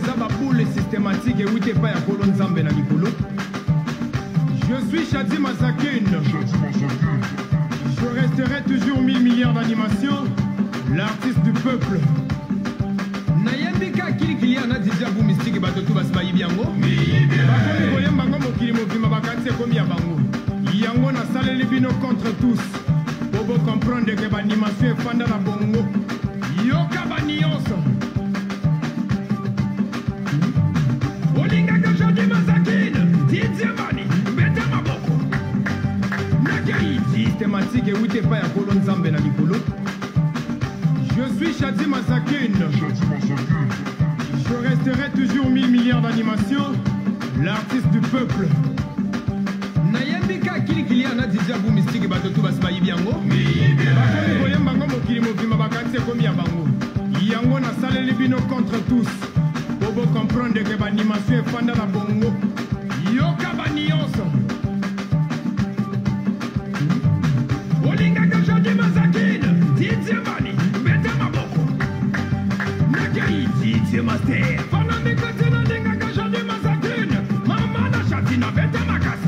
eza baboule systématique ewute epai ya kolo nzambe na likolo. Je suis Shadi Masakine. Je resterai toujours 1000 milliards d'animations, l'artiste du peuple. Nayembika kili ana DJ Abou Mystique bato tu basi bayibi yango. Bakomi koyemba ngo mokili mobima bakati ekomi ya bango. Yango nasaleli bino contre tous. Bobo comprendre que l'animation est fanda na bongo. Yoka banyonso. Olinga que Shadi Masakine. DJ Mani, beta maboko. Nakai systématique et wite pa ya kolo nzambe na likolo. Je suis Shadi Masakine. Je resterai toujours 1000 milliards d'animations, l'artiste du peuple. Nayembika kili ana DJ Abou Mystique bato tu basi bayibi yango. Bakomi koyemba ngo mokili mobima bakati ekomi ya bango. Yango nasaleli bino contre tous. Bobo comprendre que l'animation est fanda na bongo. Yoka banyonso. Olinga que Shadi Masakine. DJ Mani, beta maboko. Nakai DJ Master. Fanami kote na linga que Shadi Masakine. Mama na Shadi na beta makasi.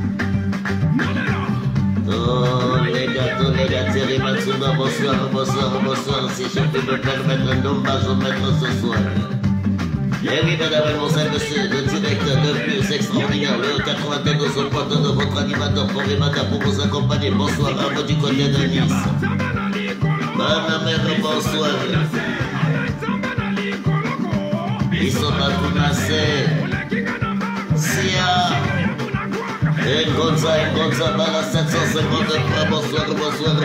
Oh les gars, Thierry Matsuda, bonsoir. Si je peux me permettre un hommage au maître ce soir. Et oui, mesdames et messieurs, le directeur le plus extraordinaire, le 92 au pointe de votre animateur pour les matins pour vous accompagner. Bonsoir à vous du côté de Nice. Madame, bonsoir. Ils sont à Kounassé. Sia. Et Gonza, Bala 753. Bonsoir.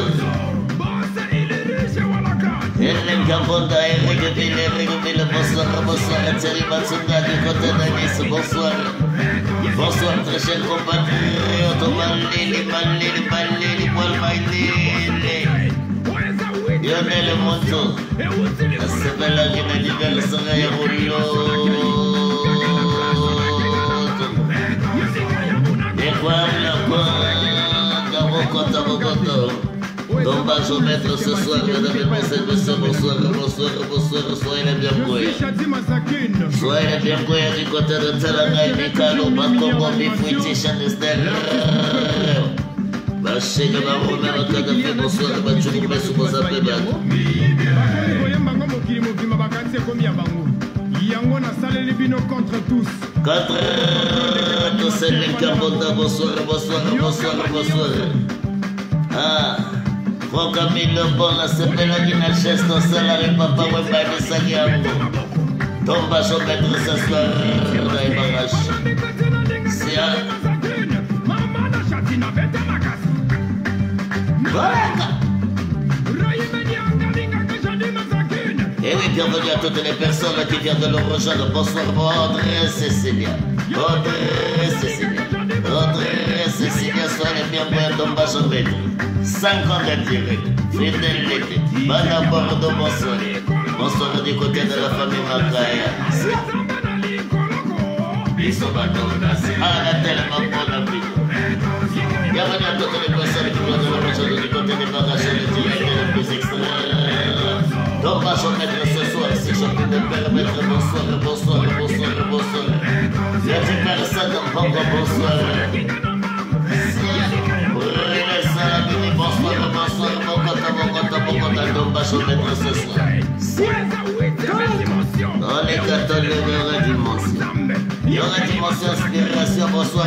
Eric Gabonda, Eric Ville, bonsoir, Thierry Matsuda du côté de Nice, bonsoir, très cher compatriote, Malili, Lionel Monto, la semaine qui m'a dit belle soirée à Rouleau, et voilà quoi, Garokoto. Dommage au maître ce soir, mesdames et messieurs, bonsoir, soyez les bienvenus. Soyez les bienvenus du côté de Telanga et Mikalo, Bakongo, Bifouiti, Chanester. Bachega, Baromero, Kadafé, bonsoir, Bachou, Bessou, Bozapé, Bago. Yango nasaleli bino contre tous. Contre tous, les Kabonda, bonsoir. Ah. Pour Camille le bon, la semaine qui n'a cheste, on salarié, papa, ouais, pas de Saliambo. Tombe à son maître ce soir, Daï Barache. C'est un. Voilà. Et oui, bienvenue à toutes les personnes qui viennent de nous rejoindre. Bonsoir, Audrey Cécilia, soyez les bienvenus à Tombe à son maître. 5 ans de direct, fidélité, bon abord de bonsoir du côté de la famille Makaya. Ils sont tellement bon appui. Bienvenue à toutes les personnes qui viennent de la rejoindre du côté des bagages de direct et le plus extrême. Donc, va je mettre ce soir, si je peux me permettre, bonsoir. Il y a des personnes qui vont bonsoir. Dans les gâteaux, il y aura dimension, inspiration, bonsoir.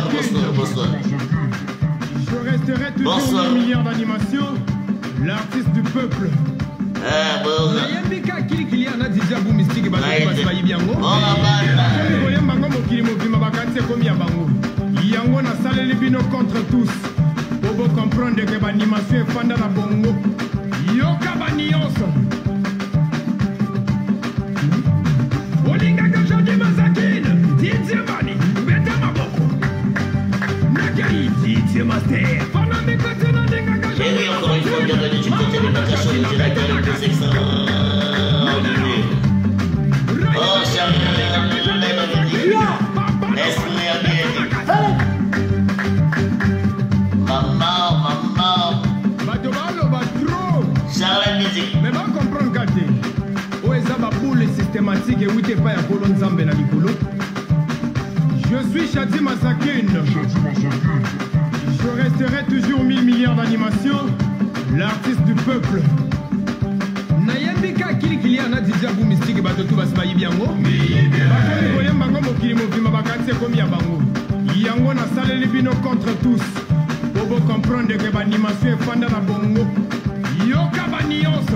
Je resterai toujours 1000 milliards d'animations, l'artiste du peuple. Nayembika kili ana DJ Abou Mystique bato basi bayibi yango. Koyemba ngo mokili mobima bakati ekomi ya bango. Yango nasaleli bino contre tous. Bobo comprendre que l'animation est fanda na bongo. Yoka banyonso. Olinga que Shadi Masakine. DJ Mani, beta maboko. Nakai DJ Master. Fanami kote na linga que Shadi Masakine. Et oui, encore une fois, bienvenue du côté de Nakacho, le directeur le plus extraordinaire. Oh, esprit à bien. Maman. Bato balo batro. Charles musique. Mais bako systématique et oui t'es pas à Colon Zambé na Likolo. Je suis Shadi Masakine. Je resterai toujours 1000 milliards d'animations, l'artiste du peuple. Nayembika kili kili ana DJ Abou Mystique bato tout basi bayibi yango. Bato koyemba ngo mokili mobima bakati ekomi ya bango. Yango na saleli bino contre tous. Bobo comprendre que l'animation est fanda na bongo. Yoka banionso.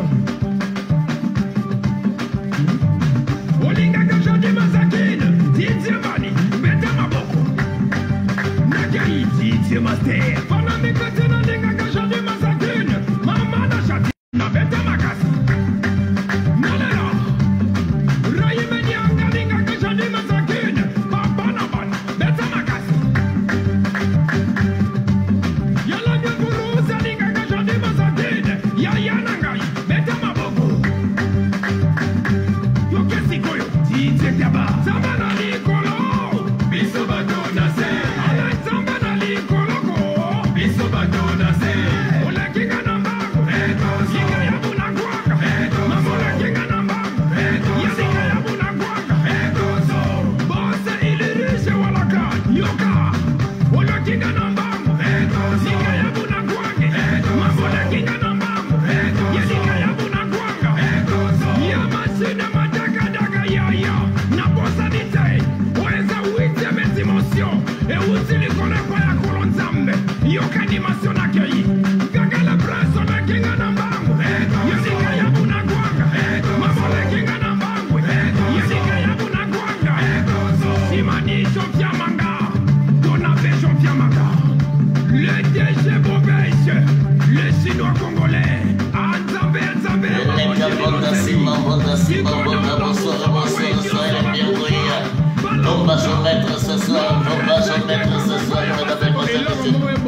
Olinga ka Shadi Masakine. DJ Mani, beta maboko. Nakai DJ Master. Fana mikate na linga ka Shadi Masakine. Mama na Shadi na beta makasi. Nalera. Rayi menyanga linga ka Shadi Masakine. Papa na ban, beta makasi. Yala ngekuru za linga ka Shadi Masakine. Yaya nangai, beta maboko. Yoke sikoyo, DJ Kaba. Zamana Likolo. Biso badona se. Ala Zamana Likolo ko. Biso badona se. Ola kinga nambangu. Yika ya buna kwanga. Mamola kinga nambangu. Yasika ya buna kwanga. Bose ilirishe walaka. Yoka. Ola kinga nambangu. Yika ya buna kwange. Mamola kinga nambangu. Yasika ya buna kwanga. Ya machine mataka daga ya. Na bosa nite. Oeza uite dimension. E utili kone kwa ya Colon Zambé. Yoka animation na kei. Gaga la preso na kinga nambangu. Yasika ya buna kwanga. Mamola kinga nambangu. Yasika ya buna kwanga. Simani champion manga. Donave champion manga. Le DG Bobèche. Le Chinois congolais. Anzambé. Bonsoir, on va se mettre ce soir, mesdames et messieurs.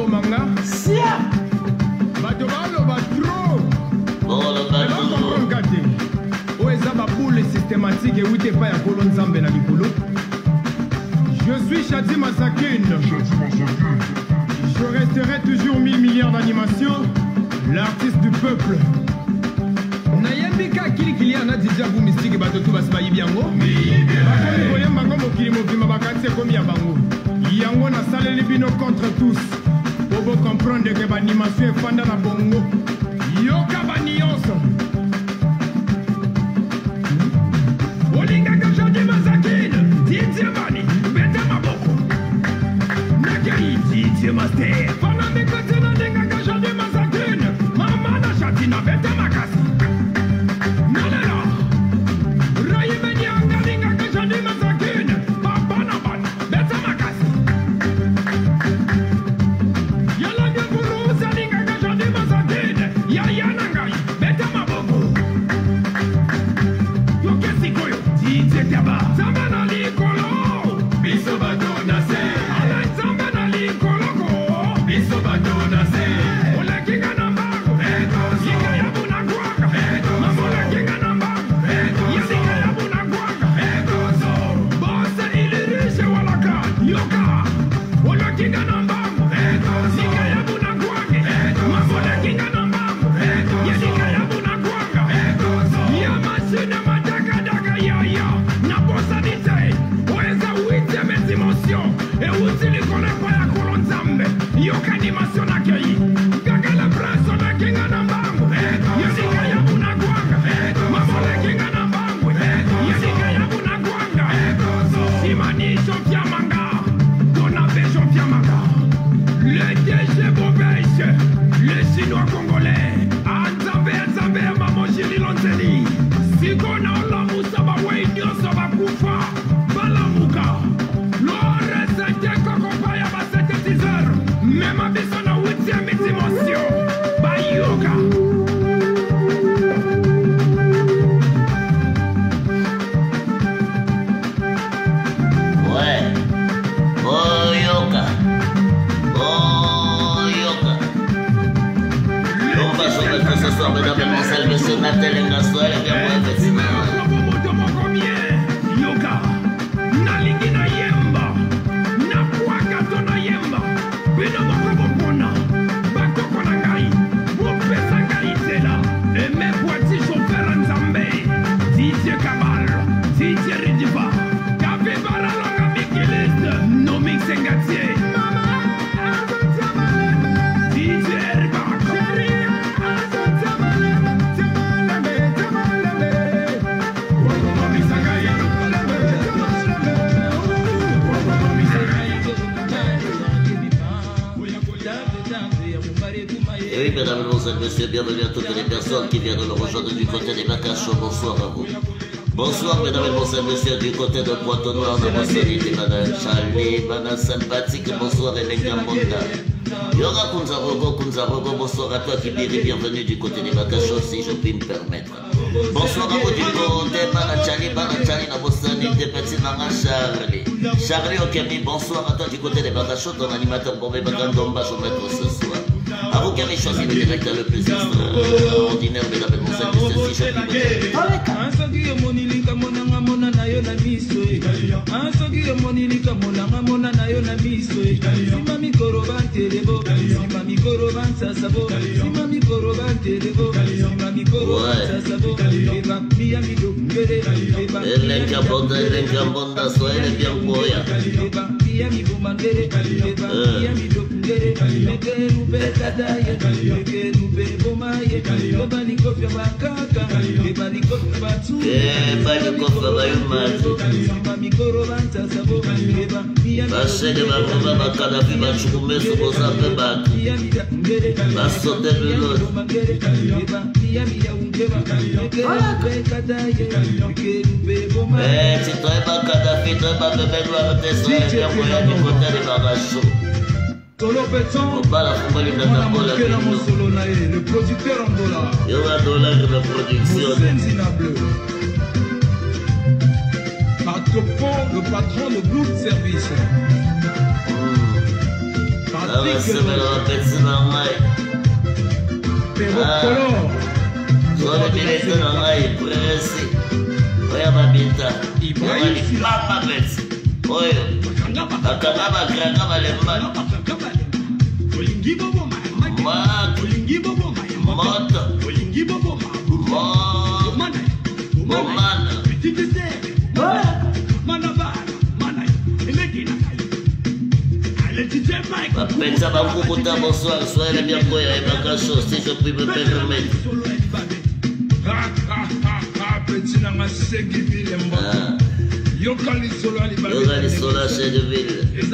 Systématique et oui t'es pas à Colon Zambé na Likolo. Je suis Shadi Masakine. Je resterai toujours 1000 milliards d'animations, l'artiste du peuple. Nayembika kili kili ana DJ Abou Mystique bato tout basi bayibi yango. Bato koyemba ngo mokili mobima bakati ekomi ya bango. Yango na saleli bino contre tous. Bobo comprendre que l'animation est fanda na bongo. Yoka banionso. Olinga ka Shadi Masakine. DJ Mani, beta maboko. Nakai DJ Master. Fana mikate na linga ka Shadi Masakine. Mama na Shadi na beta makasi. Nalera. Rayi menyanga linga ka Shadi Masakine. Papa na ban, beta makasi. Yala ngekuru za linga ka Shadi Masakine. Yaya nangai, beta maboko. mademoiselles, messieurs, bienvenue à toutes les personnes qui viennent nous rejoindre du côté des Bacachos. Bonsoir à vous. Bonsoir, mesdames et messieurs, du côté de Pointe-Noire, de Mossolini, madame Charlie, madame sympathique, bonsoir, et les Gambonda. Yora Kunzarogo, bonsoir à toi qui bienvenue du côté des Bacachos, si je puis me permettre. Bonsoir à vous du côté, Manachali, Nabosani, des petits Nanga Charlie. Charlie Okemi, bonsoir à toi du côté des Bacachos, ton animateur Bombé Bagandomba, je vais mettre ce soir. À vous qui avez choisi le directeur le plus extraordinaire, mesdames et messieurs, si je puis me permettre. Elenga soyez bien boya. Tolo Peton, le producteur en dollars. Il y aura dollar de production. Matopo, le patron de Blood Service. Patrick bonsoir, soyez bien pour les Bacachos, si je puis me permettre. Yogali Sola chez de ville.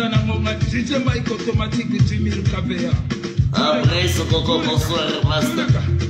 Après ce qu'on bonsoir, master.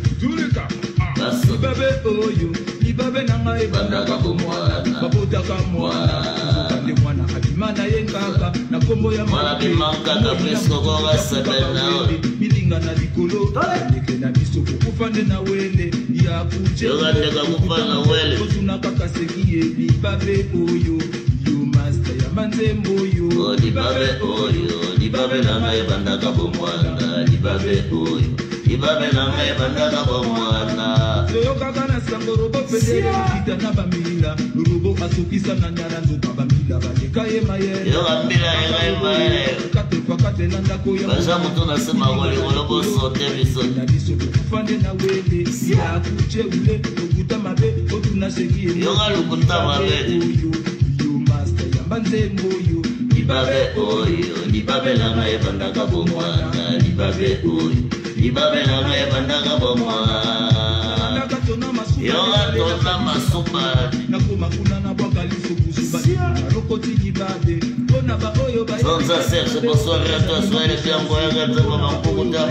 Bonsoir à toi, soyez bien boyards de mon beaucoup de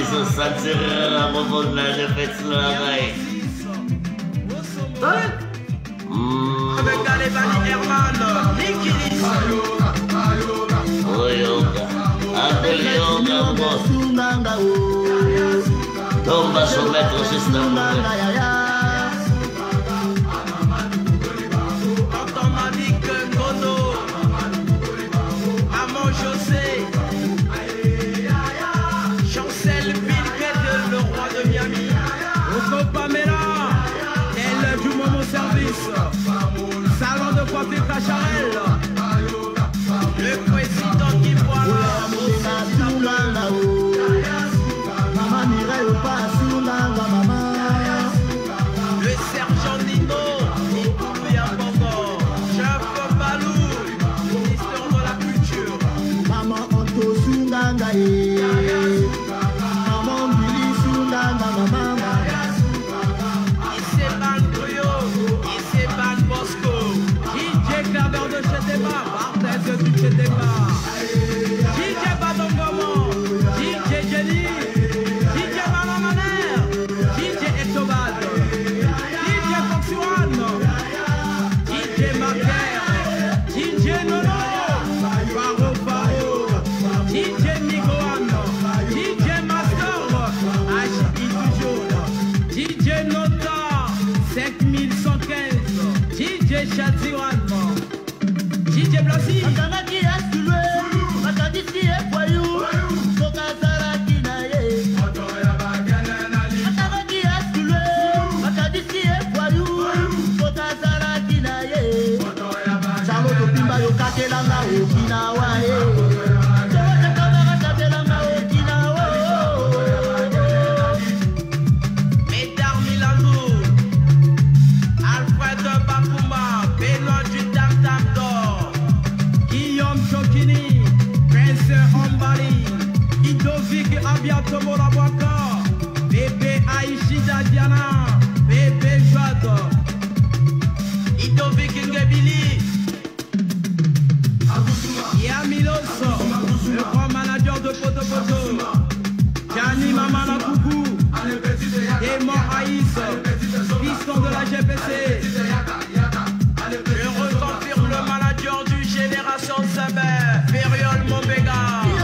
se sentir la bonne de fête la veille. Avec Alevani Herman, Nikilis. Yoga, appelle yoga, tombe à son maître justement. Salon de coiffure Cacharel, le président qui voit Maman Mireille pas Soulanga, maman. le sergent Nino, Nikoubia Bongo, chef Balou, ministre de la culture. Maman Anto Soulanga, maman Billy Soulanga, maman. Iseban Goyo, Iseban Bosco, DJ Claveur de Cheteba, Barthez du Cheteba, DJ Badongomo, DJ Jenny, DJ Maman-Maner, DJ Ectobad, DJ Foxuan, DJ Macaire, DJ Nono, Faro Faro, DJ Nigoan, DJ Master, H.I. toujours, DJ Nota, 5115, DJ Chatiwan, DJ Blassi, Makanaki Asule, Makadisi Epoyou, Sokazaraki Naye. Makanaki Asule, Makadisi Epoyou, Sokazaraki Naye. Chalo to Pimba Yokakelanga Okinawa. Médard Milano, Alfred Bakouma, Benoît du Tam Tam d'Or, Guillaume Chokini, Prince Ombali, Idovic Abiatomo Labwaka, Bébé Aïchida Diana, Bébé Jade, Idovic Ngebili, Yamilos, le grand manager de Poto Poto, Gianni Mamana Kougou, Démon Aïs, piston de la GPC. Je reconfirme le manager du Génération Sembe, Fériol Mombega.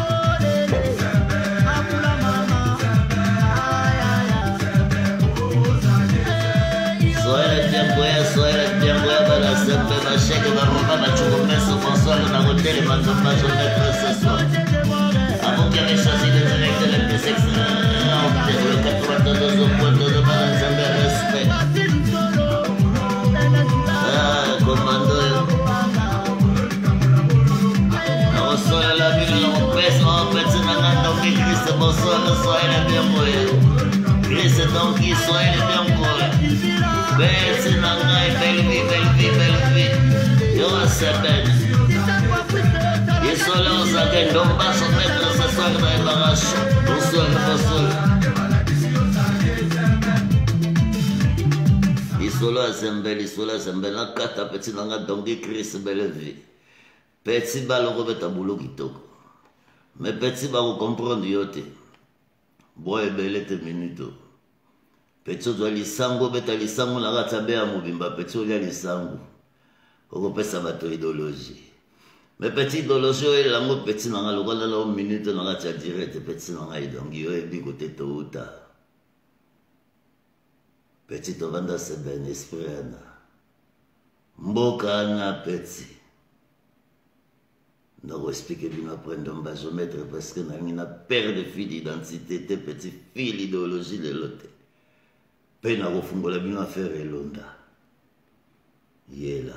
Soyez le bien dans la Sembe, ma chèque, ma maman, ma choukoumès, François, le Narotel, ma tomba, je mettrai ce soir. Avant qu'il ait choisi le direct de la plus extraordinaire, le 82 au point de Madame Sembe, respect. Commando. Bonsoir la ville, on pèse, on pèse, donc Christ, bonsoir, soyez le bien moyen. Christ, donc, soyez le bien moyen. Pèse, nangai, belle vie, belle vie, belle vie. Yo, c'est belle. Ils sont là, on s'agrège, donc, va se mettre ce soir dans les barrages. Bonsoir, bonsoir. Isola Zembel, la carte petit nanga dongi Chris Bellevue. Petit ballon robeta boulot kitoko. Mais petit ba comprendre yote. Boy belle te minuto. Petit doit lisango beta lisango na ratabe ya mobimba petit olia lisango. Oko pesa bato idéologie. Mais petit idéologie et lango petit nanga lokola la minute na rata direct petit nanga idongi yo ebi côté touta. Petit ovanda se ben esprena. Mboka na petit. Nous expliquer bien après Ndomba Géomètre parce que nous avons une paire de filles d'identité, des petites filles d'idéologie de l'autre. Puis nous avons fait bien affaire et l'onda. Yéla.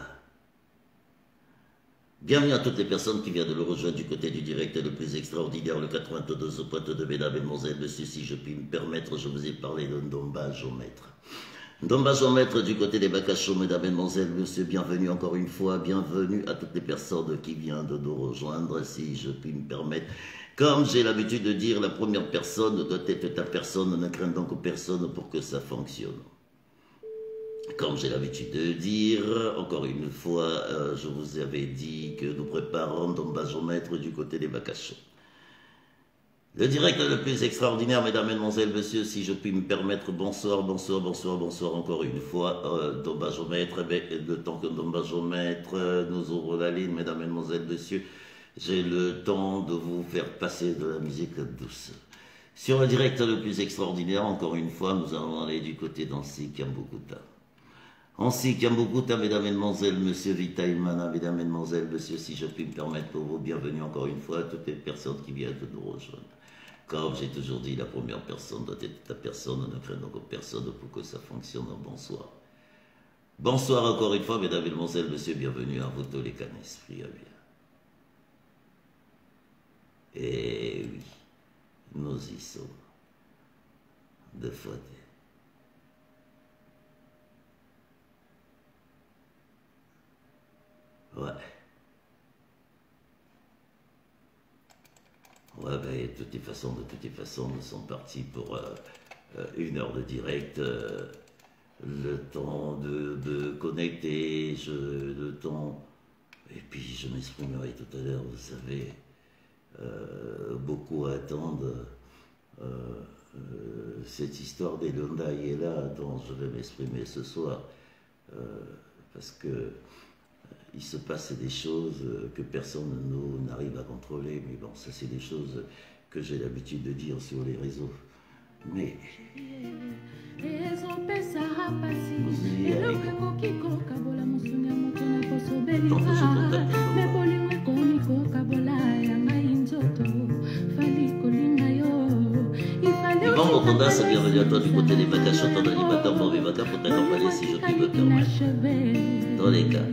Bienvenue à toutes les personnes qui viennent de le rejoindre du côté du direct le plus extraordinaire, le 92 au pointe de mesdames et mesdemoiselles, monsieur, si je puis me permettre, je vous ai parlé de Ndomba Géomètre. Ndomba Géomètre du côté des Bakachos, mesdames et mesdemoiselles, monsieur, bienvenue encore une fois, bienvenue à toutes les personnes qui viennent de nous rejoindre, si je puis me permettre. Comme j'ai l'habitude de dire, la première personne doit être ta personne, ne crains donc personne pour que ça fonctionne. Comme j'ai l'habitude de dire, encore une fois, je vous avais dit que nous préparons Ndomba Géomètre du côté des Bakachos. Le direct le plus extraordinaire, mesdames, mesdemoiselles, messieurs, si je puis me permettre, bonsoir, bonsoir, bonsoir, bonsoir encore une fois. Dombajomètre, le temps que Dombajomètre nous ouvre la ligne, mesdames, mesdemoiselles, messieurs, j'ai le temps de vous faire passer de la musique douce. Sur le direct le plus extraordinaire, encore une fois, nous allons aller du côté d'Ansi Kiambukuta. Ansi Kiambukuta, mesdames, mesdemoiselles, messieurs, Vitaïmana, mesdames, mesdemoiselles, messieurs, si je puis me permettre pour vous, bienvenue encore une fois à toutes les personnes qui viennent de nous rejoindre. Comme j'ai toujours dit, la première personne doit être ta personne, ne craignons que personne pour que ça fonctionne. Bonsoir. Bonsoir encore une fois, mesdames, mesdemoiselles, messieurs, bienvenue à vous tous les cannes esprits à bien. Et oui, nous y sommes. Deux fois deux. Ouais. Ouais, ben, de toutes les façons, nous sommes partis pour une heure de direct. Le temps de connecter, le temps... Et puis, je m'exprimerai tout à l'heure, vous savez, beaucoup attendent cette histoire des Londai est là, dont je vais m'exprimer ce soir, parce que il se passe des choses que personne n'arrive à contrôler, mais bon, ça c'est des choses que j'ai l'habitude de dire sur les réseaux. Mais... Yvan Mokonda, ça vient de toi du côté des vacations, ton animateur Bobby Vaka pour t'accompagner si je puis me permettre. Dans les cas.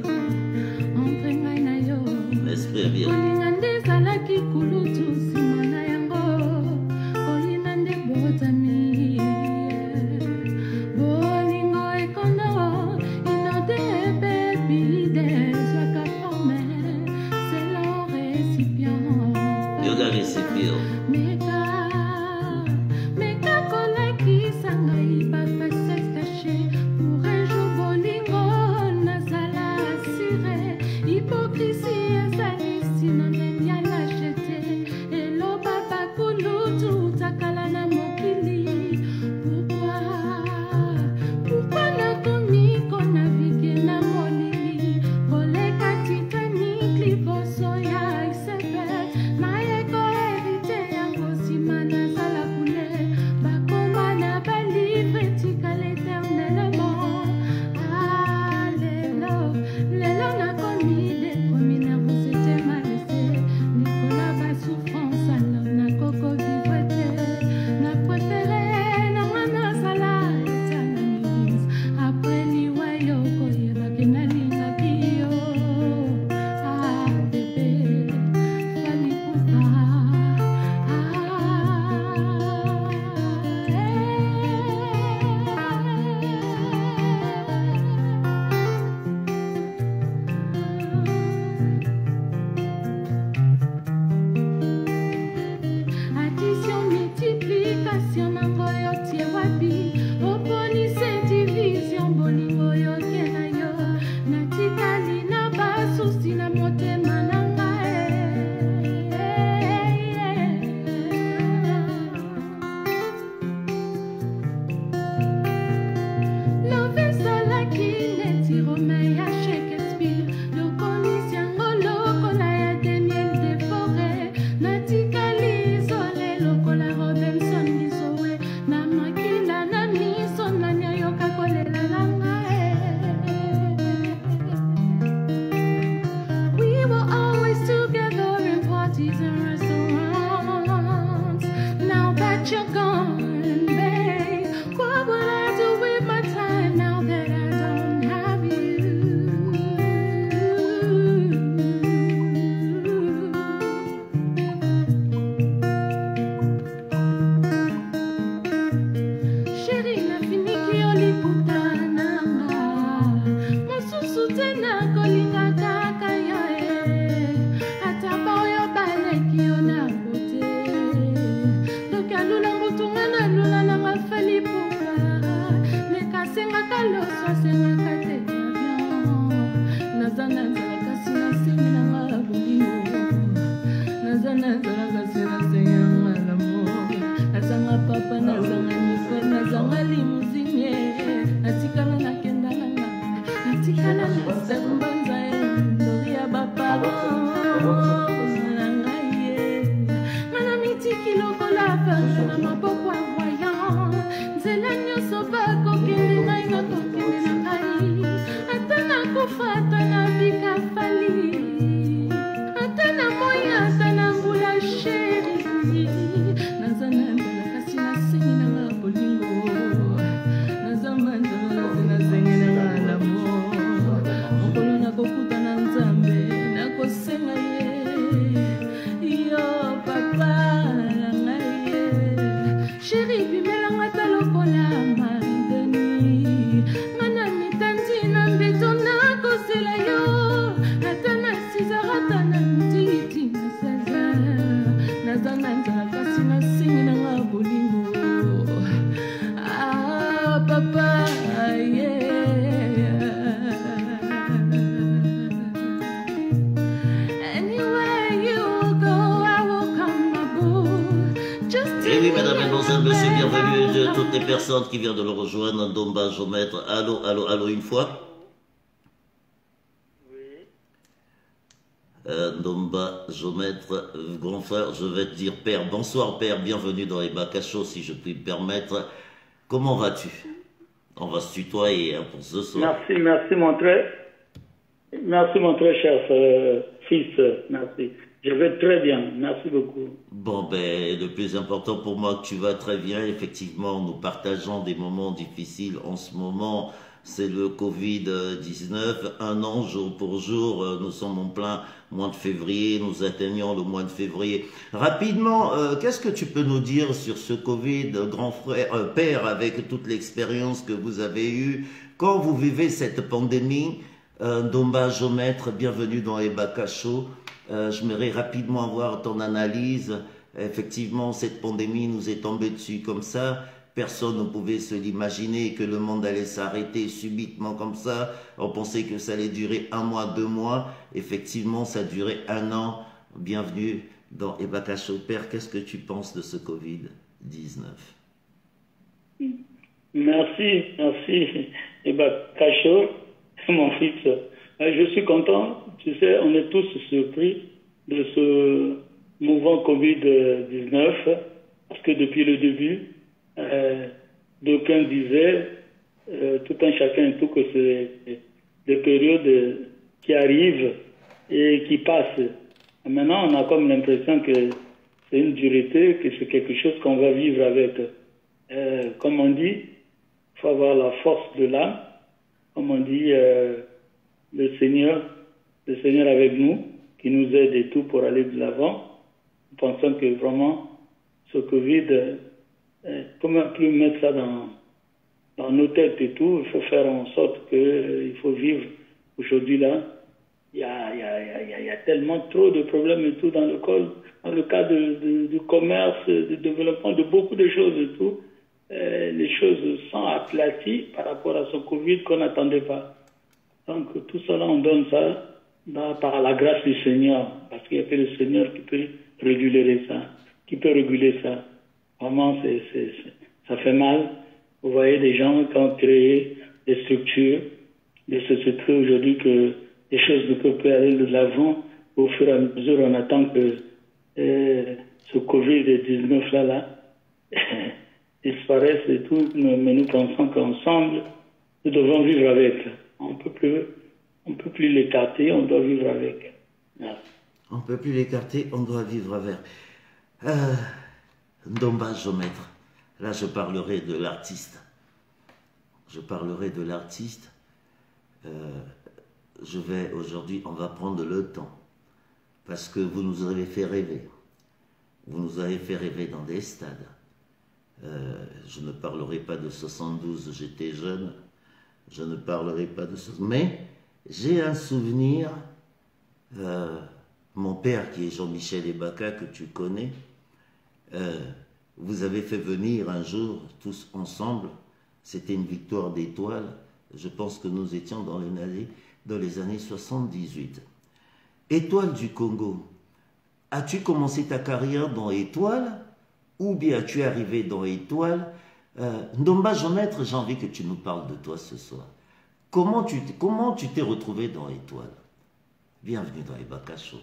L'esprit bien. Yoga récipient. Nazana, Personne qui vient de le rejoindre, Ndomba Géomètre. Allô, allô, allô, une fois. Oui. Ndomba Géomètre, grand frère, je vais te dire père. Bonsoir père, bienvenue dans Eba Cacho, si je puis me permettre. Comment vas-tu? On va se tutoyer hein, pour ce soir. Merci mon très cher fils, merci. Je vais très bien, merci beaucoup. Bon, ben, le plus important pour moi que tu vas très bien. Effectivement, nous partageons des moments difficiles en ce moment. C'est le Covid-19. Un an, jour pour jour, nous sommes en plein mois de février. Nous atteignons le mois de février. Rapidement, qu'est-ce que tu peux nous dire sur ce Covid, grand frère, père, avec toute l'expérience que vous avez eue? Quand vous vivez cette pandémie, Ndomba Géomètre, bienvenue dans Eba Cacho. J'aimerais rapidement avoir ton analyse. Effectivement, cette pandémie nous est tombée dessus comme ça. Personne ne pouvait se l'imaginer que le monde allait s'arrêter subitement comme ça. On pensait que ça allait durer 1 mois, 2 mois. Effectivement, ça a duré 1 an. Bienvenue dans Eba Cacho. Père, qu'est-ce que tu penses de ce Covid-19? Merci Eba Cacho, mon fils. Je suis content, tu sais, on est tous surpris de ce mouvement Covid-19, parce que depuis le début, d'aucuns disaient, tout un chacun et tout, que c'est des périodes qui arrivent et qui passent. Et maintenant, on a comme l'impression que c'est une dureté, que c'est quelque chose qu'on va vivre avec. Comme on dit, il faut avoir la force de l'âme, comme on dit, le Seigneur avec nous, qui nous aide et tout pour aller de l'avant. Nous pensons que vraiment, ce Covid, comment plus mettre ça dans nos têtes et tout, il faut faire en sorte qu'il faut vivre aujourd'hui là. Il y a tellement trop de problèmes et tout dans le cas du commerce, du développement, de beaucoup de choses et tout. Les choses sont aplaties par rapport à ce Covid qu'on n'attendait pas. Donc tout cela, on donne ça par la grâce du Seigneur, parce qu'il n'y a que le Seigneur qui peut réguler ça, Vraiment, ça fait mal. Vous voyez des gens qui ont créé des structures, des sociétés aujourd'hui que les choses ne peuvent plus aller de l'avant. Au fur et à mesure, on attend que ce Covid-19 là disparaisse et tout, mais nous pensons qu'ensemble, nous devons vivre avec. On ne peut plus l'écarter, on doit vivre avec. Merci. On ne peut plus l'écarter, on doit vivre avec. Ndomba Géomètre, là je parlerai de l'artiste. Aujourd'hui, on va prendre le temps. Parce que vous nous avez fait rêver. Vous nous avez fait rêver dans des stades. Je ne parlerai pas de 72, j'étais jeune. Je ne parlerai pas de ça. Mais j'ai un souvenir, mon père qui est Jean-Michel Ebaka, que tu connais, vous avez fait venir un jour, tous ensemble, c'était une victoire d'étoiles, je pense que nous étions dans les années 78. Étoile du Congo, as-tu commencé ta carrière dans Étoile ou bien tu es arrivé dans Étoile? Ndomba Géomètre, j'ai envie que tu nous parles de toi ce soir. comment tu t'es retrouvé dans Étoile? Bienvenue dans Ebaka Show.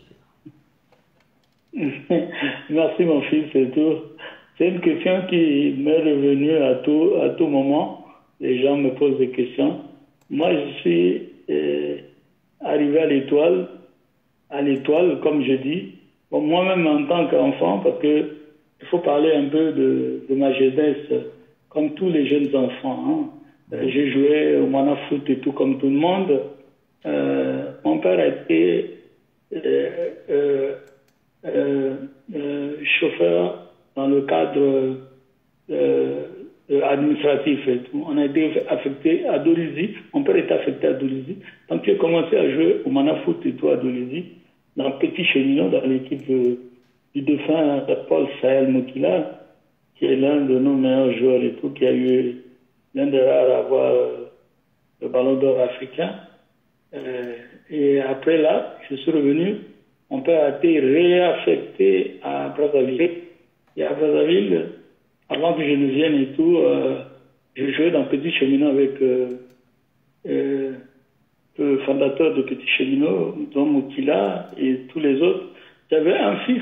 Merci mon fils, c'est tout. C'est une question qui m'est revenue à tout moment. Les gens me posent des questions. Moi, je suis arrivé à l'étoile, comme je dis. Bon, moi-même en tant qu'enfant, parce que il faut parler un peu de ma jeunesse, comme tous les jeunes enfants. Hein. J'ai joué au mana foot et tout comme tout le monde. Mon père a été chauffeur dans le cadre administratif et tout. On a été affecté à Dolisie. Mon père était affecté à Dolisie. Donc j'ai commencé à jouer au mana foot et tout à Dolisie, dans Petit Cheminot, dans l'équipe du défunt Paul Sahel Mokila, qui est l'un de nos meilleurs joueurs et tout, qui a eu l'un des rares à avoir le ballon d'or africain. Et après là, je suis revenu. Mon père a été réaffecté à Brazzaville. Et à Brazzaville, avant que je ne vienne et tout, je jouais dans Petit Cheminot avec le fondateur de Petit Cheminot, Don Mokila et tous les autres. J'avais un fils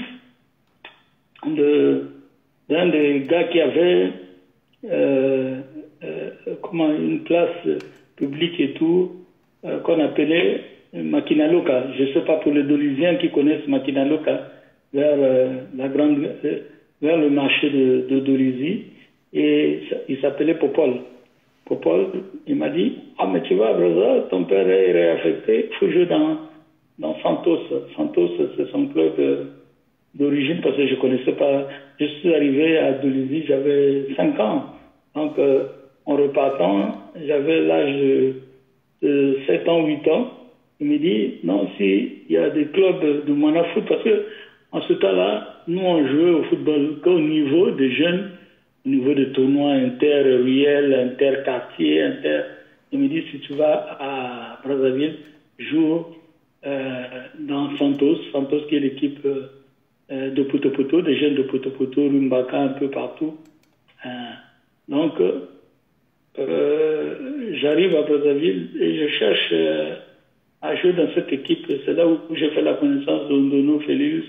d'un des gars qui avait une classe publique et tout, qu'on appelait Makinaloka. Je ne sais pas pour les Dolisiens qui connaissent Makinaloka, vers le marché de Dolisie, et il s'appelait Popol. Popol, il m'a dit, ah mais tu vas à Brazza, ton père est réaffecté, il faut jouer dans Santos. Santos, c'est son club d'origine, parce que je ne connaissais pas. Je suis arrivé à Dolisie, j'avais 5 ans. Donc, en repartant, j'avais l'âge de 7 ans, 8 ans. Il me dit, non, s'il y a des clubs de mana foot, parce que en ce temps-là, nous, on jouait au football qu'au niveau des jeunes, au niveau des tournois inter-ruels, inter-quartiers, Il me dit, si tu vas à Brazzaville, joue dans Santos qui est l'équipe de Poto, des jeunes de Poto, Lumbaka, un peu partout. Donc, j'arrive à Brazzaville et je cherche à jouer dans cette équipe. C'est là où j'ai fait la connaissance d'Ondono Félix,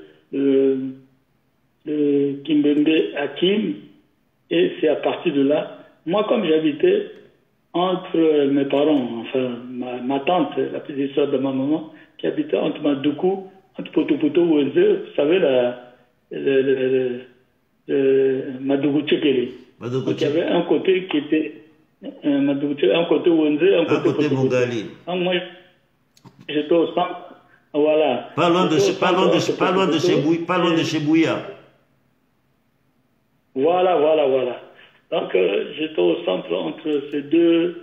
de Kimbembe Hakim, et c'est à partir de là. Moi, comme j'habitais entre mes parents, enfin ma tante, la petite soeur de ma maman, qui habitait entre Madoukou, entre Poto Wenze, vous savez, Madoukou Tchekele. Donc il y avait un côté qui était un côté Wenze, un côté Mongali. Donc moi, j'étais au centre, voilà. Pas loin de chez Bouya. Voilà. Donc j'étais au centre entre ces deux,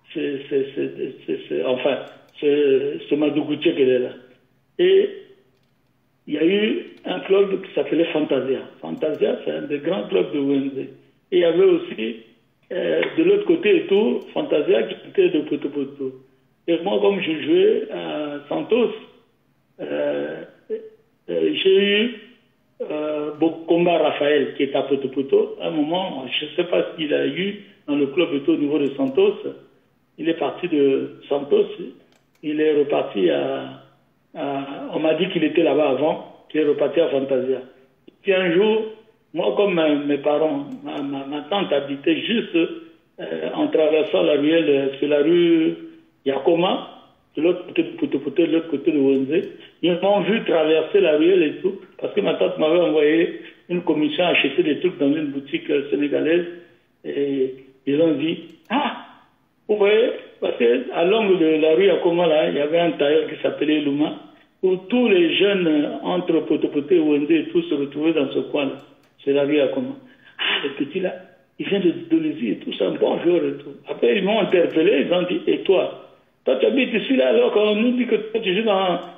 enfin, ce Madoukoutier qui est là. Et il y a eu un club qui s'appelait Fantasia. Fantasia, c'est un des grands clubs de Wenze. Et il y avait aussi, de l'autre côté et tout, Fantasia qui était de Poto. Et moi, comme je jouais à Santos, j'ai eu Bokomba Raphaël qui est à Poto. À un moment, je ne sais pas ce qu'il a eu dans le club au niveau de Santos. Il est parti de Santos, il est reparti on m'a dit qu'il était là-bas avant, qu'il est reparti à Fantasia. Puis un jour, moi comme mes parents, ma tante habitait juste en traversant la ruelle, sur la rue Yakoma, de l'autre côté de Poto, de l'autre côté de Wenze. Ils m'ont vu traverser la ruelle et tout, parce que ma tante m'avait envoyé une commission acheter des trucs dans une boutique sénégalaise. Et ils ont dit, ah, vous voyez, parce qu'à l'angle de la rue Yakoma, là, il y avait un tailleur qui s'appelait Luma, où tous les jeunes entre Poto et Wenze et tout se retrouvaient dans ce coin-là. C'est la rue Yakoma. Ah, le petit là, il vient de Dolisie et tout, c'est un bon joueur et tout. Après, ils m'ont interpellé, ils ont dit, et toi tu habites ici là, alors qu'on nous dit que tu joues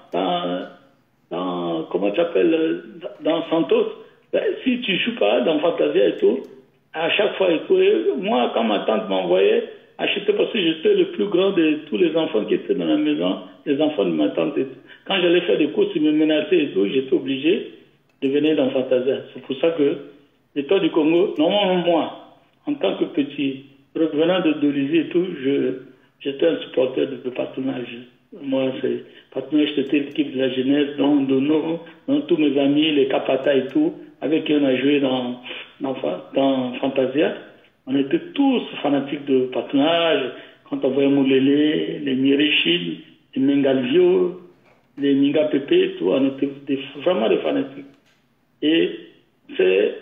dans comment tu appelles, dans Santos. Ben, si tu joues pas dans Fantasia et tout, à chaque fois et tout, et moi, quand ma tante m'envoyait acheter, parce que j'étais le plus grand de tous les enfants qui étaient dans la maison, les enfants de ma tante et tout. Quand j'allais faire des courses, ils me menaçaient et tout, j'étais obligé de venir dans Fantasia. C'est pour ça que l'État du Congo, normalement moi, en tant que petit, revenant de Dolisie et tout, j'étais un supporter de Patronage. Moi, Patronage, c'était l'équipe de la jeunesse, dont tous mes amis, les Capata et tout, avec qui on a joué dans Fantasia. On était tous fanatiques de Patronage. Quand on voyait Moulélé, les Mirechi, les Mengalvio, les Minga Pepe, tout, on était vraiment des fanatiques. Et c'est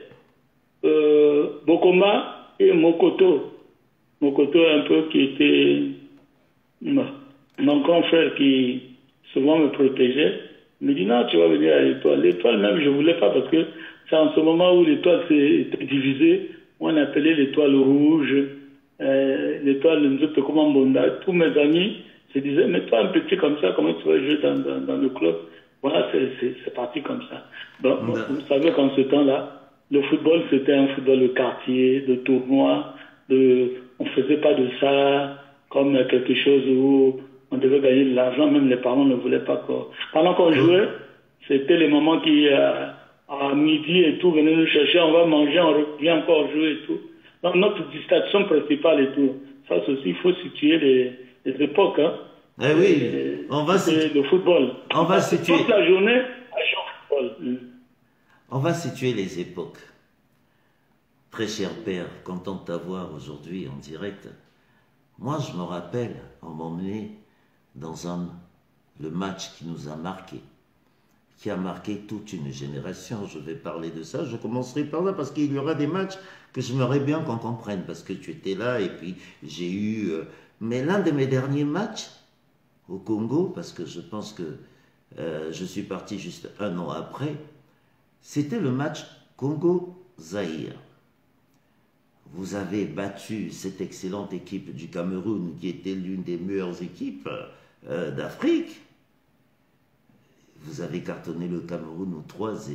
Bokoma et Mokoto. Mokoto, un peu, qui était mon grand frère qui souvent me protégeait. Il me dit non, tu vas venir à l'Étoile. L'Étoile même, je ne voulais pas parce que c'est en ce moment où l'Étoile s'est divisée. On appelait l'Étoile rouge, l'Étoile Nzoto Komambonda. Tous mes amis se disaient, mais toi, un petit comme ça, comment tu vas jouer dans le club? Voilà, c'est parti comme ça. Donc, vous savez qu'en ce temps-là, le football, c'était un football de quartier, de tournoi. On ne faisait pas de ça comme quelque chose où on devait gagner de l'argent. Même les parents ne voulaient pas. Pendant qu'on jouait, c'était les moments qui, à midi et tout, venaient nous chercher, on va manger, on revient encore jouer et tout. Donc notre distraction principale et tout. Ça aussi, il faut situer les époques. Hein. Eh oui, on va situer le football. On va situer toute la journée à jouer au football. On va situer les époques. Très cher père, content de t'avoir aujourd'hui en direct. Moi, je me rappelle, on m'a emmené dans le match qui nous a marqué, qui a marqué toute une génération. Je vais parler de ça, je commencerai par là, parce qu'il y aura des matchs que j'aimerais bien qu'on comprenne, parce que tu étais là, et puis j'ai eu... Mais l'un de mes derniers matchs au Congo, parce que je pense que je suis parti juste un an après, c'était le match Congo-Zaïre. Vous avez battu cette excellente équipe du Cameroun, qui était l'une des meilleures équipes d'Afrique. Vous avez cartonné le Cameroun au 3-0.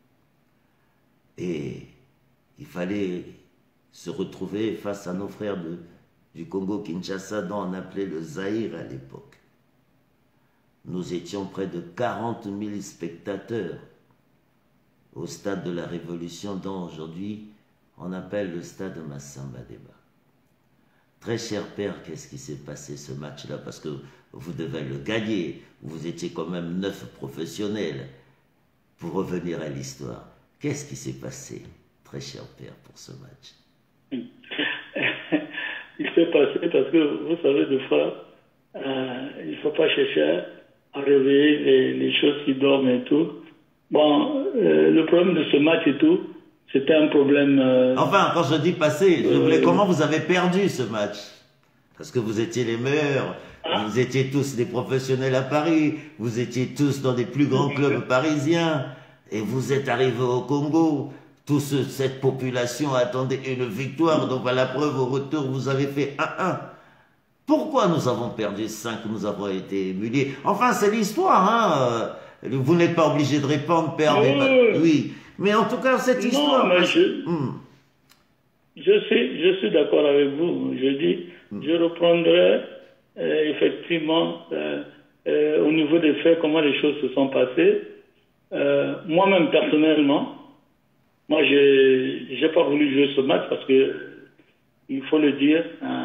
Et il fallait se retrouver face à nos frères du Congo-Kinshasa, dont on appelait le Zaïre à l'époque. Nous étions près de 40 000 spectateurs au stade de la Révolution, dont aujourd'hui on appelle le stade Massamba Déba. Très cher père, qu'est-ce qui s'est passé ce match-là? Parce que vous devez le gagner. Vous étiez quand même 9 professionnels. Pour revenir à l'histoire, qu'est-ce qui s'est passé, très cher père, pour ce match? Il s'est passé parce que, vous savez, des fois, il ne faut pas chercher à réveiller les choses qui dorment et tout. Bon, le problème de ce match et tout, c'était un problème... Enfin, quand je dis passé, je voulais comment vous avez perdu ce match? Parce que vous étiez les meilleurs, vous étiez tous des professionnels à Paris, vous étiez tous dans des plus grands clubs parisiens, et vous êtes arrivés au Congo. Toute cette population attendait une victoire, donc à la preuve, au retour, vous avez fait 1-1. Pourquoi nous avons perdu 5, nous avons été humiliés? Enfin, c'est l'histoire, hein. Vous n'êtes pas obligé de répondre, père. Oui. Mais en tout cas, cette histoire... Non, mais je suis d'accord avec vous. Je dis, je reprendrai effectivement au niveau des faits, comment les choses se sont passées. Moi-même, personnellement, moi, je n'ai pas voulu jouer ce match parce que, il faut le dire,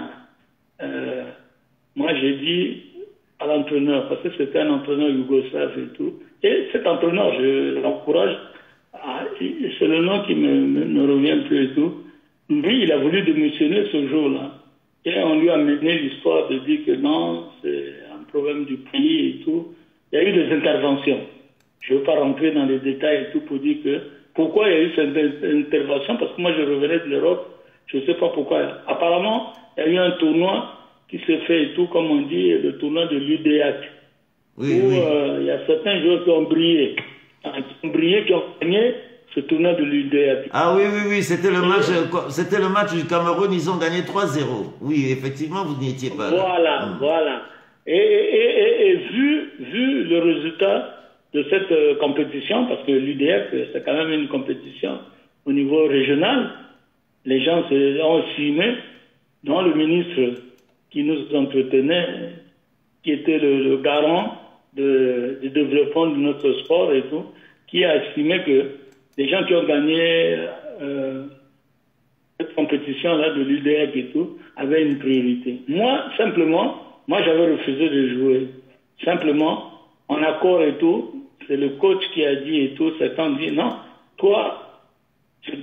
moi, j'ai dit à l'entraîneur, parce que c'était un entraîneur yougoslave et tout, et cet entraîneur, je l'encourage, c'est le nom qui me revient plus et tout. Lui, il a voulu démissionner ce jour-là. Et on lui a mené l'histoire de dire que non, c'est un problème du pays et tout. Il y a eu des interventions. Je ne veux pas rentrer dans les détails et tout pour dire que pourquoi il y a eu cette intervention, parce que moi je revenais de l'Europe, je ne sais pas pourquoi. Apparemment, il y a eu un tournoi qui s'est fait et tout, comme on dit, le tournoi de l'UDH. Oui, où il y a certains joueurs qui ont brillé. Qui ont gagné ce tournoi de l'UDH. Ah oui, c'était le match du Cameroun, ils ont gagné 3-0. Oui, effectivement, vous n'y étiez pas là. Voilà. Et vu le résultat de cette compétition, parce que l'UDF, c'est quand même une compétition au niveau régional, les gens ont estimé, dont le ministre qui nous entretenait, qui était le garant du développement de notre sport et tout, qui a estimé que les gens qui ont gagné cette compétition-là de l'UDEC et tout avait une priorité. Moi, simplement, j'avais refusé de jouer. Simplement, en accord et tout, c'est le coach qui a dit et tout, certains dit non, toi, tu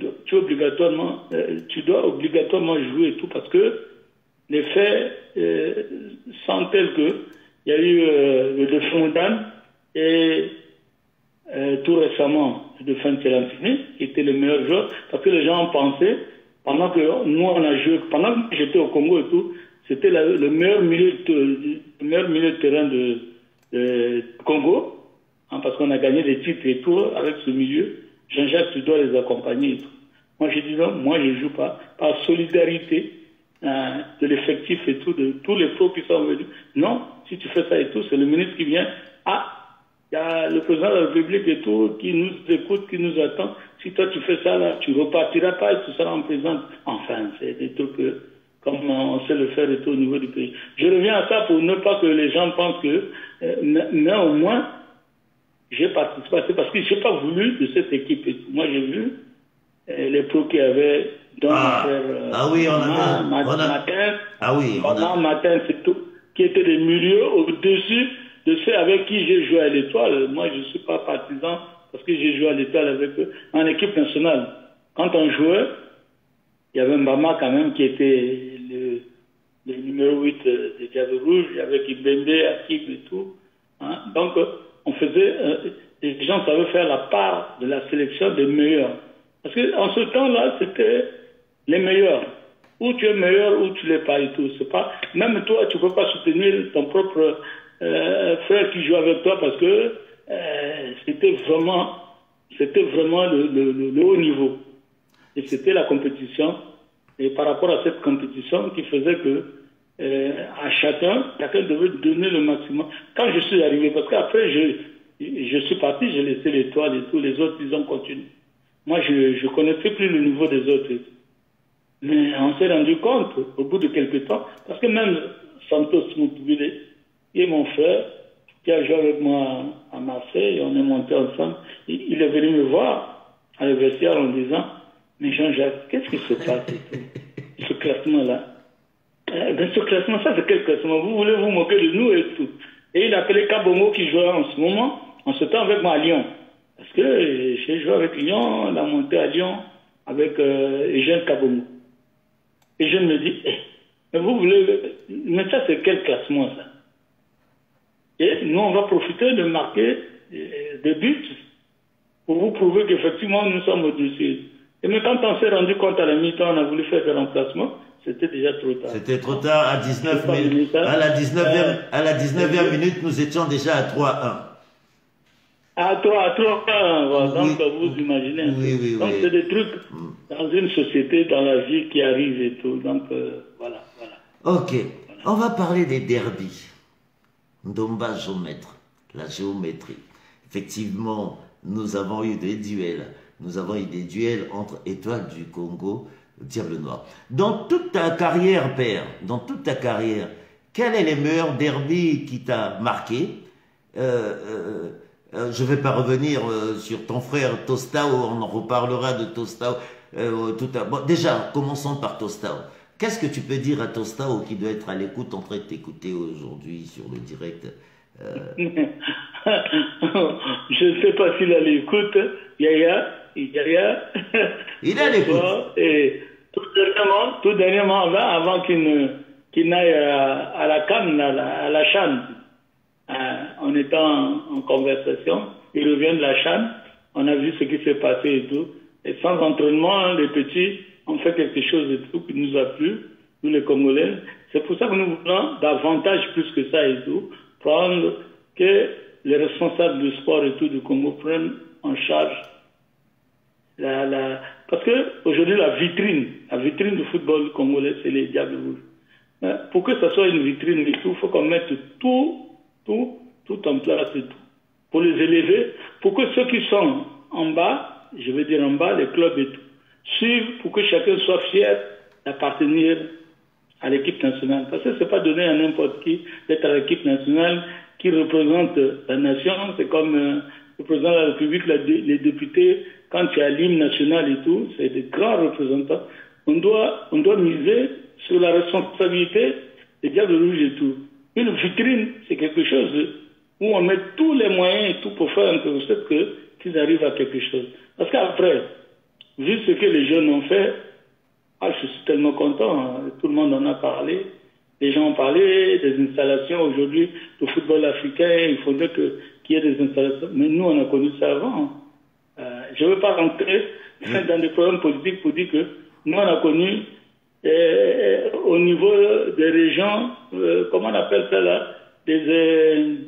dois obligatoirement jouer et tout parce que les faits sont tels que il y a eu le défunt Dan et tout récemment le défunt Télantini qui était le meilleur joueur parce que les gens pensaient pendant que nous on a joué, pendant que j'étais au Congo et tout, c'était le meilleur milieu de terrain de Congo, hein, parce qu'on a gagné des titres et tout avec ce milieu. Jean-Jacques, tu dois les accompagner et tout. Moi, j'ai dit non, moi, je ne joue pas. Par solidarité de l'effectif et tout, de tous les pros qui sont venus. Non, si tu fais ça et tout, c'est le ministre qui vient. Ah, il y a le président de la République et tout qui nous écoute, qui nous attend. Si toi, tu fais ça, là, tu ne repartiras pas et tu seras en présence. Enfin, c'est des trucs comme on sait le faire et tout au niveau du pays. Je reviens à ça pour ne pas que les gens pensent que... mais au moins... j'ai participé, c'est parce que je n'ai pas voulu de cette équipe. Moi, j'ai vu les pros qui avaient dans Matin, c'est tout, qui étaient des milieux au-dessus de ceux avec qui j'ai joué à l'Étoile. Moi, je ne suis pas partisan parce que j'ai joué à l'Étoile avec eux en équipe nationale. Quand on jouait, il y avait Mbama quand même qui était le numéro 8 des Diables Rouges, il y avait Kibembe, Akib et tout. Hein? Donc, on faisait, les gens savaient faire la part de la sélection des meilleurs. Parce qu'en ce temps-là, c'était les meilleurs. Ou tu es meilleur, ou tu ne l'es pas et tout. C'est pas, même toi, tu ne peux pas soutenir ton propre frère qui joue avec toi parce que c'était vraiment le haut niveau. Et c'était la compétition. Et par rapport à cette compétition qui faisait que à chacun devait donner le maximum. Quand je suis arrivé, parce qu'après je suis parti, j'ai laissé l'Étoile et tous les autres, ils ont continué. Moi, je ne connaissais plus le niveau des autres. Mais on s'est rendu compte, au bout de quelques temps, parce que même Santos Moutoubilé, et mon frère, qui a joué avec moi à Marseille, on est monté ensemble, il est venu me voir à l'université en disant, mais Jean-Jacques, qu'est-ce qui se passe ce classement-là? Ce classement, ça c'est quel classement? Vous voulez vous moquer de nous et tout. Et il appelait Kabongo qui jouait en ce moment, en ce temps avec moi à Lyon. Parce que j'ai joué avec Lyon, on a monté à Lyon avec Eugène Kabongo. Et je me dis, mais vous voulez, mais ça c'est quel classement ça? Et nous on va profiter de marquer des buts pour vous prouver qu'effectivement nous sommes au-dessus. Et mais quand on s'est rendu compte à la mi-temps, on a voulu faire des remplacements. C'était déjà trop tard. C'était trop tard, à 19 minutes. À la 19e minute, nous étions déjà à 3-1. À 3-1, donc vous imaginez. Oui, donc c'est des trucs dans une société, dans la vie qui arrivent et tout. Donc voilà. Ok, on va parler des derbies. Ndomba géomètre, la géométrie. Effectivement, nous avons eu des duels. Nous avons eu des duels entre Étoiles du Congo, Diable Noir. Dans toute ta carrière, père, dans toute ta carrière, quels sont les meilleurs derbies qui t'a marqué? Je ne vais pas revenir sur ton frère Tostao, on en reparlera de Tostao. Bon, déjà, commençons par Tostao. Qu'est-ce que tu peux dire à Tostao qui doit être à l'écoute, en train de t'écouter aujourd'hui sur le direct? Je ne sais pas s'il a l'écoute. Yaya. Il a l'écoute. Et tout dernièrement, avant qu'il n'aille à la CAN, à la CHAN, en étant en conversation, il revient de la CHAN, on a vu ce qui s'est passé et tout. Et sans entraînement, les petits ont fait quelque chose de tout qui nous a plu, nous les Congolais. C'est pour ça que nous voulons davantage plus que ça et tout, prendre que les responsables du sport et tout du Congo prennent en charge parce que aujourd'hui la vitrine du football congolais, c'est les Diables Rouges. Pour que ça soit une vitrine et tout, il faut qu'on mette tout en place et tout. Pour les élever, pour que ceux qui sont en bas, je veux dire en bas, les clubs et tout, suivent pour que chacun soit fier d'appartenir à l'équipe nationale. Parce que c'est pas donné à n'importe qui d'être à l'équipe nationale qui représente la nation. C'est comme le président de la République, les députés, quand tu as l'hymne national et tout, c'est des grands représentants. on doit miser sur la responsabilité des Diables Rouges et tout. Une vitrine, c'est quelque chose où on met tous les moyens et tout pour faire en sorte qu'ils arrivent à quelque chose. Parce qu'après, vu ce que les jeunes ont fait, je suis tellement content, hein. Tout le monde en a parlé. Les gens ont parlé des installations. Aujourd'hui, le football africain, il faudrait qu'il y ait des installations. Mais nous, on a connu ça avant. Je ne veux pas rentrer dans des problèmes politiques pour dire que nous, on a connu au niveau des régions, comment on appelle ça là, il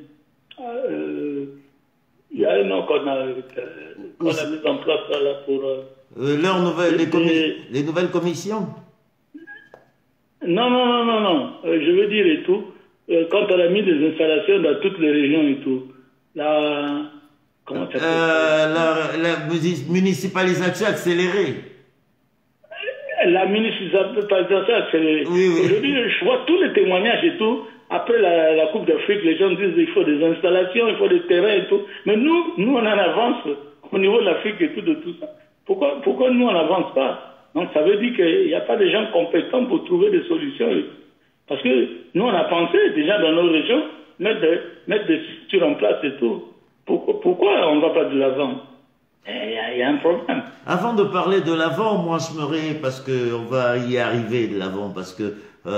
y a un nom qu'on a mis en place là pour... les nouvelles commissions? Non. Je veux dire et tout, quand on a mis des installations dans toutes les régions et tout, comment ça s'appelle la municipalisation accélérée. La municipalisation accélérée. Oui. Aujourd'hui, je vois tous les témoignages et tout. Après la Coupe d'Afrique, les gens disent qu'il faut des installations, il faut des terrains et tout. Mais nous on en avance au niveau de l'Afrique et tout, de tout ça. Pourquoi nous, on n'avance pas? Donc, ça veut dire qu'il n'y a pas de gens compétents pour trouver des solutions. Parce que nous, on a pensé déjà dans nos régions mettre des structures en place et tout. Pourquoi on ne va pas de l'avant? Il y a un problème. Avant de parler de l'avant, moi, parce qu'on va y arriver de l'avant, parce que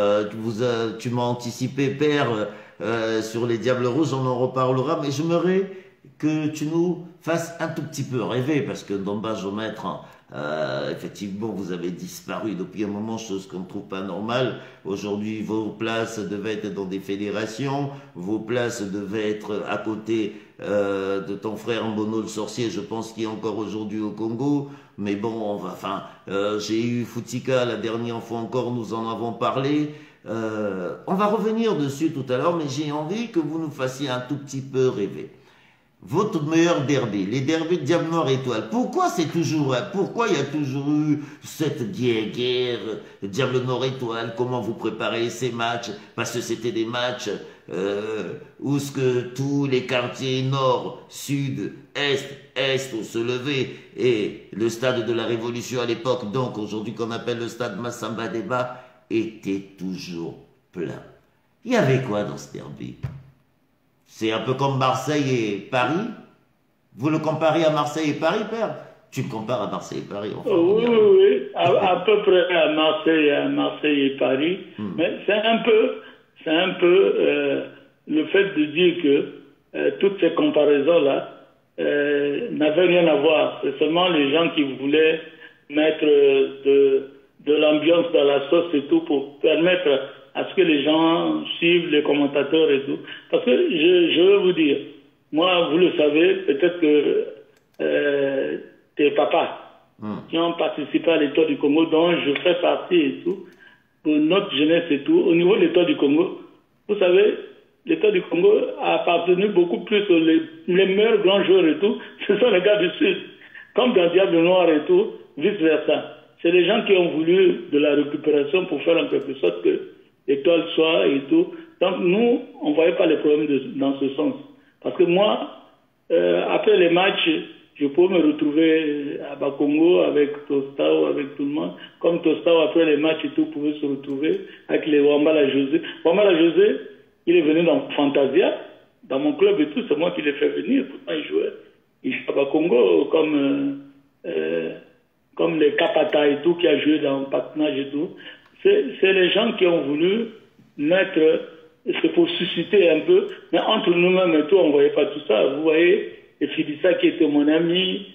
tu m'as anticipé, Père, sur les Diables Rouges, on en reparlera, mais j'aimerais que tu nous fasses un tout petit peu rêver, parce que Ndomba Géomètre, effectivement, vous avez disparu depuis un moment, chose qu'on ne trouve pas normale. Aujourd'hui, vos places devaient être dans des fédérations, vos places devaient être à côté de ton frère Mbono le sorcier, je pense qu'il est encore aujourd'hui au Congo. Mais bon, j'ai eu Foutika la dernière fois encore, nous en avons parlé. On va revenir dessus tout à l'heure, mais j'ai envie que vous nous fassiez un tout petit peu rêver. Votre meilleur derby, les derbys de Diable Noir Étoile. Pourquoi il y a toujours eu cette guerre, Diable Noir Étoile? Comment vous préparez ces matchs? Parce que c'était des matchs où ce que tous les quartiers nord, sud, est ont se levé, et le stade de la Révolution à l'époque, donc aujourd'hui qu'on appelle le stade Massamba Débat, était toujours plein. Il y avait quoi dans ce derby? C'est un peu comme Marseille et Paris. Vous le comparez à Marseille et Paris, Père? Tu me compares à Marseille et Paris, enfin. Oui. À peu près à Marseille et Paris. Mais c'est un peu le fait de dire que toutes ces comparaisons-là n'avaient rien à voir. C'est seulement les gens qui voulaient mettre de l'ambiance dans la sauce et tout pour permettre à ce que les gens suivent les commentateurs et tout. Parce que je veux vous dire, moi, vous le savez, peut-être que tes papas qui ont participé à l'État du Congo, dont je fais partie et tout, pour notre jeunesse et tout, au niveau de l'État du Congo, vous savez, l'État du Congo a appartenu beaucoup plus aux les meilleurs grands joueurs et tout, ce sont les gars du Sud, comme dans Diable Noir et tout, vice-versa. C'est les gens qui ont voulu de la récupération pour faire en quelque sorte que l'étoile soit et tout. Donc nous, on ne voyait pas les problèmes dans ce sens. Parce que moi, après les matchs, je peux me retrouver à Bakongo avec Tostao, avec tout le monde. Comme Tostao, après les matchs et tout, pouvait se retrouver avec les Wambala José. Wambala José, il est venu dans Fantasia, dans mon club et tout, c'est moi qui l'ai fait venir. Pourtant, il jouait à Bakongo comme les Kapata et tout, qui a joué dans le patinage et tout. C'est les gens qui ont voulu mettre, c'est pour susciter un peu, mais entre nous-mêmes et tout, on ne voyait pas tout ça. Vous voyez, et Fidissa qui était mon ami,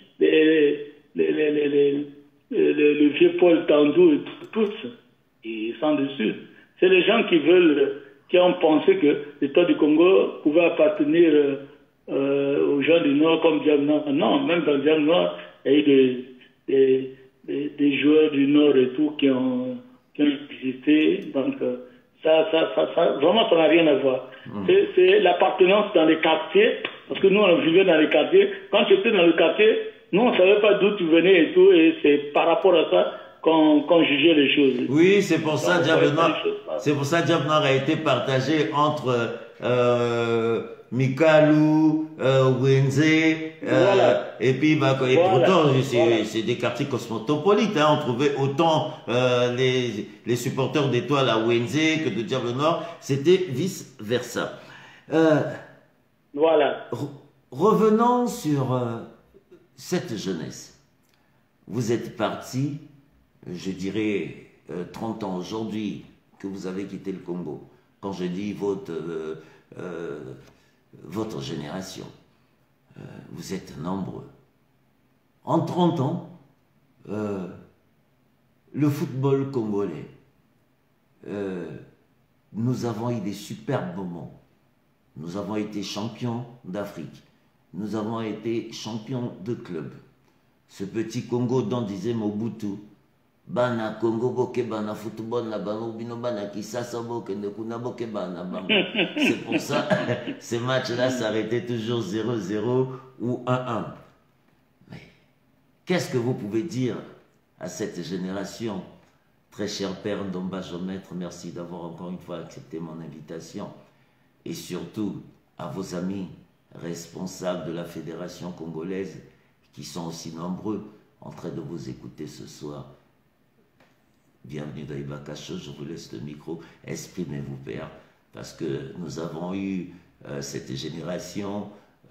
le vieux Paul Tandou, et tous, ils sont dessus. C'est les gens qui ont pensé que l'État du Congo pouvait appartenir aux gens du Nord comme Diable Noir. Non, même dans Diable Noir, il y a eu des joueurs du Nord et tout qui ont existé. Donc, vraiment, ça n'a rien à voir. C'est l'appartenance dans les quartiers, parce que nous, on vivait dans les quartiers. Quand tu étais dans le quartier, nous, on ne savait pas d'où tu venais et tout, et c'est par rapport à ça qu'on jugeait les choses. Oui, c'est pour ça Diable Noir a été partagé entre Mikalu, Wenze, Voilà. et puis et Voilà. pourtant Voilà. c'est des quartiers cosmopolites. Hein. On trouvait autant les supporters d'Étoile à Wenze que de Diable Noir. C'était vice versa. Voilà. Revenons sur cette jeunesse. Vous êtes parti, je dirais 30 ans aujourd'hui que vous avez quitté le Congo. Quand je dis votre génération, vous êtes nombreux. En 30 ans, le football congolais, nous avons eu des superbes moments. Nous avons été champions d'Afrique. Nous avons été champions de club. Ce petit Congo dont disait Mobutu, Bana Congo boke bana football na bango bino bana kisasa boke ndekuna boke bana bango. C'est pour ça ces matchs-là s'arrêtaient toujours 0-0 ou 1-1. Mais qu'est-ce que vous pouvez dire à cette génération? Très cher père Ndomba Jomètre, merci d'avoir encore une fois accepté mon invitation. Et surtout à vos amis responsables de la Fédération congolaise qui sont aussi nombreux en train de vous écouter ce soir. Bienvenue dans Ibakacho, je vous laisse le micro. Exprimez-vous, père, parce que nous avons eu cette génération,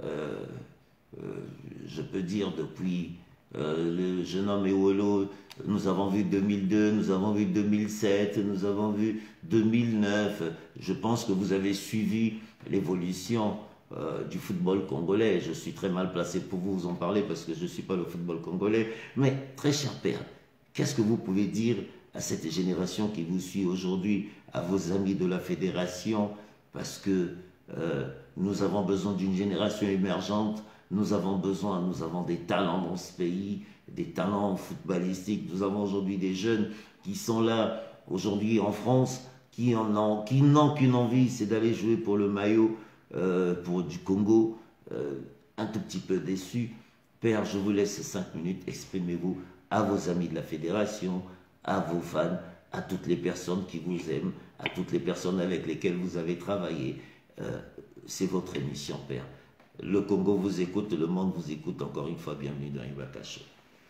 je peux dire depuis le jeune homme Ewolo, nous avons vu 2002, nous avons vu 2007, nous avons vu 2009. Je pense que vous avez suivi l'évolution du football congolais. Je suis très mal placé pour vous en parler parce que je ne suis pas le football congolais. Mais très cher père, qu'est-ce que vous pouvez dire à cette génération qui vous suit aujourd'hui, à vos amis de la fédération, parce que nous avons besoin d'une génération émergente, nous avons des talents dans ce pays, des talents footballistiques, nous avons aujourd'hui des jeunes qui sont là, aujourd'hui en France, qui n'ont qu'une envie, c'est d'aller jouer pour le maillot du Congo, un tout petit peu déçu. Père, je vous laisse 5 minutes, exprimez-vous à vos amis de la fédération, à vos fans, à toutes les personnes qui vous aiment, à toutes les personnes avec lesquelles vous avez travaillé. C'est votre émission, père. Le Congo vous écoute, le monde vous écoute. Encore une fois, bienvenue dans Ibakacho.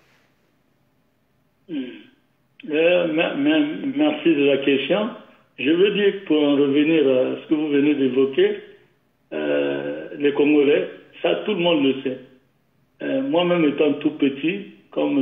Merci de la question. Je veux dire, pour en revenir à ce que vous venez d'évoquer, les Congolais, ça tout le monde le sait. Moi-même étant tout petit, comme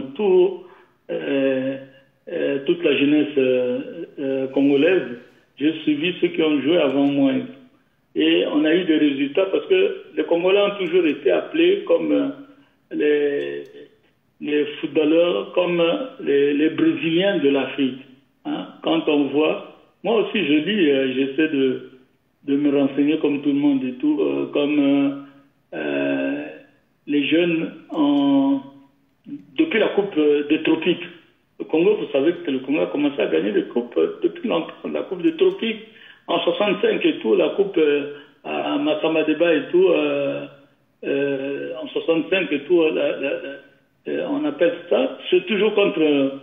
toute la jeunesse congolaise, j'ai suivi ceux qui ont joué avant moi. Et on a eu des résultats parce que les Congolais ont toujours été appelés comme les footballeurs, comme les Brésiliens de l'Afrique. Hein? Quand on voit, moi aussi je lis, j'essaie de me renseigner comme tout le monde et tout, comme les jeunes depuis la Coupe des Tropiques. Le Congo, vous savez que le Congo a commencé à gagner des coupes depuis longtemps. La Coupe des Tropiques, en 65 et tout, la Coupe à Massamadeba et tout, en 65 et tout, on appelle ça, c'est toujours contre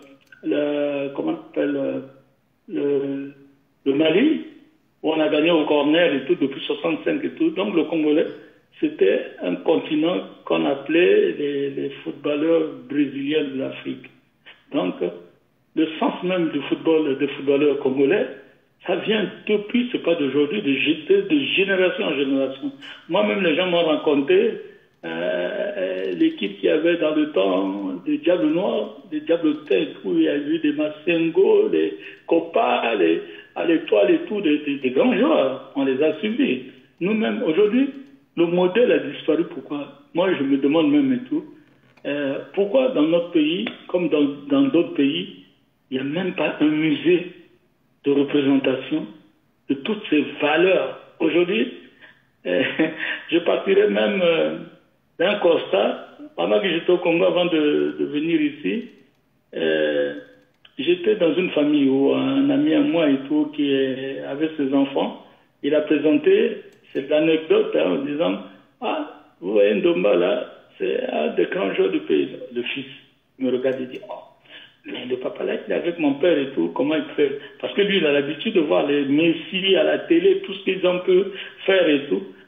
le Mali, où on a gagné au corner et tout depuis 65 et tout. Donc le Congolais, c'était un continent qu'on appelait les footballeurs brésiliens de l'Afrique. Donc, le sens même du football, des footballeurs congolais, ça vient depuis, c'est pas d'aujourd'hui, de génération en génération. Moi-même, les gens m'ont raconté l'équipe qu'il y avait dans le temps des Diables Noirs, des Diables Têtes, où il y a eu des Massengo, les Copa, à l'Étoile et tout, des grands joueurs. On les a suivis. Nous-mêmes, aujourd'hui, le modèle a disparu. Pourquoi? Moi, je me demande même et tout. Pourquoi dans notre pays, comme dans d'autres pays, il n'y a même pas un musée de représentation de toutes ces valeurs? Aujourd'hui, je partirais même d'un constat. Pendant que j'étais au Congo avant de venir ici, j'étais dans une famille où un ami à moi et tout qui avait ses enfants, il a présenté cette anecdote en disant « Ah, vous voyez Ndomba là, c'est un des grands joueurs du pays. » Le fils me regarde et dit « Oh, mais le papa là, il est avec mon père et tout, comment il fait ?» Parce que lui, il a l'habitude de voir les Messi à la télé, tout ce qu'ils ont pu faire et tout.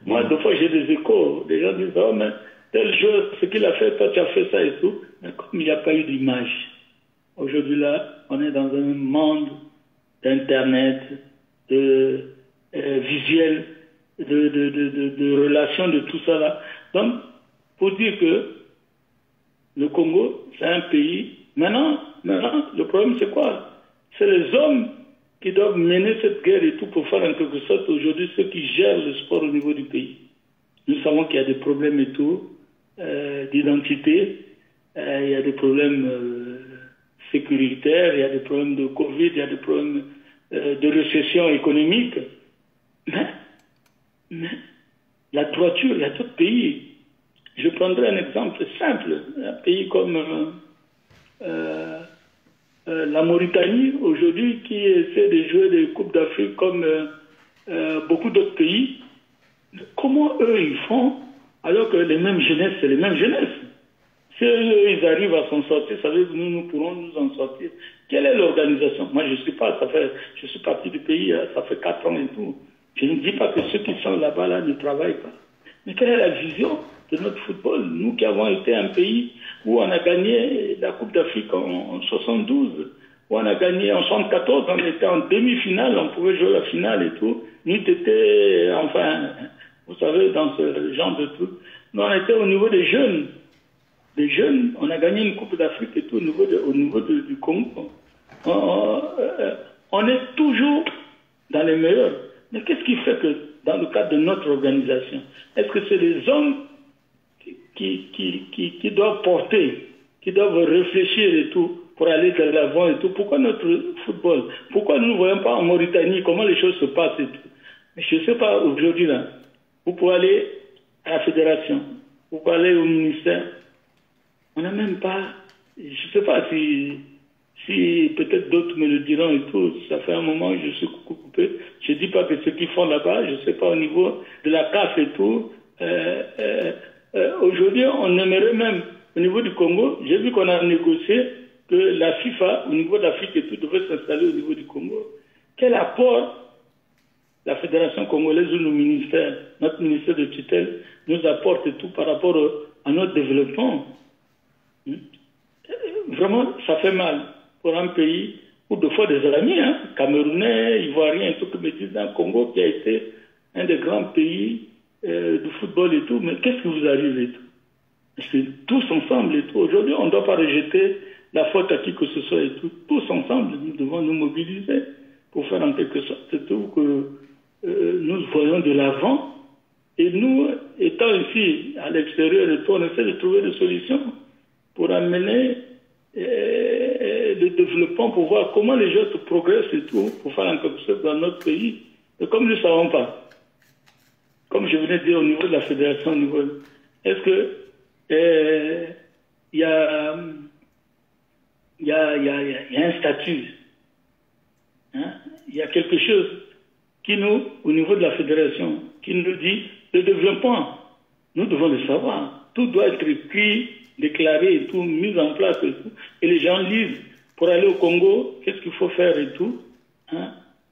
Moi, deux fois, j'ai des échos. Des gens disent, oh, mais tel jeu, ce qu'il a fait, toi, tu as fait ça et tout. Mais comme il n'y a pas eu d'image, aujourd'hui, là, on est dans un monde d'Internet, de visuel, de relations, de tout ça, là. Donc, pour dire que le Congo, c'est un pays. Maintenant, le problème, c'est quoi? C'est les hommes qui doivent mener cette guerre et tout pour faire en quelque sorte aujourd'hui ceux qui gèrent le sport au niveau du pays. Nous savons qu'il y a des problèmes et tout, d'identité, il y a des problèmes sécuritaires, il y a des problèmes de Covid, il y a des problèmes de récession économique. Mais la droiture, il y a d'autres pays. Je prendrai un exemple simple. Un pays comme la Mauritanie, aujourd'hui, qui essaie de jouer des Coupes d'Afrique comme beaucoup d'autres pays. Comment eux, ils font, alors que les mêmes jeunesses, c'est les mêmes jeunesses? Si eux, ils arrivent à s'en sortir, ça veut dire que nous pourrons nous en sortir. Quelle est l'organisation? Moi, je ne sais pas, je suis parti du pays, ça fait 4 ans et tout. Je ne dis pas que ceux qui sont là-bas, là, ne travaillent pas. Mais quelle est la vision de notre football? Nous qui avons été un pays où on a gagné la Coupe d'Afrique en 72, où on a gagné en 74, on était en demi-finale, on pouvait jouer la finale et tout. Nous étions, enfin, vous savez, dans ce genre de truc. Nous, on était au niveau des jeunes. Les jeunes, on a gagné une Coupe d'Afrique et tout au niveau du Congo. On est toujours dans les meilleurs. Mais qu'est-ce qui fait que, dans le cadre de notre organisation, est-ce que c'est les hommes qui doivent porter, qui doivent réfléchir et tout, pour aller de l'avant et tout? Pourquoi notre football? Pourquoi nous ne voyons pas en Mauritanie comment les choses se passent et tout? Mais je ne sais pas, aujourd'hui, là, vous pouvez aller à la fédération, vous pouvez aller au ministère. On n'a même pas, je ne sais pas si peut-être d'autres me le diront et tout, ça fait un moment que je suis coupé. Je ne dis pas que ceux qui font là-bas, je ne sais pas au niveau de la CAF et tout. Aujourd'hui, on aimerait même, au niveau du Congo, j'ai vu qu'on a négocié que la FIFA, au niveau de l'Afrique et tout, devrait s'installer au niveau du Congo. Quel apport la Fédération congolaise ou nos ministères, notre ministère de tutelle, nous apporte et tout par rapport à notre développement? Vraiment, ça fait mal pour un pays ou deux fois des amis, hein, Camerounais, Ivoiriens, tout que me disent un Congo qui a été un des grands pays du football et tout, mais qu'est-ce qui vous arrive et tout? C'est tous ensemble et tout. Aujourd'hui, on ne doit pas rejeter la faute à qui que ce soit et tout. Tous ensemble, nous devons nous mobiliser pour faire en quelque sorte tout que nous voyons de l'avant. Et nous, étant ici à l'extérieur et tout, on essaie de trouver des solutions pour amener le développement, pour voir comment les gens progressent et tout, pour faire en quelque sorte dans notre pays. Et comme nous ne savons pas, comme je venais de dire au niveau de la fédération, est-ce que il y a un statut, hein? Il y a quelque chose qui nous, au niveau de la fédération, qui nous dit le développement, nous devons le savoir. Tout doit être écrit, déclaré et tout, mis en place et tout. Et les gens lisent pour aller au Congo, qu'est-ce qu'il faut faire et tout. Hein?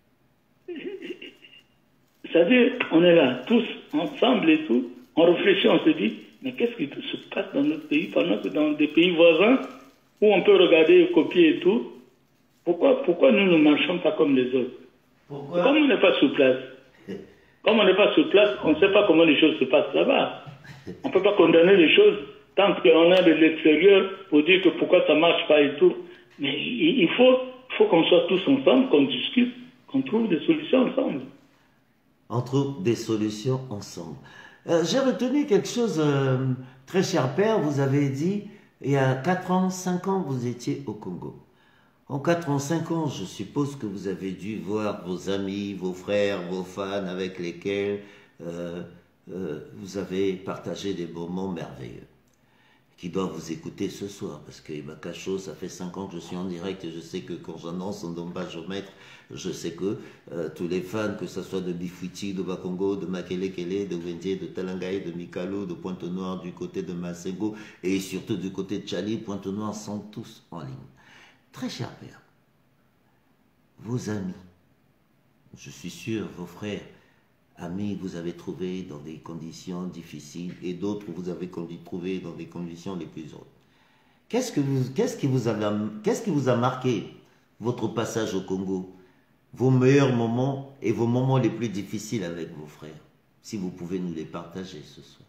C'est-à-dire, on est là, tous ensemble et tout, on réfléchit, on se dit, mais qu'est-ce qui se passe dans notre pays, pendant que dans des pays voisins, où on peut regarder et copier et tout, pourquoi nous ne marchons pas comme les autres? Comme on n'est pas sur place. Comme on n'est pas sur place, on ne sait pas comment les choses se passent là-bas. On ne peut pas condamner les choses tant qu'on est de l'extérieur pour dire que pourquoi ça ne marche pas et tout. Mais il faut qu'on soit tous ensemble, qu'on discute, qu'on trouve des solutions ensemble. On trouve des solutions ensemble. J'ai retenu quelque chose, très cher père, vous avez dit, il y a 4 ans, 5 ans, vous étiez au Congo. En 4 ans, 5 ans, je suppose que vous avez dû voir vos amis, vos frères, vos fans avec lesquels vous avez partagé des moments merveilleux, qui doivent vous écouter ce soir, parce que Ibakacho, ça fait 5 ans que je suis en direct et je sais que quand j'annonce un dommage au maître, je sais que tous les fans, que ce soit de Bifuiti, de Bakongo, de Makelekele, de Wendie, de Talangaye, de Mikalo, de Pointe-Noire, du côté de Massengo et surtout du côté de Tchali, Pointe-Noire sont tous en ligne. Très cher père, vos amis, je suis sûr, vos frères, amis vous avez trouvé dans des conditions difficiles et d'autres vous avez trouvé dans des conditions les plus hautes. Qu'est-ce qui vous a marqué votre passage au Congo? Vos meilleurs moments et vos moments les plus difficiles avec vos frères, si vous pouvez nous les partager ce soir.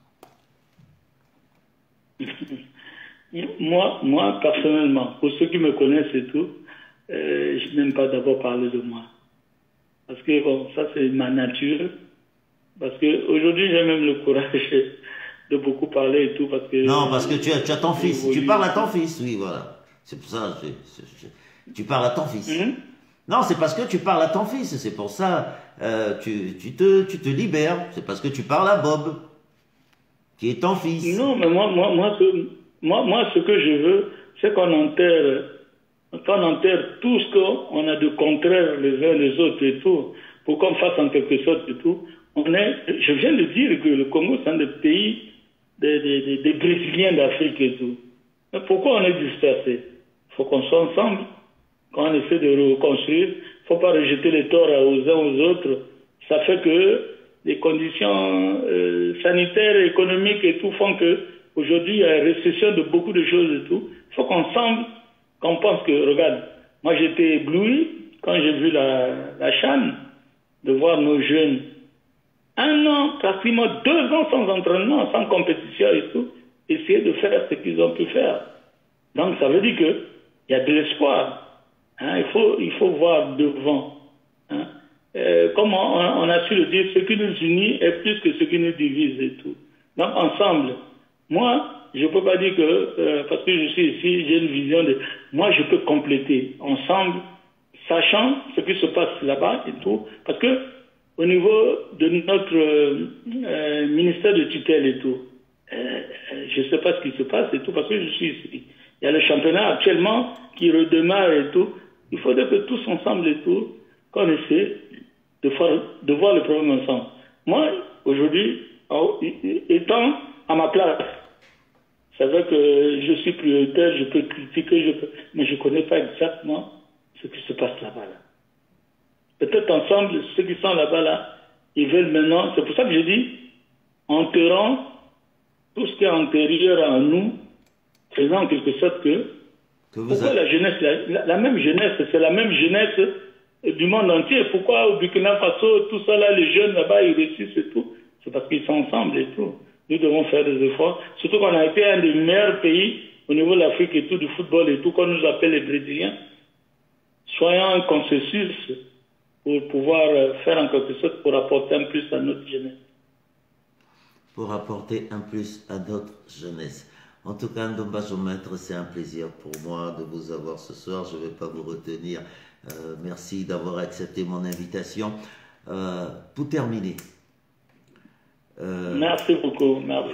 Moi, personnellement, pour ceux qui me connaissent et tout, je n'aime pas d'abord parler de moi. Parce que bon, ça c'est ma nature. Parce qu'aujourd'hui, j'ai même le courage de beaucoup parler et tout. Parce que, non, parce que tu as ton fils. Tu parles à ton fils, oui, voilà. C'est pour ça, tu parles à ton fils. Non, c'est parce que tu parles à ton fils. C'est pour ça, tu te libères. C'est parce que tu parles à Bob, qui est ton fils. Non, mais moi, ce que je veux, c'est qu'on enterre tout ce qu'on a de contraire les uns les autres et tout, pour qu'on fasse en quelque sorte et tout. Je viens de dire que le Congo, c'est un des pays des Brésiliens d'Afrique et tout. Mais pourquoi on est dispersé? Il faut qu'on soit ensemble, quand on essaie de reconstruire. Il ne faut pas rejeter les torts aux uns aux autres. Ça fait que les conditions sanitaires, économiques et tout font que aujourd'hui il y a une récession de beaucoup de choses et tout. Il faut qu'ensemble, qu'on pense que, regarde, moi j'étais ébloui quand j'ai vu la CHAN, de voir nos jeunes, 1 an, pratiquement 2 ans sans entraînement, sans compétition et tout, essayer de faire ce qu'ils ont pu faire. Donc ça veut dire qu'il y a de l'espoir. Hein, il faut voir devant. Hein. Comme on a su le dire, ce qui nous unit est plus que ce qui nous divise et tout. Donc ensemble, moi, je ne peux pas dire que, parce que je suis ici, j'ai une vision de... Moi, je peux compléter ensemble, sachant ce qui se passe là-bas et tout, parce que au niveau de notre ministère de tutelle et tout, je ne sais pas ce qui se passe et tout, parce que je suis ici. Il y a le championnat actuellement qui redémarre et tout. Il faudrait que tous ensemble et tout, qu'on essaie de voir le problème ensemble. Moi, aujourd'hui, étant à ma place, c'est vrai que je suis prioritaire, je peux critiquer, mais je ne connais pas exactement ce qui se passe là-bas. Là. Peut-être ensemble, ceux qui sont là-bas, là, ils veulent maintenant, c'est pour ça que je dis, enterrons tout ce qui est antérieur à nous, faisant en quelque sorte que pourquoi la jeunesse, la même jeunesse, c'est la même jeunesse du monde entier. Pourquoi au Burkina Faso, tout ça là, les jeunes là-bas, ils réussissent et tout? C'est parce qu'ils sont ensemble et tout. Nous devons faire des efforts. Surtout qu'on a été un des meilleurs pays au niveau de l'Afrique et tout, du football et tout, qu'on nous appelle les Brésiliens. Soyons un consensus pour pouvoir faire en quelque sorte pour apporter un plus à notre jeunesse. Pour apporter un plus à notre jeunesse. En tout cas, Ndomba Maître, c'est un plaisir pour moi de vous avoir ce soir. Je ne vais pas vous retenir. Merci d'avoir accepté mon invitation. Pour terminer. Merci beaucoup. Merci.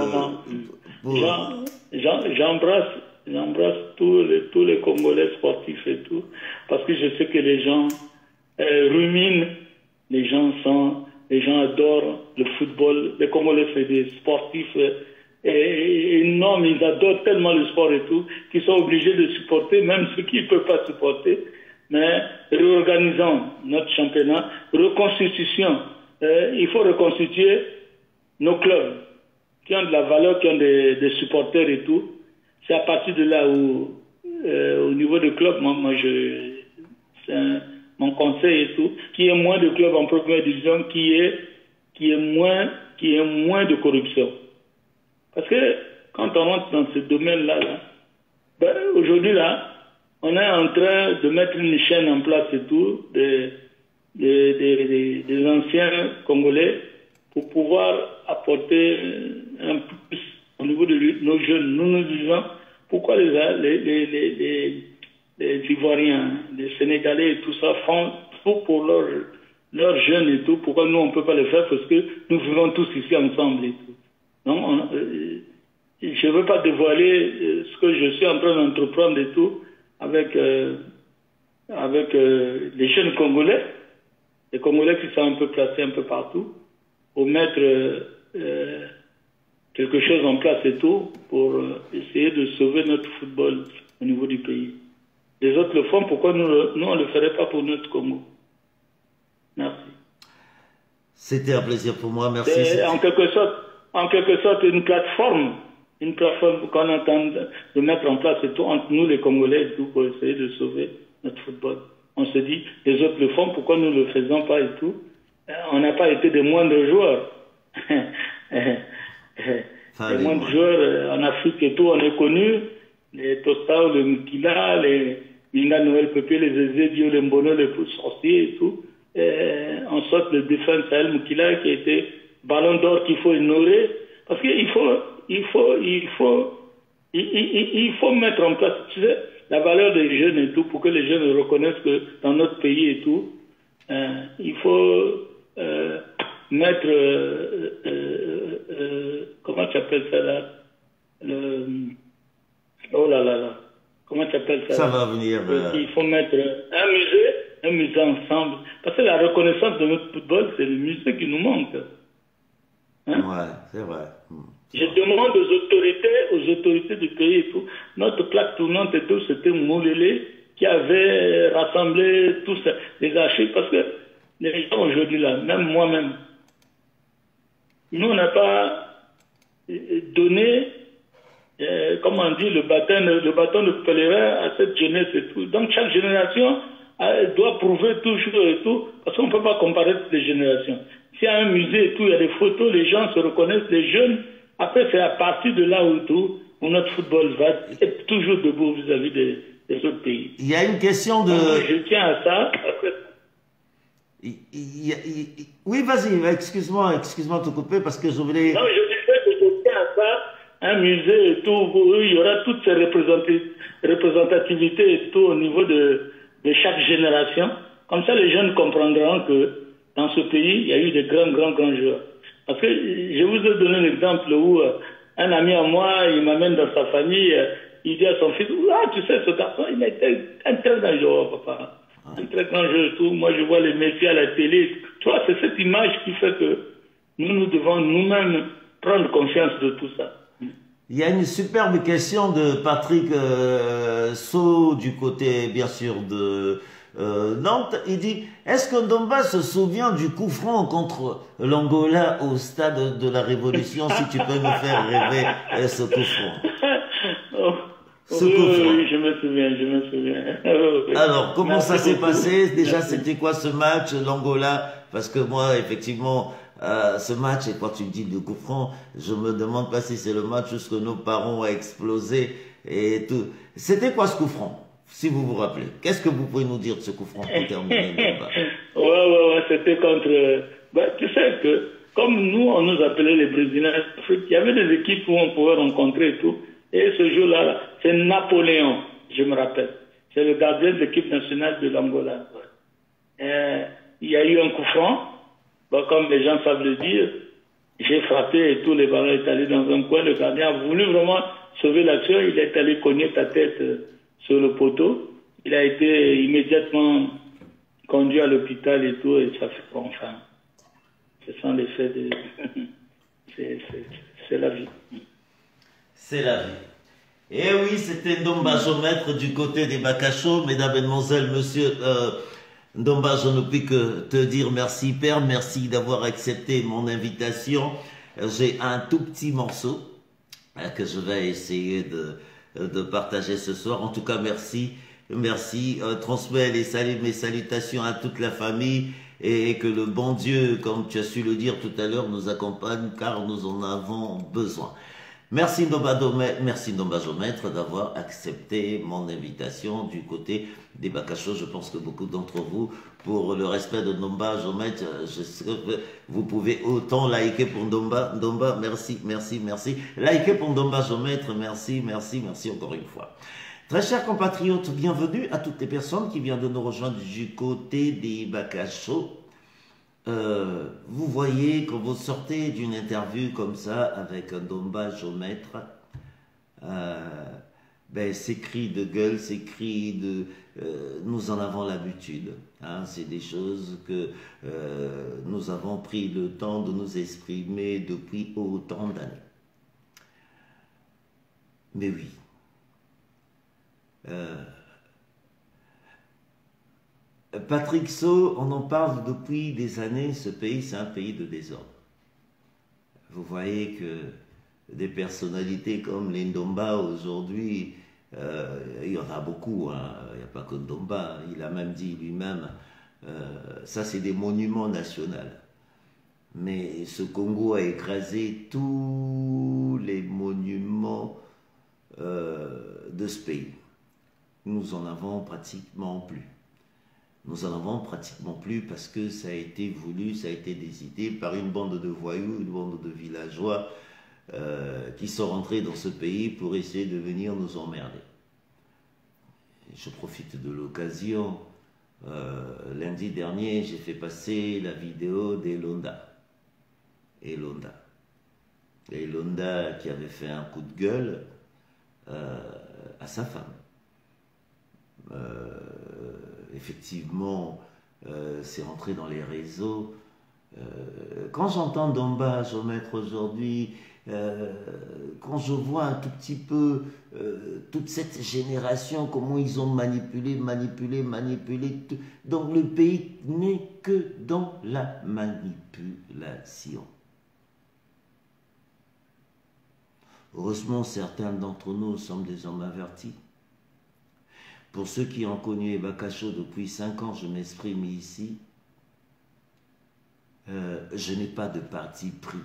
J'embrasse tous les Congolais sportifs et tout, parce que je sais que les gens ruminent, les gens adorent le football. Les Congolais, c'est des sportifs énormes, ils adorent tellement le sport et tout, qu'ils sont obligés de supporter, même ceux qui ne peuvent pas supporter. Mais réorganisons notre championnat, reconstitution. Il faut reconstituer nos clubs qui ont de la valeur, qui ont des supporters et tout. C'est à partir de là où, au niveau des clubs, c'est mon conseil et tout, qu'il y ait moins de clubs en première division, qu'il y ait moins de corruption. Parce que quand on rentre dans ce domaine-là, aujourd'hui, là, on est en train de mettre une chaîne en place et tout, des anciens Congolais, pour pouvoir apporter un plus au niveau de nos jeunes. Nous disons, pourquoi les Ivoiriens, les Sénégalais et tout ça font tout pour leurs jeunes et tout, pourquoi nous on ne peut pas le faire, parce que nous vivons tous ici ensemble et tout. Donc, je ne veux pas dévoiler ce que je suis en train d'entreprendre et tout avec les jeunes Congolais, les Congolais qui sont un peu placés un peu partout, pour mettre quelque chose en place et tout, pour essayer de sauver notre football au niveau du pays. Les autres le font, pourquoi nous on ne le ferait pas pour notre Congo? Merci. C'était un plaisir pour moi, merci. C'est en quelque sorte une plateforme qu'on entend de mettre en place et tout, entre nous les Congolais et tout, pour essayer de sauver notre football. On se dit, les autres le font, pourquoi nous ne le faisons pas et tout. On n'a pas été des moindres joueurs. Les moindres joueurs en Afrique et tout, on est connus. Les Tostao, le Mukila, les Minga Noël Pépé, les Ezebio, les Mbono, les sorciers et tout. En sorte, le défunt Sahel Mukila qui a été ballon d'or qu'il faut ignorer. Parce qu'il faut mettre en place, tu sais, la valeur des jeunes et tout, pour que les jeunes reconnaissent que dans notre pays et tout, il faut mettre, comment tu appelles ça là, oh là là là, comment tu appelles ça? Ça va venir. Il faut mettre un musée ensemble. Parce que la reconnaissance de notre football, c'est le musée qui nous manque. Hein? Ouais, c'est vrai. Je demande aux autorités du pays et tout, notre plaque tournante et tout, c'était Moulélé qui avait rassemblé tous les archives, parce que les gens aujourd'hui là, même moi-même, nous on n'a pas donné, comment on dit, le bâton de pèlerin à cette jeunesse et tout. Donc chaque génération doit prouver toujours et tout, parce qu'on ne peut pas comparer toutes les générations. S'il y a un musée et tout, il y a des photos, les gens se reconnaissent, les jeunes. Après, c'est à partir de là où tout, où notre football va être toujours debout vis-à-vis des autres pays. Il y a une question de... Je tiens à ça. Après... Oui, vas-y, excuse-moi de te couper parce que je voulais... Non, je disais que je tiens à ça, un musée et tout, où il y aura toutes ces représentativités et tout au niveau de chaque génération. Comme ça, les jeunes comprendront que dans ce pays, il y a eu des grands joueurs. Parce que je vous ai donné l'exemple où un ami à moi, il m'amène dans sa famille, il dit à son fils, ah, tu sais, ce garçon, il a été un très grand joueur, papa. Un très grand joueur et tout. Moi, je vois les Messi à la télé. Tu vois, c'est cette image qui fait que nous devons nous-mêmes prendre conscience de tout ça. Il y a une superbe question de Patrick Sceaux du côté, bien sûr, de Nantes. Il dit, est-ce que Ndomba se souvient du coup franc contre l'Angola au stade de la Révolution? Si tu peux nous faire rêver ce coup franc. Oui, je me souviens. Alors, comment ça s'est passé? Déjà, c'était quoi ce match, l'Angola? Parce que moi, effectivement, ce match, et quand tu me dis de coup franc, je me demande pas si c'est le match où ce que nos parents ont explosé et tout. C'était quoi ce coup franc? Si vous vous rappelez, qu'est-ce que vous pouvez nous dire de ce coup franc pour terminer? Ouais, c'était contre... tu sais que, comme nous, on nous appelait les Brésiliens d'Afrique, il y avait des équipes où on pouvait rencontrer et tout. Et ce jour-là, c'est Napoléon, je me rappelle. C'est le gardien de l'équipe nationale de l'Angola. Il y a eu un coup franc. Comme les gens savent le dire, j'ai frappé et tous les ballons est allé dans un coin. Le gardien a voulu vraiment sauver l'action. Il est allé cogner ta tête sur le poteau. Il a été immédiatement conduit à l'hôpital et tout, et ça fait enfin. Ce sont les faits de... c'est la vie. C'est la vie. Et oui, c'était Ndomba Géomètre du côté des Bakacho. Mesdames, Mesdemoiselles, Monsieur Ndomba, je ne puis que te dire merci, Père. Merci d'avoir accepté mon invitation. J'ai un tout petit morceau que je vais essayer de partager ce soir. En tout cas, merci. Merci. Transmets mes salutations à toute la famille et que le bon Dieu, comme tu as su le dire tout à l'heure, nous accompagne car nous en avons besoin. Merci Ndomba Géomètre d'avoir accepté mon invitation du côté des Bakacho. Je pense que beaucoup d'entre vous, pour le respect de Ndomba Géomètre, vous pouvez autant liker pour Ndomba, merci. Liker pour Ndomba Géomètre, merci encore une fois. Très chers compatriotes, bienvenue à toutes les personnes qui viennent de nous rejoindre du côté des Bakacho. Vous voyez, quand vous sortez d'une interview comme ça avec un Ndomba Géomètre, ces cris de gueule, ces cris de... nous en avons l'habitude. Hein, c'est des choses que nous avons pris le temps de nous exprimer depuis autant d'années. Mais oui. Patrick So, on en parle depuis des années, ce pays, c'est un pays de désordre. Vous voyez que des personnalités comme les Ndomba aujourd'hui, il y en a beaucoup, hein. Il n'y a pas que Ndomba, il a même dit lui-même, ça c'est des monuments nationaux. Mais ce Congo a écrasé tous les monuments de ce pays. Nous en avons pratiquement plus. Nous en avons pratiquement plus parce que ça a été voulu, ça a été décidé par une bande de voyous, une bande de villageois qui sont rentrés dans ce pays pour essayer de venir nous emmerder. Je profite de l'occasion. Lundi dernier, j'ai fait passer la vidéo d'Elonda. Elonda qui avait fait un coup de gueule à sa femme. Effectivement, c'est rentré dans les réseaux. Quand j'entends Ndomba, Géomètre aujourd'hui, quand je vois un tout petit peu toute cette génération, comment ils ont manipulé, donc le pays n'est que dans la manipulation. Heureusement, certains d'entre nous sommes des hommes avertis. Pour ceux qui ont connu Ebakacho depuis 5 ans, je m'exprime ici, je n'ai pas de parti pris.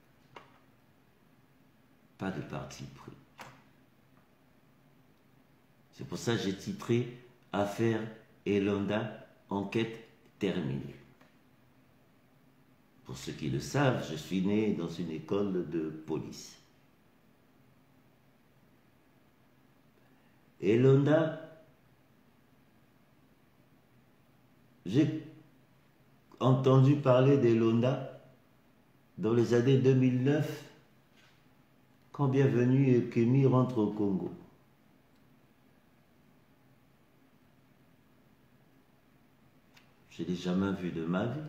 Pas de parti pris. C'est pour ça que j'ai titré « Affaire Elonda, enquête terminée ». Pour ceux qui le savent, je suis né dans une école de police. Elonda, j'ai entendu parler d'Elonda dans les années 2009, quand Bienvenue et Kémy rentrent au Congo. Je ne l'ai jamais vu de ma vie.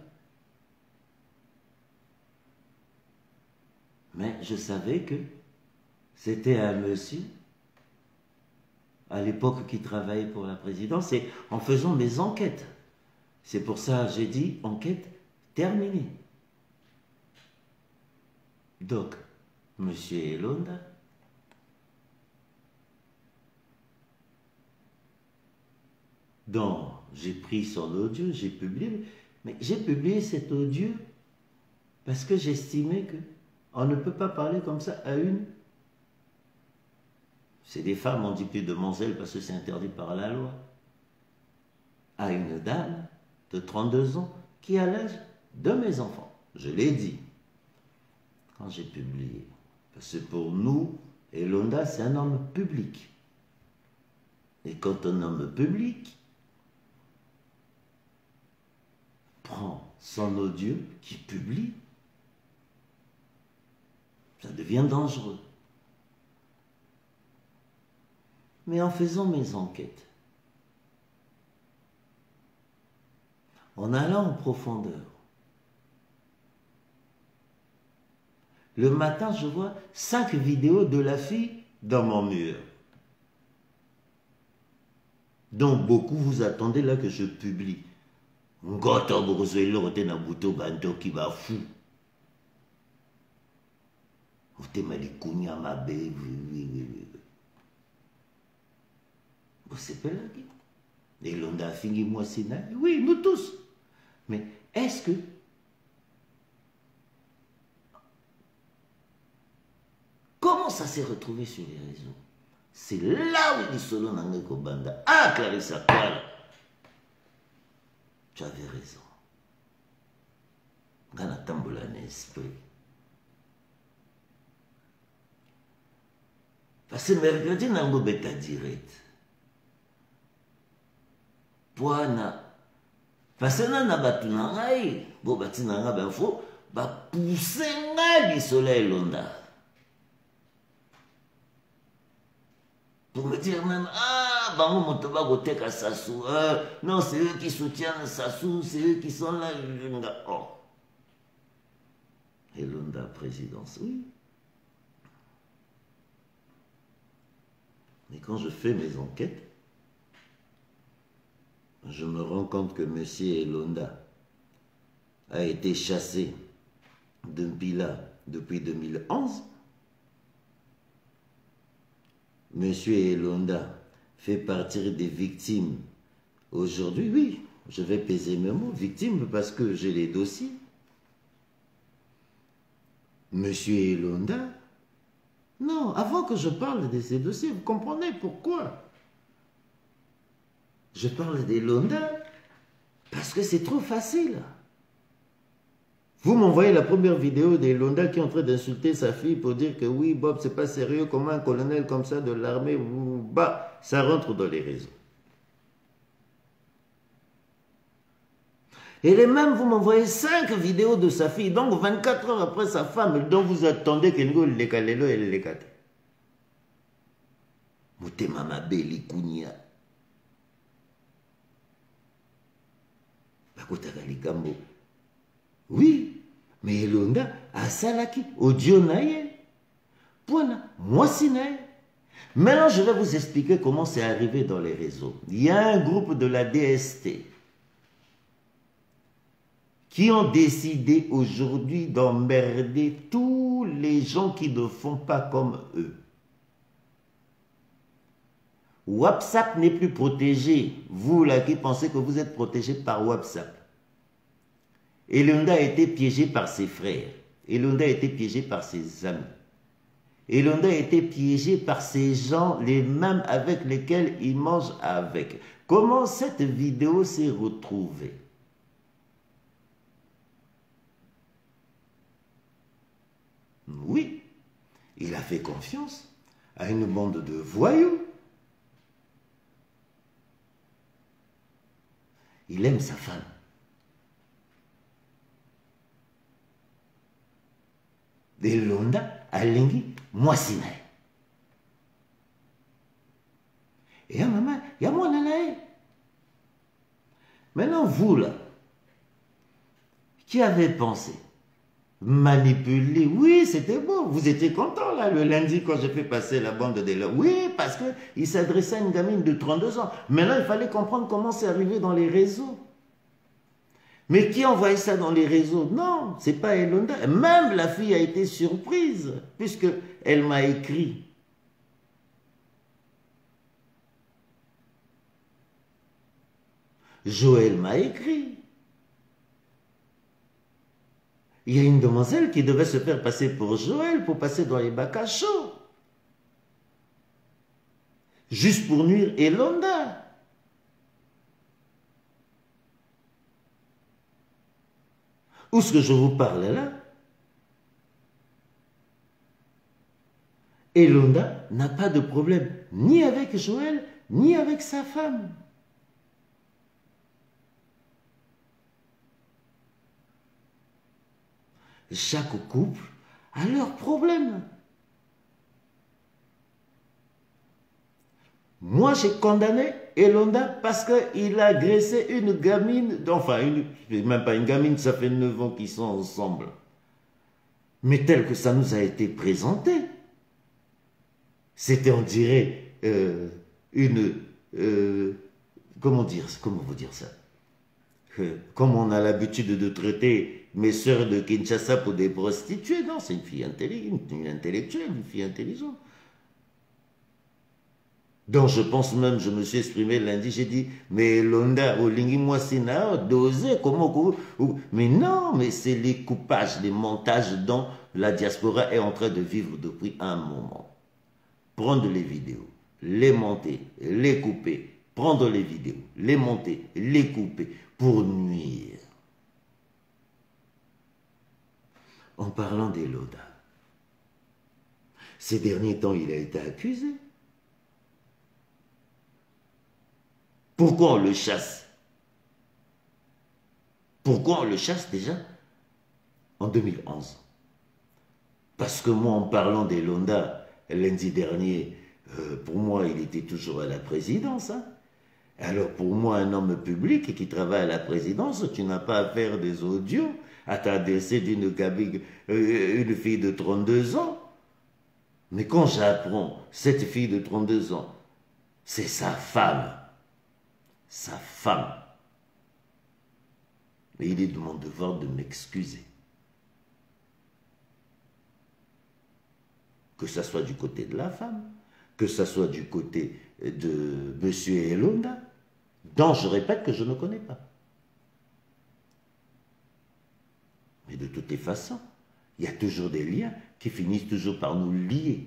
Mais je savais que c'était un monsieur, à l'époque, qui travaillait pour la présidence, et en faisant mes enquêtes. C'est pour ça que j'ai dit enquête terminée. Donc, monsieur Elonda, donc j'ai pris son audio, j'ai publié, mais j'ai publié cet audio parce que j'estimais que on ne peut pas parler comme ça à une. C'est des femmes, on dit plus demoiselles parce que c'est interdit par la loi. À une dame de 32 ans qui a l'âge de mes enfants. Je l'ai dit quand j'ai publié. Parce que pour nous, Elonda, c'est un homme public. Et quand un homme public prend son audio qui publie, ça devient dangereux. Mais en faisant mes enquêtes, en allant en profondeur, le matin, je vois 5 vidéos de la fille dans mon mur. Donc beaucoup vous attendez là que je publie. Ngota Borozoelo na buto banto qui va fou. Ote malikunya mabe. Vous c'est pas là qui. Elonda fingi moi Sina. Oui, nous tous. Mais est-ce que comment ça s'est retrouvé sur les réseaux? C'est là où il solo n'angeko banda. Ah, Clarissa Kwala. Tu avais raison. Gana tambola n'esprit. Parce que mercredi nango beta direct. Poana. Parce que na batu nangai, bo bati nanga benfo, ba pousser ngai soleil Elonda. Pour me dire même, ah, Bango Motoba Goteka Sassou, non, c'est eux qui soutiennent Sassou, c'est eux qui sont là, oh. Elonda présidence, oui. Mais quand je fais mes enquêtes, je me rends compte que M. Elonda a été chassé de Mpila depuis 2011. M. Elonda fait partie des victimes. Aujourd'hui, oui, je vais peser mes mots, victime parce que j'ai les dossiers. M. Elonda, non, avant que je parle de ces dossiers, vous comprenez pourquoi? Je parle d'Elonda parce que c'est trop facile. Vous m'envoyez la première vidéo d'Elonda qui est en train d'insulter sa fille pour dire que oui, Bob, c'est pas sérieux, comment un colonel comme ça de l'armée, bah, ça rentre dans les réseaux. Et les mêmes, vous m'envoyez 5 vidéos de sa fille, donc 24 heures après sa femme, dont vous attendez qu'elle nous les calelo et les gâte. Mutema mabeli kunya. Bakotaka likambo. Oui, mais Elonda a salaki audio naye. Point, moi si naye. Maintenant, je vais vous expliquer comment c'est arrivé dans les réseaux. Il y a un groupe de la DST qui ont décidé aujourd'hui d'emmerder tous les gens qui ne font pas comme eux. WhatsApp n'est plus protégé. Vous là qui pensez que vous êtes protégé par WhatsApp. Elonda a été piégé par ses frères. Elonda a été piégé par ses amis. Elonda a été piégé par ces gens, les mêmes avec lesquels il mange avec. Comment cette vidéo s'est retrouvée? Oui, il a fait confiance à une bande de voyous. Il aime sa femme. Elonda alingi mwasinae. Et à maman, il y a moi nanae. Maintenant, vous là, qui avez pensé manipuler? Oui, c'était beau. Vous étiez content là le lundi quand j'ai fait passer la bande de l'heure. Oui, parce qu'il s'adressait à une gamine de 32 ans. Maintenant, il fallait comprendre comment c'est arrivé dans les réseaux. Mais qui envoyait ça dans les réseaux? Non, c'est pas Elonda. Même la fille a été surprise, puisque elle m'a écrit. Joël m'a écrit. Il y a une demoiselle qui devait se faire passer pour Joël, pour passer dans les bacs à chaud. Juste pour nuire Elonda. Où est-ce que je vous parle là? Elonda n'a pas de problème ni avec Joël, ni avec sa femme. Chaque couple a leurs problèmes. Moi, j'ai condamné Elonda parce qu'il a agressé une gamine, enfin, même pas une gamine, ça fait 9 ans qu'ils sont ensemble. Mais tel que ça nous a été présenté, c'était, on dirait, comment vous dire ça? Comme on a l'habitude de traiter mes sœurs de Kinshasa pour des prostituées, non, c'est une fille intellectuelle, une fille intelligente. Donc je pense même, je me suis exprimé lundi, j'ai dit, mais Elonda, Olingi Mwasina, dosé, comment, mais non, mais c'est les coupages, les montages dont la diaspora est en train de vivre depuis un moment. Prendre les vidéos, les monter, les couper, prendre les vidéos, les monter, les couper, pour nuire. En parlant d'Elonda, ces derniers temps, il a été accusé. Pourquoi on le chasse? Pourquoi on le chasse déjà? En 2011. Parce que moi, en parlant d'Elonda, lundi dernier, pour moi, il était toujours à la présidence. Hein? Alors pour moi, un homme public qui travaille à la présidence, tu n'as pas à faire des audios à t'adresser d'une une fille de 32 ans. Mais quand j'apprends, cette fille de 32 ans, c'est sa femme. sa femme. Mais il est de mon devoir de m'excuser. Que ce soit du côté de la femme, que ce soit du côté de M. Elonda, dont je répète que je ne connais pas. Mais de toutes les façons, il y a toujours des liens qui finissent toujours par nous lier.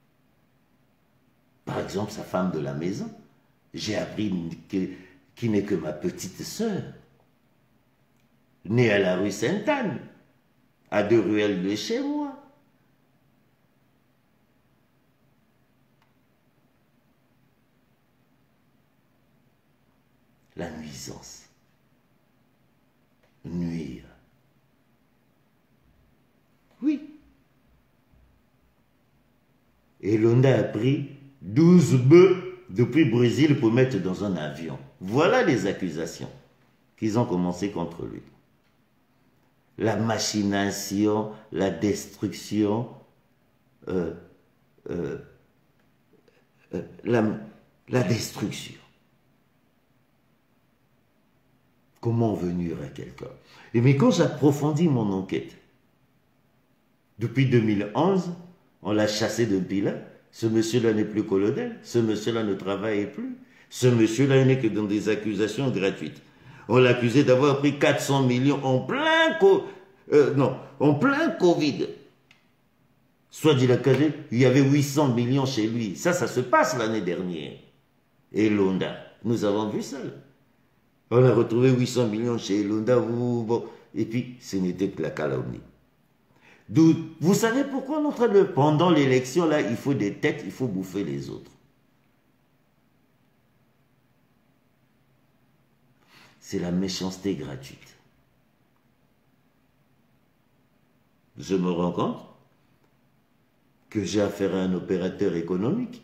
Par exemple, sa femme de la maison, j'ai appris qui n'est que ma petite sœur, née à la rue Sainte-Anne, à 2 ruelles de chez moi. La nuisance. Nuire. Oui. Et Elonda a pris 12 bœufs depuis Brésil pour mettre dans un avion. Voilà les accusations qu'ils ont commencé contre lui. La machination, la destruction, la destruction. Comment on veut nuire à quelqu'un? Mais quand j'approfondis mon enquête, depuis 2011, on l'a chassé depuis là. Ce monsieur-là n'est plus colonel. Ce monsieur-là ne travaille plus. Ce monsieur-là n'est que dans des accusations gratuites. On l'a accusé d'avoir pris 400 millions en plein Covid. Soit dit la cadet, il y avait 800 millions chez lui. Ça se passe l'année dernière. Et Elonda, nous avons vu ça. On a retrouvé 800 millions chez Elonda. Bon. Et puis, ce n'était que la calomnie. Vous savez pourquoi on est en train de... Pendant l'élection, là, il faut des têtes, il faut bouffer les autres. C'est la méchanceté gratuite. Je me rends compte que j'ai affaire à un opérateur économique.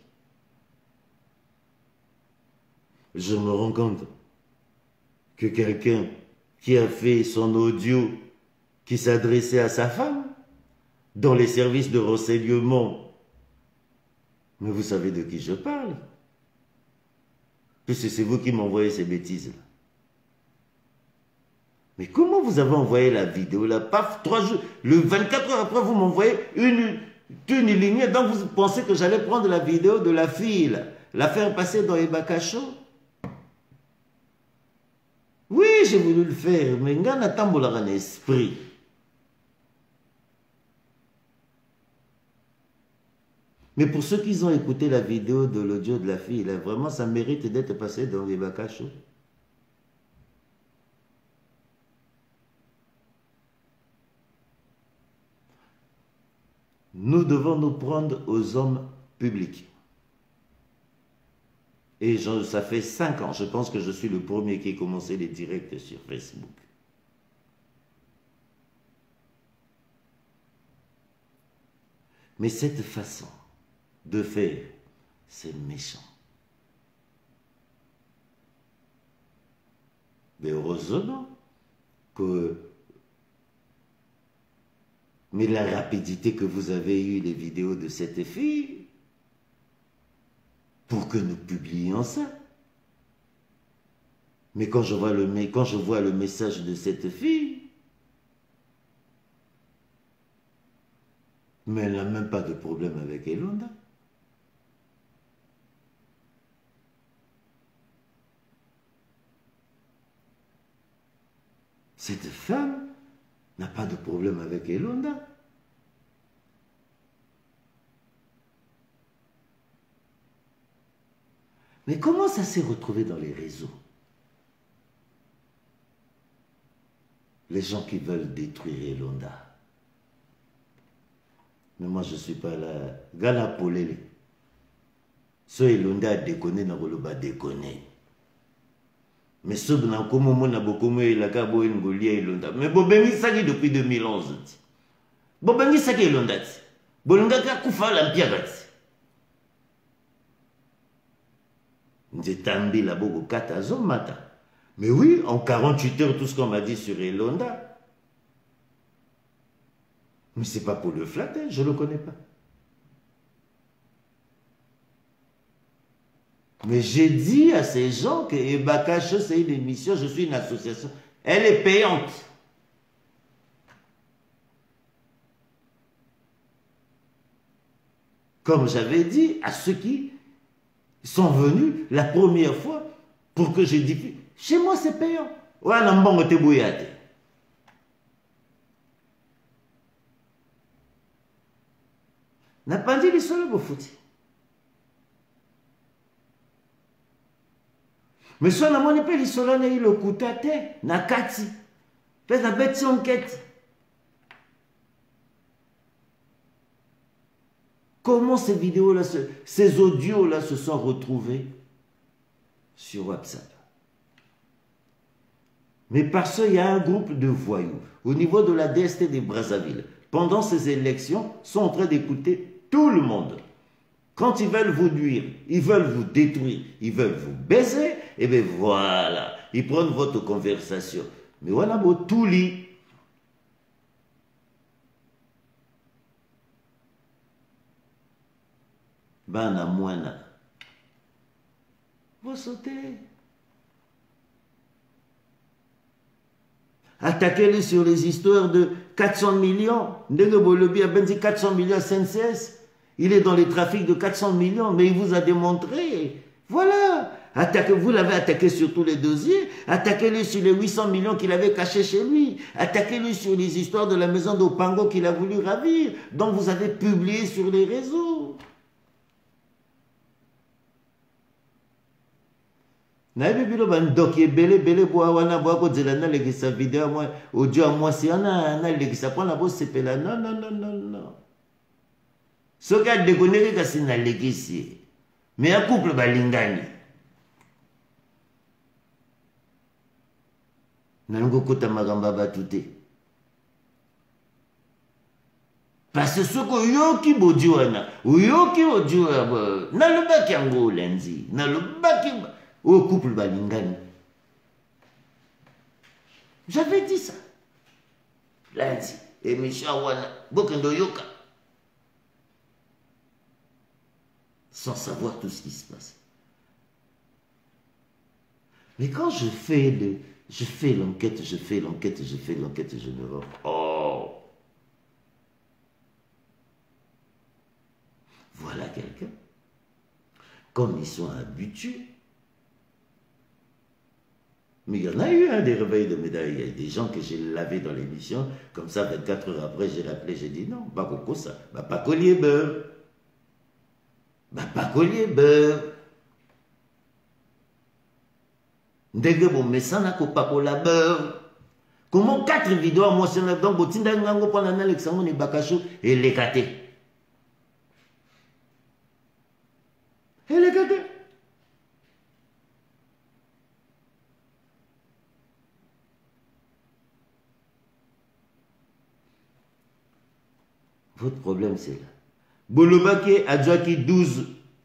Je me rends compte que quelqu'un qui a fait son audio, qui s'adressait à sa femme, dans les services de renseignement. Mais vous savez de qui je parle? Puisque c'est vous qui m'envoyez ces bêtises-là. Mais comment vous avez envoyé la vidéo là? Paf, 3 jours, le 24 heures après, vous m'envoyez une lignée, donc vous pensez que j'allais prendre la vidéo de la fille, là, la faire passer dans les bacachos? Oui, j'ai voulu le faire, mais n'en attend pas un esprit. Mais pour ceux qui ont écouté la vidéo de l'audio de la fille, là, vraiment, ça mérite d'être passé dans les bacachos. Nous devons nous prendre aux hommes publics. Et ça fait 5 ans, je pense que je suis le premier qui a commencé les directs sur Facebook. Mais cette façon de faire, c'est méchant. Mais heureusement que... Mais la rapidité que vous avez eue les vidéos de cette fille, pour que nous publions ça. Mais quand je vois le message de cette fille, mais elle n'a même pas de problème avec Elonda. Cette femme n'a pas de problème avec Elonda. Mais comment ça s'est retrouvé dans les réseaux? Les gens qui veulent détruire Elonda. Mais moi, je ne suis pas là. Gana Polele. Ce Elonda a déconné dans le bas déconné. Mais ce qui n'a comme moi n'a beaucoup moins il a cabo une golia Elonda. Mais Bobengi Saki depuis 2011. Bobengi Saki Elonda. Bolonga ka kufa l'empire. Nzetambi la bogo kata zomata. Mais oui, en 48 heures, tout ce qu'on m'a dit sur Elonda. Mais c'est pas pour le flatter, je ne le connais pas. Mais j'ai dit à ces gens que Ebakacho, c'est une émission, je suis une association. Elle est payante. Comme j'avais dit à ceux qui sont venus la première fois pour que je diffuse. Chez moi, c'est payant. Ouais, non, bon, t'es bouillade. N'a pas dit les sols au foot. Mais soit n'a pas les sols n'a eu le coup de tête, n'a kati. Peut-être la bête enquête. Comment ces vidéos-là, ces audios-là se sont retrouvés sur WhatsApp? Mais parce qu'il y a un groupe de voyous au niveau de la DST de Brazzaville, pendant ces élections, sont en train d'écouter tout le monde. Quand ils veulent vous nuire, ils veulent vous détruire, ils veulent vous baiser, et bien voilà, ils prennent votre conversation. Mais on a beau tout lit. Bana moana. Vous sautez. Attaquez-le sur les histoires de 400 millions. Ndenge a ben dit 400 millions à SNCS. Il est dans les trafics de 400 millions, mais il vous a démontré. Voilà. Vous l'avez attaqué sur tous les dossiers. Attaquez-le sur les 800 millions qu'il avait cachés chez lui. Attaquez-le sur les histoires de la maison d'Opango qu'il a voulu ravir, dont vous avez publié sur les réseaux. Naïbi bilo bandok belé boa wana boa ko zelana legisa vidéo moi audio moi si ana legisa pour la bosse sepela non. Ce gars dégonné que c'est na legisi. Mais un couple balingani. Nango kota magamba batute. Parce que ce que yoki bojuana, yoki ojua na le baki ango lenzi, na le baki au couple balingani. J'avais dit ça. Lundi, émission wana, bokendo yoka. Sans savoir tout ce qui se passe. Mais quand je fais l'enquête, je me vois. Oh! Voilà quelqu'un. Comme ils sont habitués. Mais il y en a eu des réveils de médailles. Il y a des gens que j'ai lavé dans l'émission. Comme ça, 24 heures après, j'ai rappelé, j'ai dit non, pas coco ça. Bah, pas collier beurre. Bah, pas collier beurre. Ndege bon, mais ça n'a pas la beurre. Comment 4 vidéos, moi, c'est là-dedans, botinda ngango pendant Alexandre et Bakacho et les catés. Et les catés. Votre problème, c'est là. Bolobake a dit 12.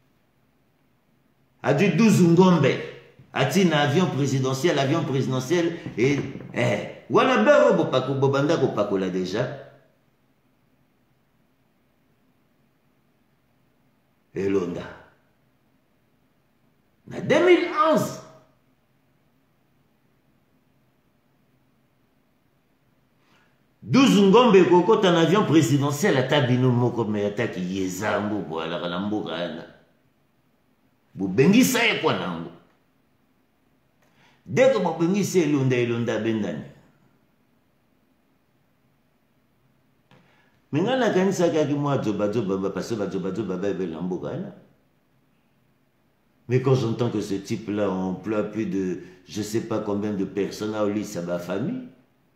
A dit 12 Ngombe. A dit un avion présidentiel et. Voilà, Bobanda Kopako là déjà. Et Londa. En 2011. Ngombe Koko un avion présidentiel à Tabino Moko mais attaque Yezambo pour la Rambourana. Bubengisa et quoi nango. Dès que Bubengisa et Londa Bendani. Mais on a gagné ça qui moi Zoba parce que Zoba est Lambourana. Mais quand j'entends que ce type-là emploie plus de je ne sais pas combien de personnes à Oli Saba famille.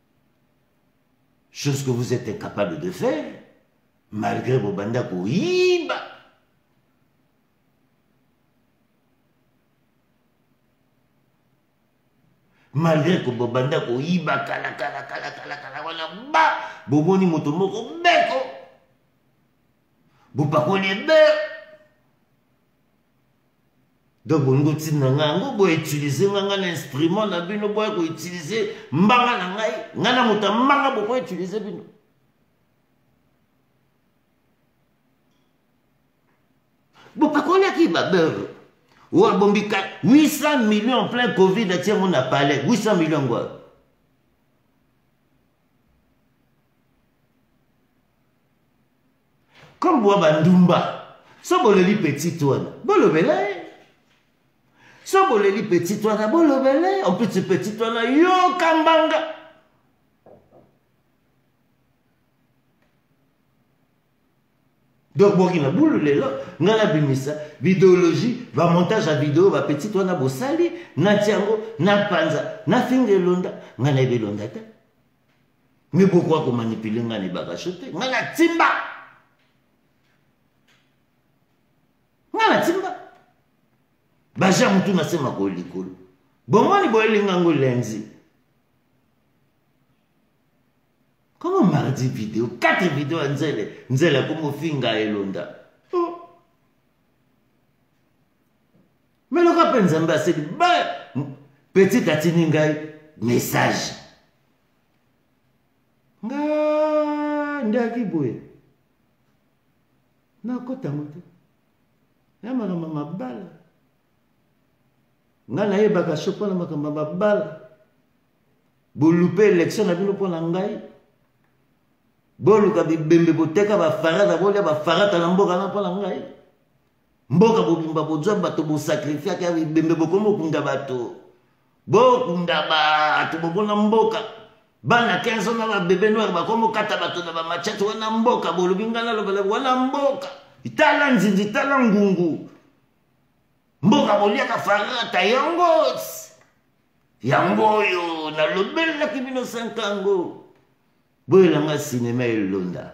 Chose que vous êtes incapable de faire, malgré vos bandas pour Iba. Malgré que vos bandas pour Iba, kala, wana ba, boboni motomoko beko. Bopakoli beurre. Donc, vous pouvez utiliser un instrument, vous pouvez utiliser mbanga nangai, ngana muta mbanga vous pouvez utiliser bino. Vous pas connaître qui va beurre. Ou bombi 800 millions en plein Covid, tiens, on a parlé. 800 millions quoi. Comme Boaba Ndumba, so boleli petit toine, bolobele. So boleli petit toine, bolobele. En plus, ce petit toine, yo kambanga. Donc, bon, il a boule là, ngala bimisa, vidéologie, va montage à vidéo, va petit toine, bo sali, na tiango, na panza, na finge londa, ngala ebe londa te. Mais pourquoi qu'on manipule ngane bagachote, ngala timba. Ngala timba. Baja mtu nasema kwa likulu. Bomani boeli ngango lenzi. Comment mardi vidéo, 4 vidéos à Nzele, comme finga elonda. Oh. Mais le gars Nzamba c'est petit atiningai message. Nga ndaki boye. Na kota moto. Ya mama mabala. Nga na yeba ka chopa na makamba mabala. Bolupe élection na bino pona ngai. Boluka bibembe boteka ba farata bolia ba farata na mboka na pona ngai. Mboka bobimba bozwa bato bo sacrifice ka bibembe bokomo kunda bato. Bo kunda bato bobona mboka. Bana 15 ans na ba bébé noir bakomo kata bato na ba machete wana mboka bolubingana lobele wana mboka. Itala nzinzi itala ngungu. Mboka bolia ka farata yangos. Yangoyo na lobele la kibino 5 ans. Boyelanga cinéma elonda.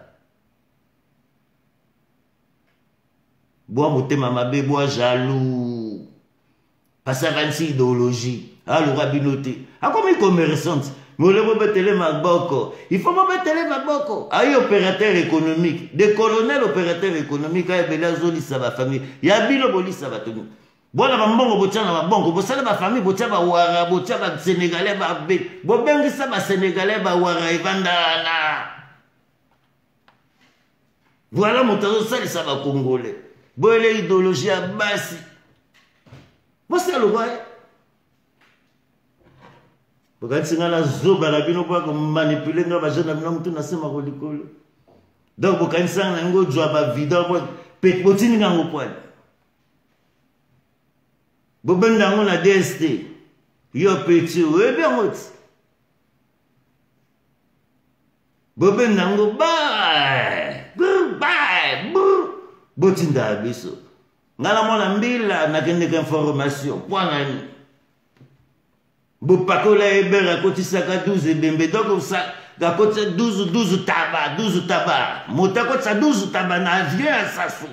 Bois motema mabe bois jaloux. Passa 26 idéologie. Alors rabinoté. A comme il commerçante. Mais le betele maboko. Il faut me betele maboko. Aïe opérateur économique. Des colonels opérateurs économiques. Aïe bela zoli sa ba famille. Ya bilo boli sa ba tonu. Bona bambongo botia na babongo. Bosala ba famille botia ba wara. Botia ba sénégalais ba be. Bobengi sa ba sénégalais ba wara evandana. Voilà mon tazo sali sa ba congolais. Boele idéologie à basi. Bossa le voye. Bokati ngala zoba la bino kwa manipuler nga ba jeune na mtu nasema ko likolo. Donc bokati sanga ngo jwa ba video bo pet botini nga ngopwa. Bobenda ngo na DST. Yo petit we bien mot. Bobenda ngo bye. Bye. Botinda biso. Ngala mona mbila na kende ka information. Pwana ni. Bopakola ebera kotisaka 12 ebembe donc ça ga kotisa 12 taba. Mota kotisa 12 taba na avion à Sassou.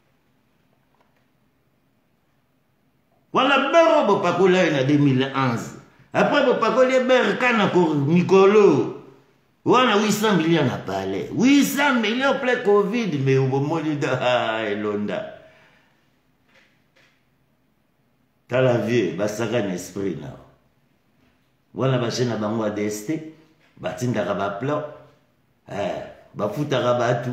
Voilà bero bopakola na 2011. Après bopakola ebera kana ko Nicolo. Wana 800 millions na palais. 800 millions plein Covid mais au bomoli da elonda. Tala vie basaka na esprit na. Wana bachena bango a DST, batindaka ba plan, bafutaka batu,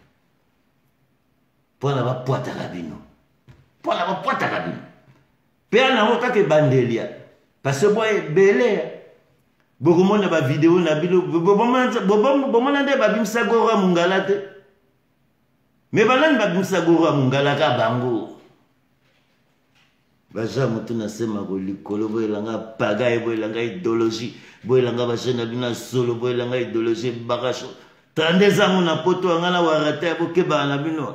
pona ba poataka bino. Pona ba poataka bino. Pea na kake bandelia. Parce que boye belé. Bokomona ba vidéo na bilo, bomona nde babimisa gora mungala te. Mais balani babimisa gora mungala ka bango. Baja mutu nasema ko likolo boyelanga pagaye boyelanga idéologie boyelanga bachena bina solo boyelanga idéologie bagacho 32 ans na poto ngala warate bokeba na bino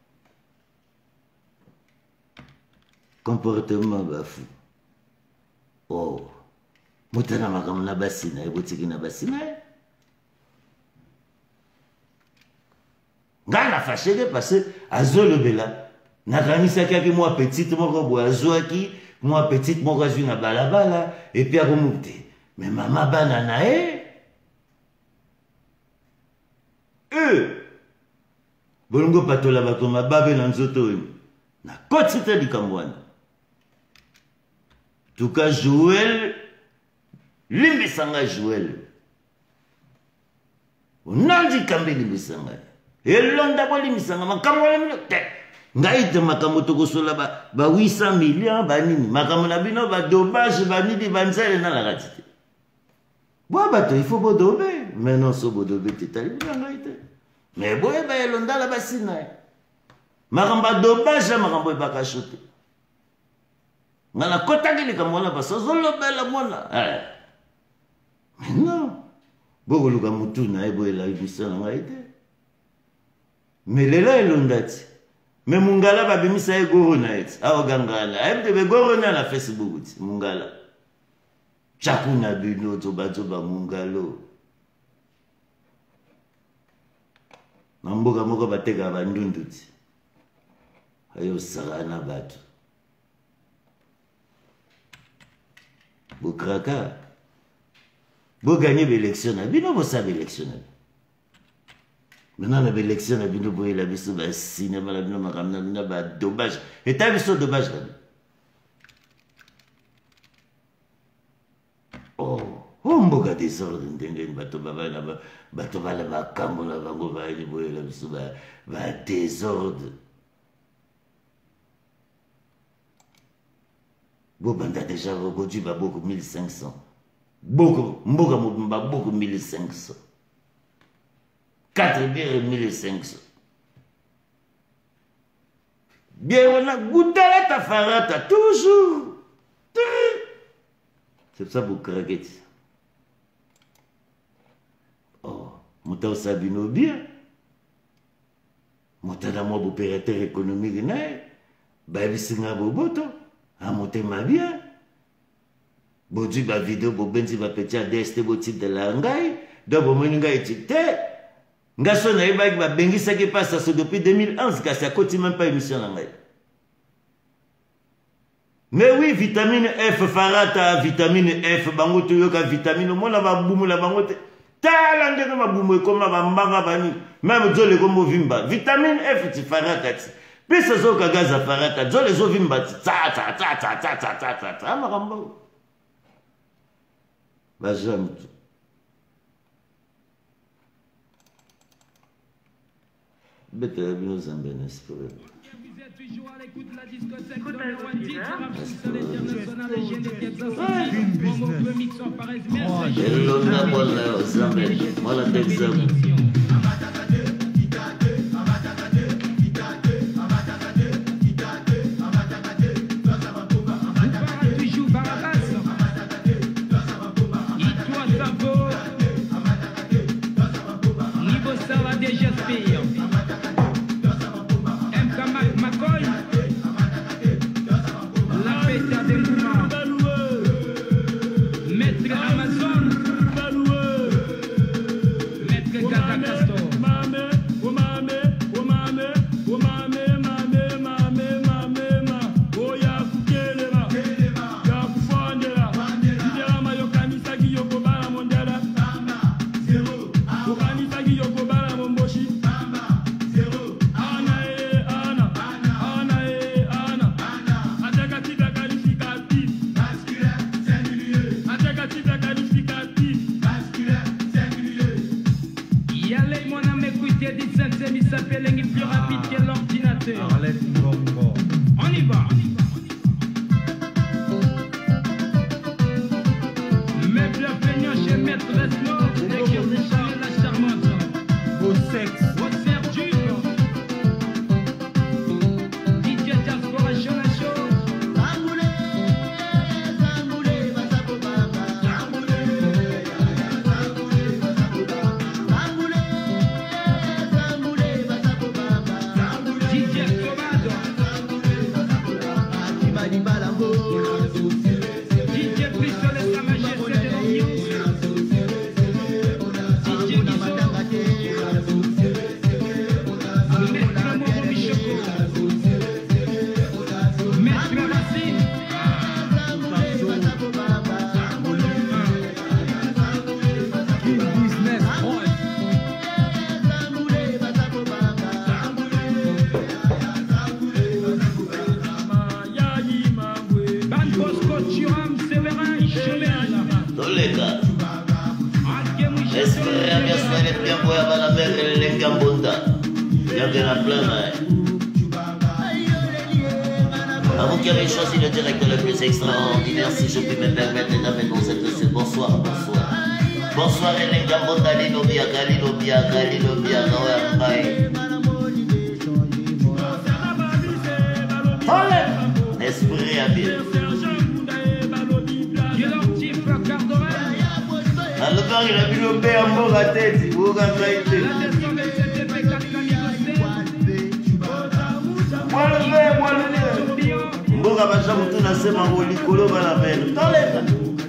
comportement bafu oh mutana makamna basina ebotiki na basina ngala fashege parce azolo bela Nakanisa kaki moi petite moko boazwaki moi petite moko azwi na balabala et puis akomuté mais mama bana na bolongo patola bato mababe na nzoto na koti te likambwana tuka Joël limbisanga Joël onandi kambe limbisanga elonda bo limbisanga makambo te ngai te makambo tokosola ba 800 millions banini makambo na bino ba dommage banini banzele na la ratite bo bato il faut bodobe mais non so bodobe te tali ngai te mais boye ba elonda la basina makambo dommage makambo ba kashote ngala kotaki likamona baso zolobela mona mais non boko luka mutu na ebo ela ibisa na ngai te mais lelo elondati mais mungala babimisa egoro na eti aogangala ayebite begoro na Facebook ti mungala chakuna bino zoba mungalo na mboka moko bateka bandundu ti ayo sarana bato bokraka bo gagner l'élection na bino bo sabe élection na maintenant la élection na bino boye la biso ba cinéma la bino makamna bino ba dommage et ta biso dommage là oh mboka désordre ndenge bato baba na bato bala makambo na bango ba ni boye la biso ba désordre bo banda déjà bo tu ba beaucoup 1500 beaucoup mboka mobimba beaucoup 1500 4 bières 1500 bien on a goûté ta farata toujours c'est ça pour craquer oh monta sabino bien monta la mo opérateur économique na ba bisinga boboto a monter ma bien bodu ba vidéo bo benzi ba petit ADST bo type de la ngai do bo moninga etite ngaso na yeba ki ba bengisa ki passe ça depuis 2011 kasi a koti même pas émission na ngai mais oui vitamine F farata vitamine F bango to yoka vitamine mona ba bumu la bango te tala ndenge ba bumu ko ma ba mbanga bani même zole ko mo vimba vitamine F ti farata ti pesa zo ka gaza farata zole zo vimba ti ta makambo ba jamais bête bien zambé n'est-ce pas. Vous êtes toujours à l'écoute de la discothèque dans le One Titre, sur l'international et génétique dans le mix en Paris. Merci. Hello na bola zambé mala d'examen. À vous qui avez choisi le direct le plus extraordinaire, si je puis me permettre, mesdames et messieurs, bonsoir, bonsoir. Bonsoir, les gars, Bondali, Lobia, Gali, Lobia, Gali, Lobia, Noé, Esprit à bien. Alors, il a vu le père en mort à tête, il vous a été. Moi le verre. Mboga bacha mutu na sema ngo likolo bana bene. Toleka.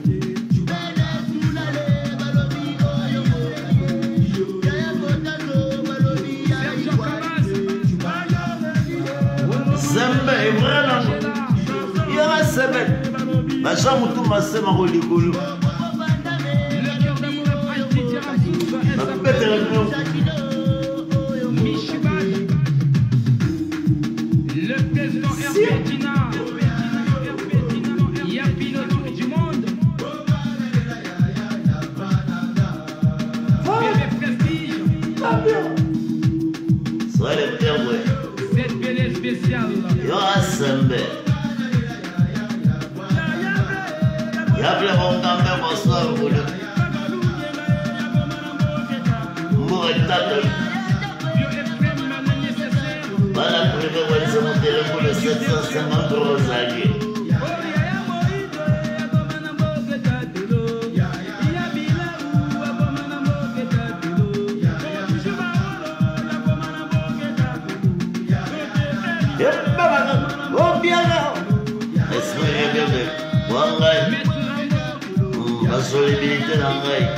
Zembe ebrana. Yara sebe. Bacha mutu masema ngo likolo. Le président Herbetina, il a piloté du monde. Bébé prestige. Sois le père, ouais. Cette belle spéciale. Yara sembe. Y'a mon gamin, bonsoir, vous le. Voilà pour le voir sur mon téléphone le 750 Rosalie. Oh bien là. Esprit bébé. Wangai. La solidité d'Angai.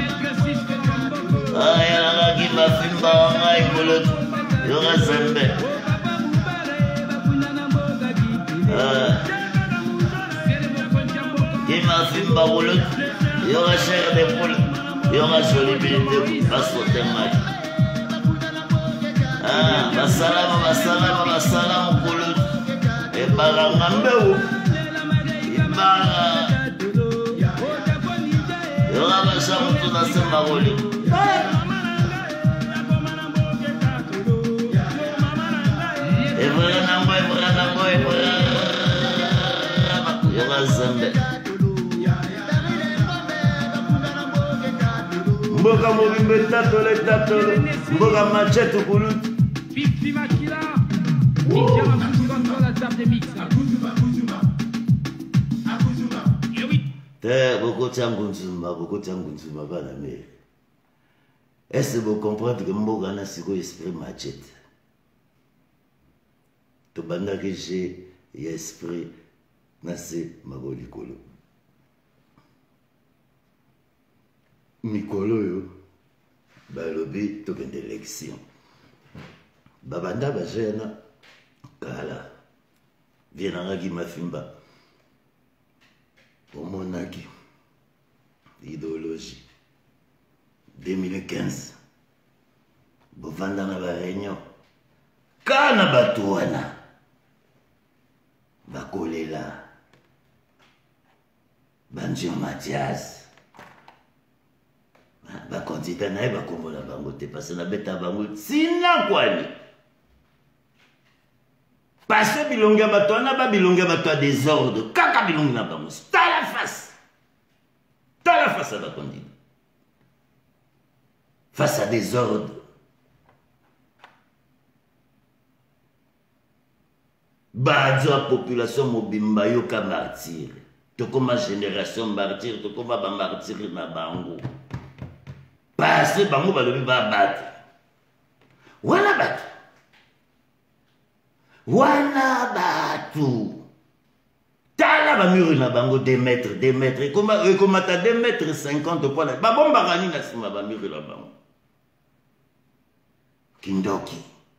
Ah, il y a un qui m'a fait Wangai pour le. Il y aura Zembe. Qui m'a fait Baroulot. Il y aura chair d'épaule. Il y aura solidité face au témoin. Ah, Bassalam, Poulut. Et Barangambeu. Il y aura Bacham tout dans ce Baroulot. Mboka mobimbe tatole Mboka machete kulut Pipi Makila qui tient contre la table des mix. Beaucoup de bana mais est-ce que vous comprenez que Mboka n'a pas esprit machete? To banda que j'ai esprit nase magolikolo. Mikolo yo balobi tokende élection. Babanda bajena kala vienangaki mafimba. Omonaki idéologie 2015 bovanda na ba réunion kana batuana bakolela Banjio Mathias bakonzita naye bakombola bango te parce na beta bango sina kwani parce bilonga bato na ba bilonga bato désordre kaka bilonga na bango ta la face à la condamnée face à des ordres. Badio population mobimba yoka martyr. To koma génération martyr, to koma ba martyr na bango. Parce bango balobi ba bat. Wana bat. Wana batu. Tala ba mur na bango 2 mètres, 2 mètres. Comment ta 2 mètres 50 points. Ba bomba gani na sima ba mur na bango. Kindoki.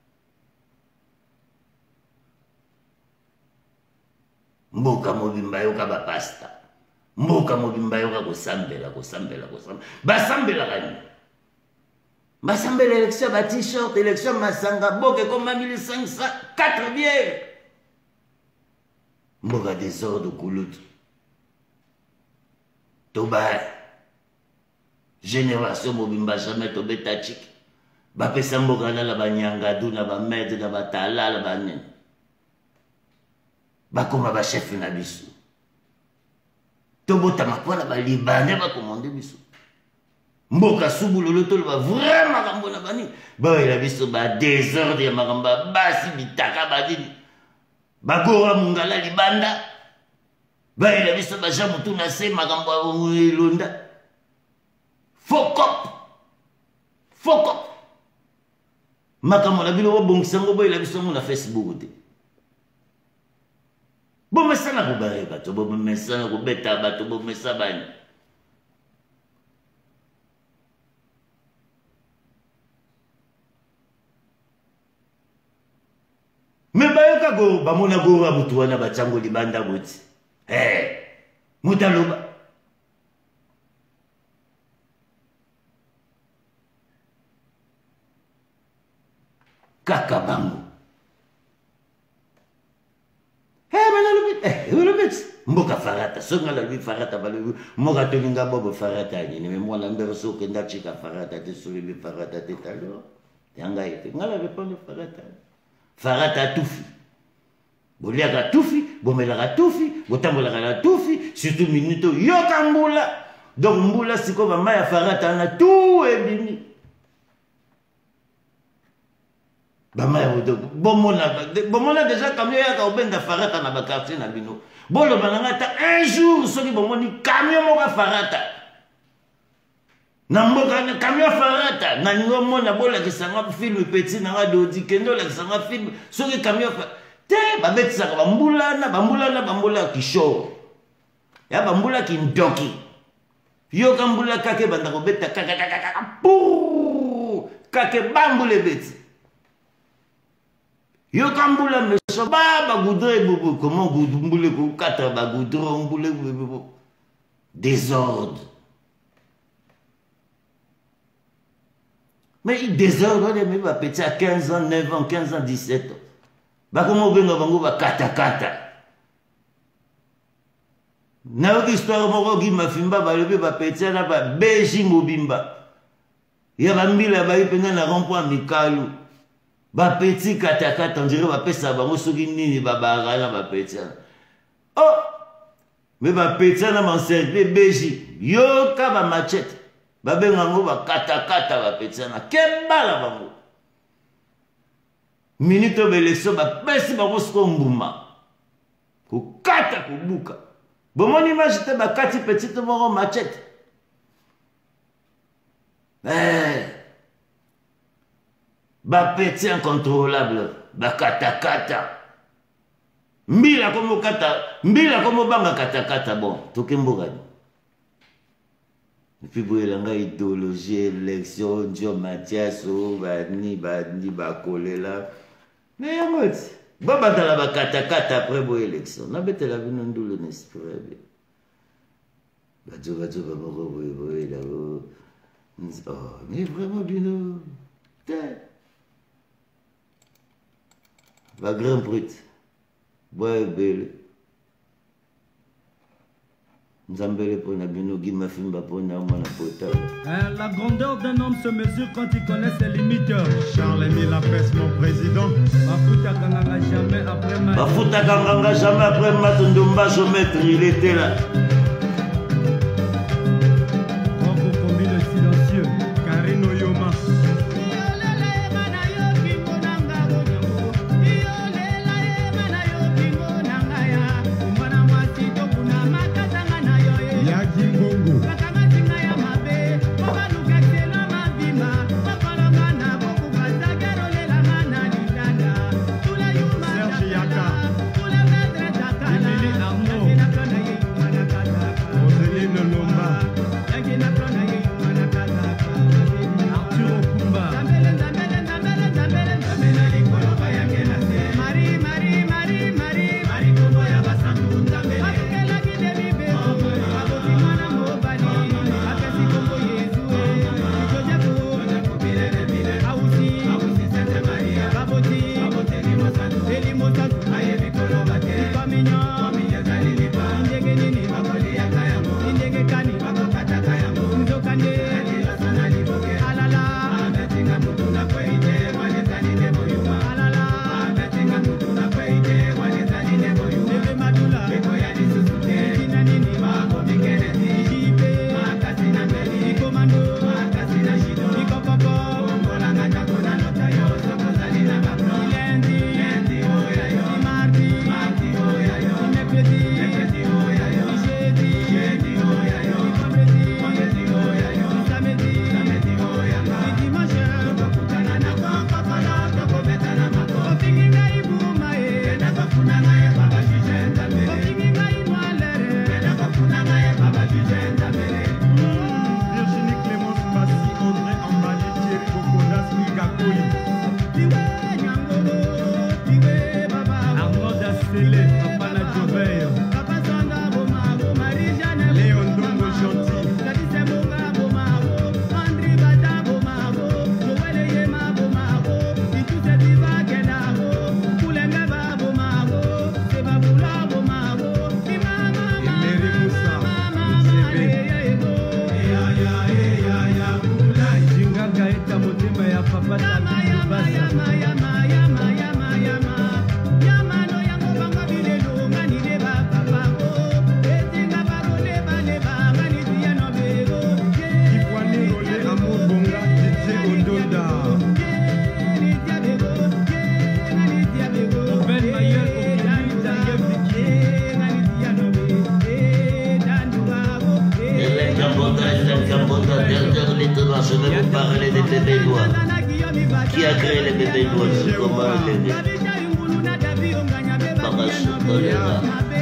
Mboka mobimba yoka ba pasta. Mboka mobimba yoka kosambela. Basambela gani. Basambela élection ba t-shirt, élection masanga boke comme 1500 4 bières. Mboka désordre kulut. Toba. Génération mobimba jamais tobe tachik. Ba pesa mboka na la banyanga duna ba med na ba tala la banen. bakoma ba chef na biso tobotama mpona balibane bakomande biso mboka subulolo toloba vraiment makambo na bani bayela biso badésordre ya makambo ya basi bitaka badini bagora mungala libanda bayela biso baja motu na se makambo ya elonda fokop makambo na bino bobongisango bayela biso ngo na Facebook te bomesana kobare bato bomesana kobeta bato bomesa bani me bayoka go bamona gora mutu wana bachango libanda boti mutaloba kaka bango mboka farata songa la lui farata balu moka tolinga bobo farata ni me mwana mbero so kenda chika farata te so lui farata te talo yanga ite ngala répondre farata tufi boliaka tufi bomelaka tufi botambolaka na tufi surtout minuto yoka mbula donc mbula siko ba maya farata na tout ebini bamaya bomona déjà camion yaka obenda farata na bakartier na bino boloba nanga ta un jour soki bomoni camion moko farata na mboka na camion farata na ningo mona bolakisanga film petit nanga dodi kendo lakisanga film soki camion te babetisaka bambula kisho ya bambula kindoki yoka mbula kake banda kobeta kaka pou kake bambule beti yoka mbula meso ba goudre bobo comment goudre ko kata ba goudre mbule bobo désordre mais il désordre mais va petit à 15 ans 9 ans 15 ans 17 ans ba comment benga bango ba kata na histoire moko gi mafimba ba lebi ba petit na ba beji mobimba ya ba mbila ba ipena na rond-point mikalu ba petit kata on dirait ba pesa bango soki nini ba barala ba petit oh mais ba petit na man serve beji yo ka ba machete ba benga ngo ba kata ba petit na kebala bango minute beleso ba pesi bango sko mbuma ko kata ko buka bomoni image ba kati petite moko machete ba petit incontrôlable ba kata mbila komo banga kata bon tokemboka et puis boyelanga idéologie élection Dio Mathias o bani ba kolela mais yamoti babandala ba kata après boy élection na betela bino ndulu n'esprit bazo ba moko boy là oh mais vraiment bino va grand brut boy belle Nzambele pona bino gima fimba pona mwana pota. La grandeur d'un homme se mesure quand il connaît ses limites. Charles Émile Lapès, mon président. Bafuta kanganga jamais après ma. Bafuta kanganga jamais après ma Ndomba je maître il était là. Bravo commis le silencieux. Karino Yoma. je vais vous parler des bébés noirs. Qui a créé les bébés noirs? Comment les Parachutolera.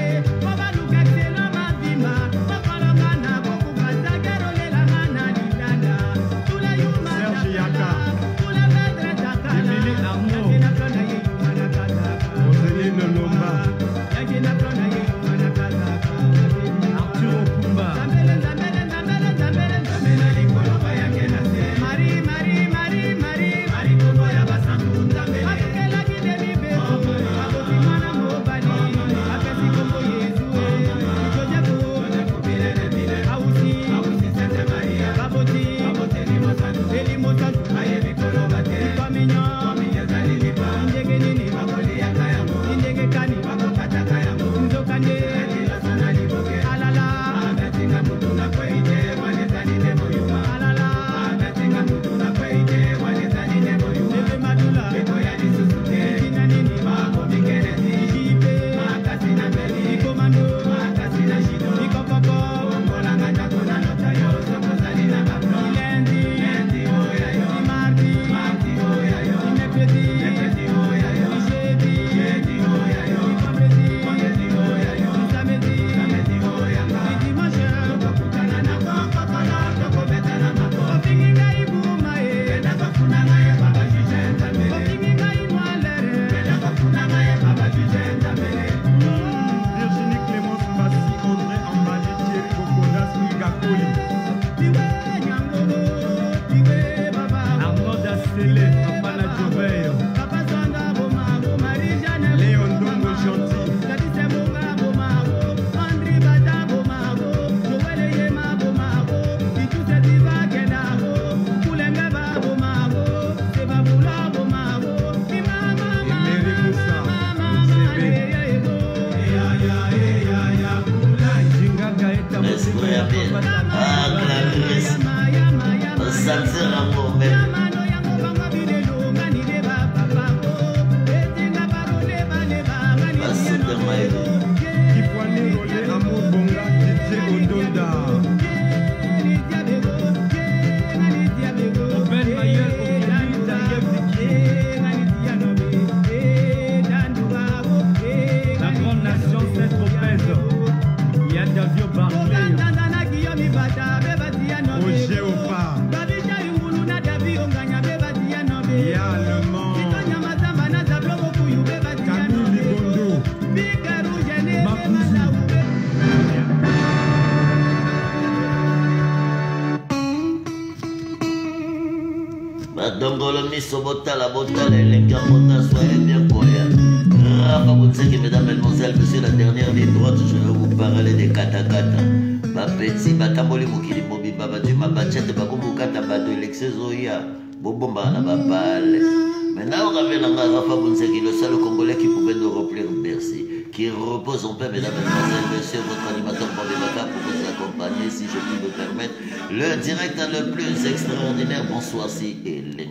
Sobotala, Botala, les Gamota, soyez bien courriers. Rafa Boutseki, mesdames, mesdemoiselles, monsieur, la dernière ligne droite, je vais vous parler des katakata. Bapetsi, Batamoli, Mokili, Bobi, Babadu, Mabachette, Bakumukata, Badu, Lexezoya, Bobomba, Nabapale. Maintenant, on ramène Rafa Boutseki, le seul Congolais qui pouvait nous remplir Bercy, qui repose en paix, mesdames, mesdemoiselles, monsieur, votre animateur Bobby Baka, pour vous accompagner, si je puis me permettre, le direct le plus extraordinaire. Bonsoir, si et les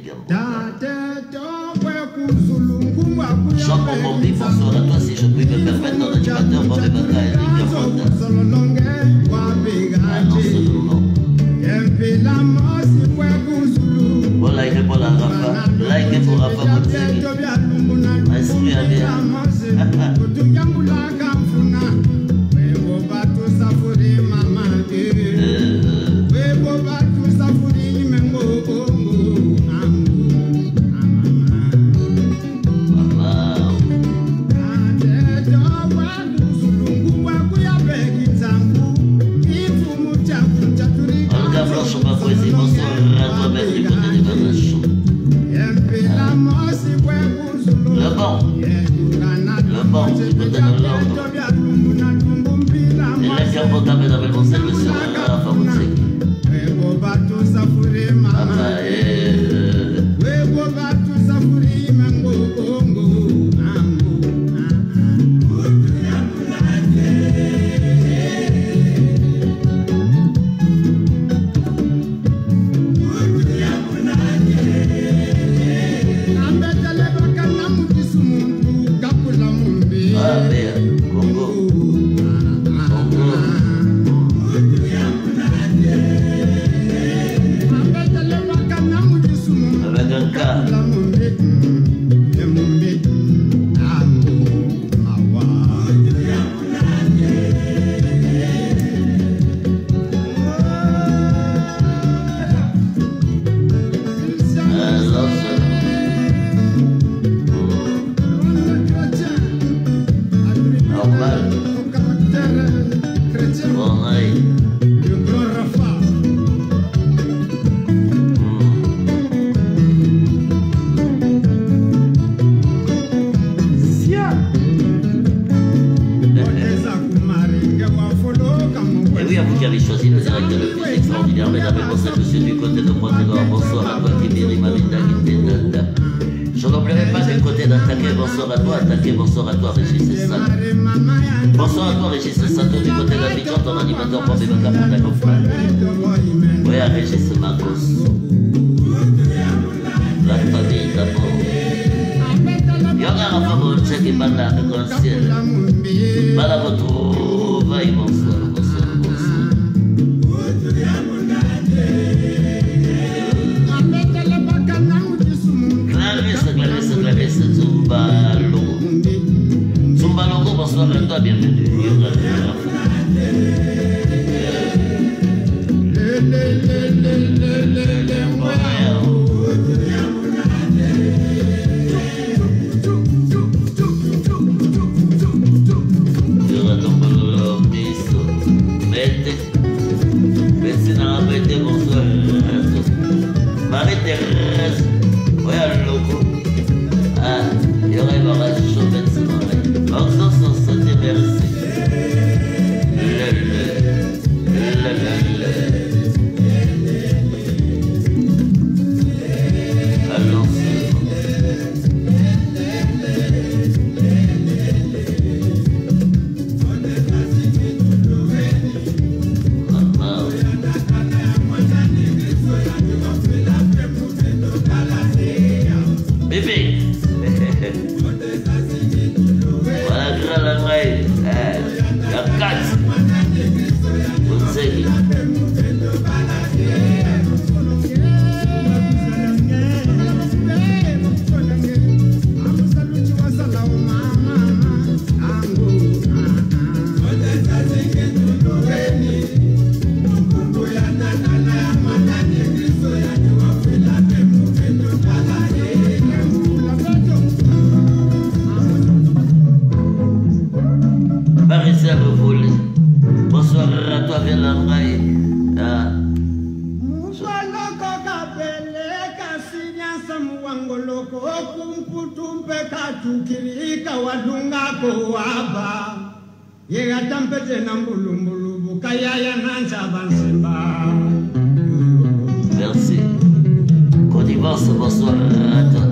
Jean Bombi, bonsoir à toi, si je puis me permettre, notre animateur Bobby Baka et les Gamonda. Ah non, c'est le nom. Bon, like pour la Rafa, like pour Rafa Boutseki. Esprit à bien. mal. Bon, allez. Le grand Rafa. Et oui, à vous qui avez choisi le directeur le plus extraordinaire, mesdames et messieurs, monsieur du côté de Pointe-Noire, bonsoir à toi qui vient Malinda Guitenda. Je n'oublierai pas du côté d'attaquer, bonsoir à toi, attaquer, bonsoir à toi, Régis Sato. Bonsoir à toi, Régis Sato, du côté de la Victoire, ton animateur pour Bébé pour ta confrère. Oui, à Régis Marcos. La famille d'abord. Yoga Rafa Bolchek et Banda de Conciel. Bala retrouvaille, bonsoir, bonsoir, bonsoir. Clarisse, Zumba Logo. Zumba Logo, bonsoir à toi, bienvenue. Yoga Rafa. Marie-Thérèse, oui, à Logo. Ah, il y aurait un barrage chaud, mais c'est vrai. Oxon, ça te merci. Allons, bébé. Voilà, grand la maille. La 4. Vous savez. Marissa Revoulé. Bonsoir à toi, Vélamraï. Merci. Côte d'Ivoire, bonsoir à toi.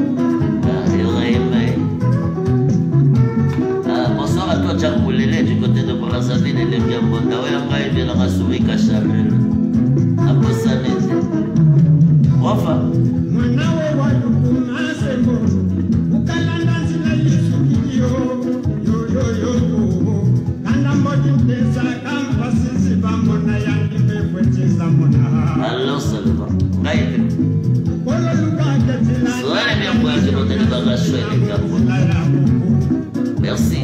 Bonsoir à toi, Tchakoulélé, du côté de Brazzaville et les Gambonda. Oui, on va y venir à Souris Cachamel. À Bossanete. Wafa. Alors, seulement. Soyez bien pour du côté de Bagacho et les Gambonda. Merci.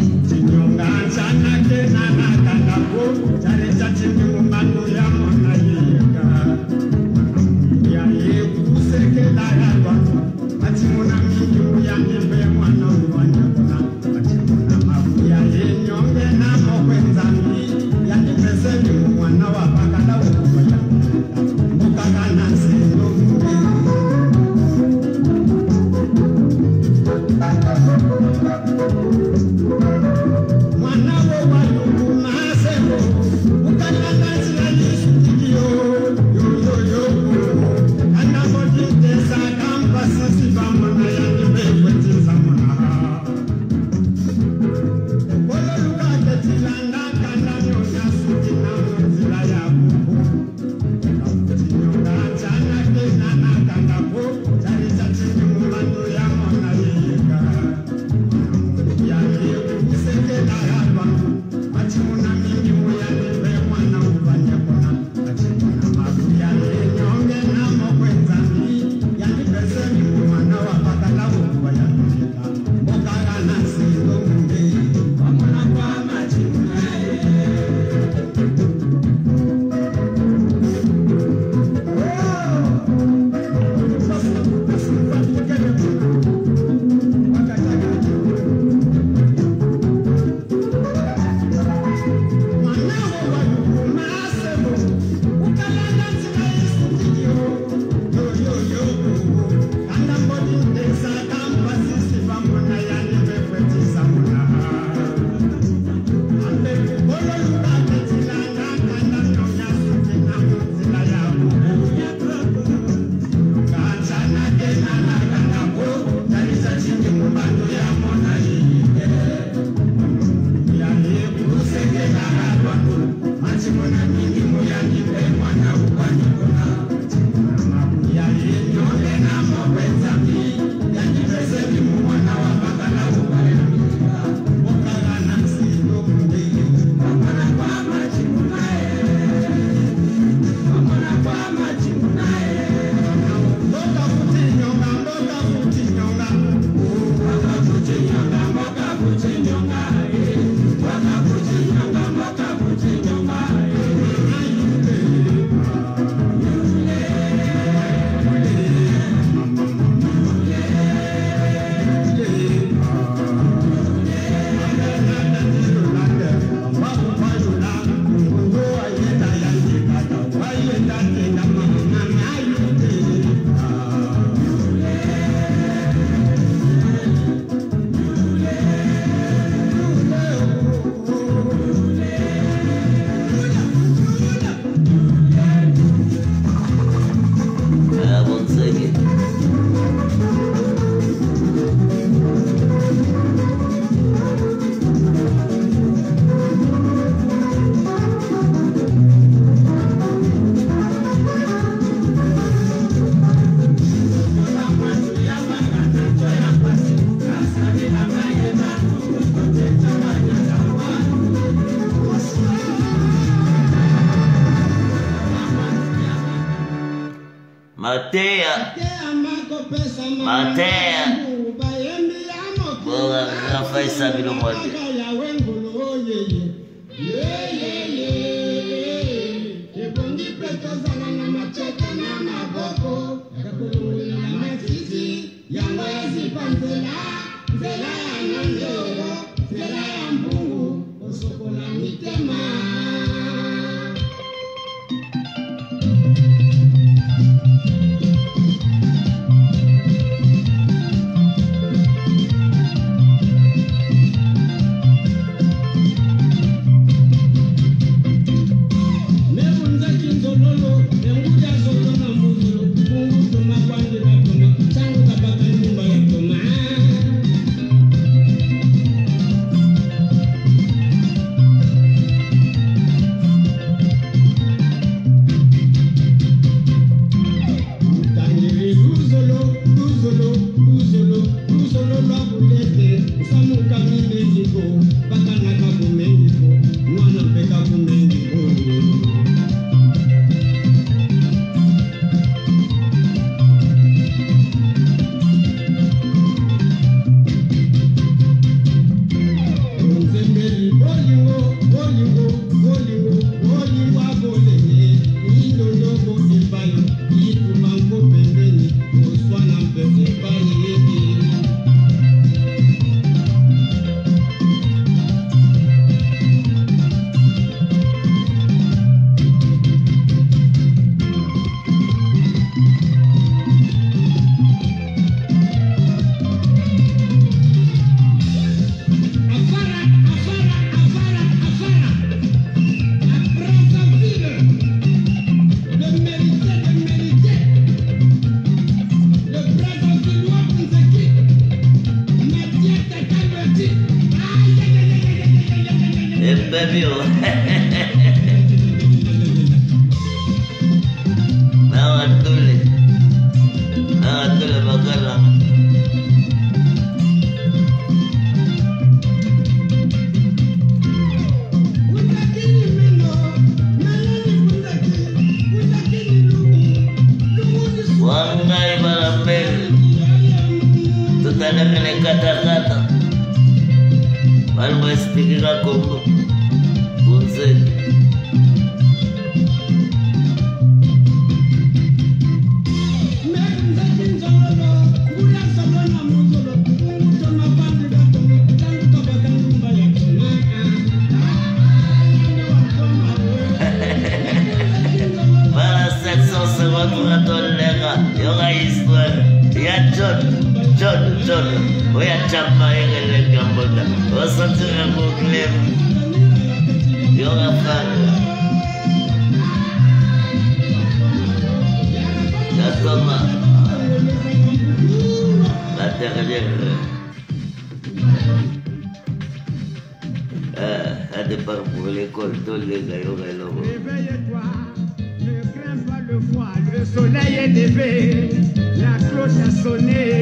Matea Boga Rafa Isabilo Mwade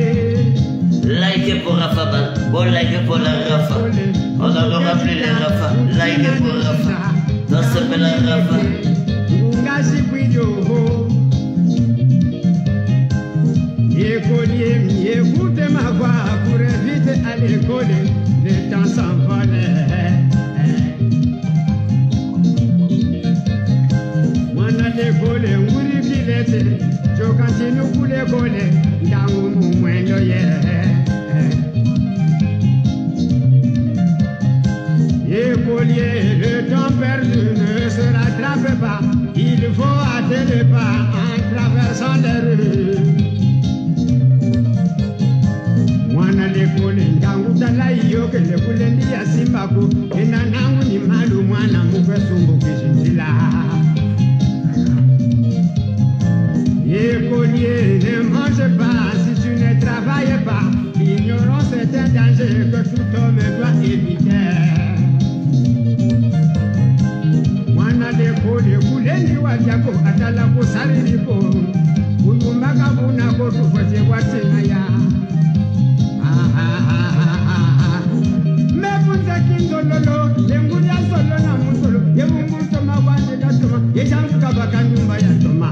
Likez pour Rafa, bon likez pour la Rafa. On en aura plus les Rafa. Like pour Rafa. Ça s'appelle Rafa. Ngasi Kwidoho. Écolier, écoutez ma voix pour éviter à l'école, le temps s'envolait. Moi, à l'école, on dit qu'il était, je continue pour l'école, dans mon moins de Écolier, le temps perdu ne se rattrape pas, il faut hâter le pas en traversant les rues. Mwana lekole ngangu talayo ke lekule ndiya simbako ena nangu ni malu mwana mukwesungu kishindila Écolier, ne mange pas si tu ne travailles pas. L'ignorance est un danger que tout homme doit éviter. Mwana lekole kulendi wajako atala kusaliliko Uyumbaka bunako tufote watina ya Mepunza kindololo, lenguria solo na musolo, yemungu toma wande da toma, yeshamfuka baka nyumba ya toma.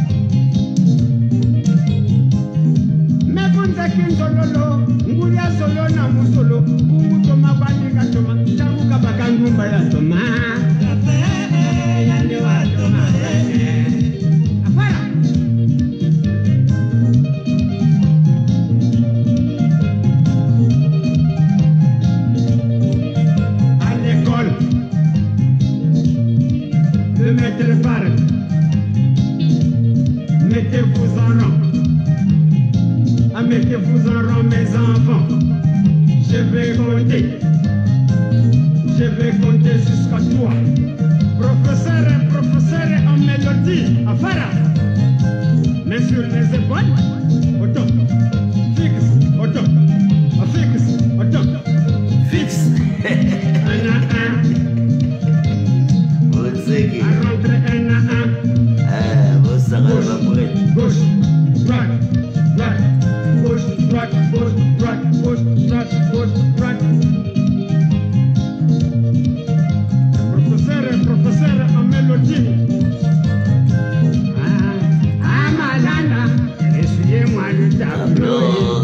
Mepunza kindololo, nguria solo na musolo, mungu toma wande da toma, yeshamfuka baka nyumba ya toma. Yande wa toma, afara. Mettez-vous en rang. Mettez-vous en rang, mes enfants. Je vais compter jusqu'à 3. Professeur en mélodie, afara. Mais sur les épaules, auto. Fixe, auto. Fixe, auto. Fixe. Un à un. Vous savez. À rentrer un à un. Vous savez, Gauche, droite, droite, gauche, droite, gauche, droite, gauche, droite, gauche, droite. Professeur en mélodie. Malana, essuyez-moi le tableau.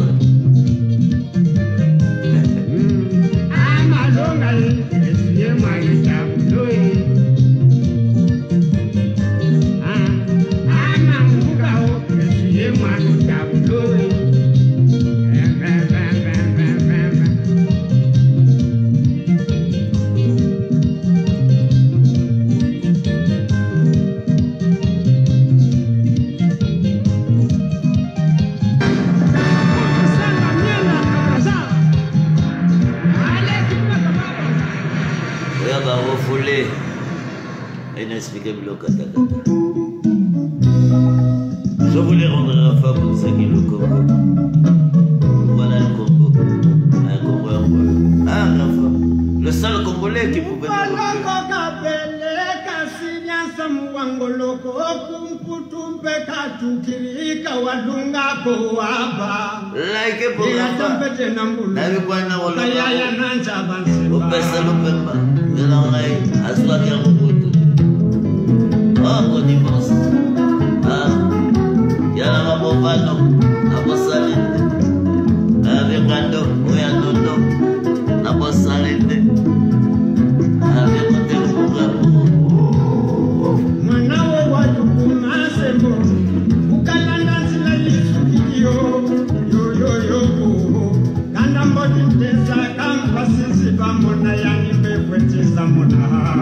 Malonga, essuyez-moi le tableau. Moi le tableau. Inexplicable au Katakata. Je voulais rendre Rafa pour ça qui le Congo. Voilà un Congo. Un Congo un peu. Ah, Rafa. Le seul Congolais qui pouvait nous like pour Rafa. N'avez pas un rôle. Au Pessa Lopemba. De l'oreille. À soi qui a mon couteau. Oh, on y pense. Ah. Yala mabovano, abosalende. Avekando, oyanondo, nabosalende. Avekote kugabu. Mwana wo watu kumasemo, ukalanda zila Yesu kidio, yo. Kanda mbodi mtesa kampa sisi pamona yani mbekwetisa mona.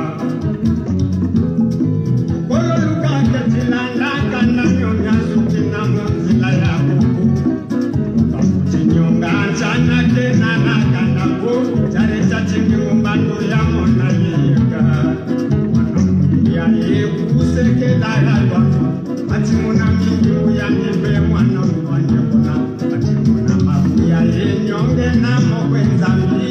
Kolo luka ketilanda kanda nyonya sutina monzila ya kuku. Kapuchinyonga chana kena na kanda po, chare chachingi umbando ya mona yeka. Ya yeku seke la yalwa, atimuna minyo ya nipe mwana mwanya kona. Atimuna mabu ya yenyonge na mwenza.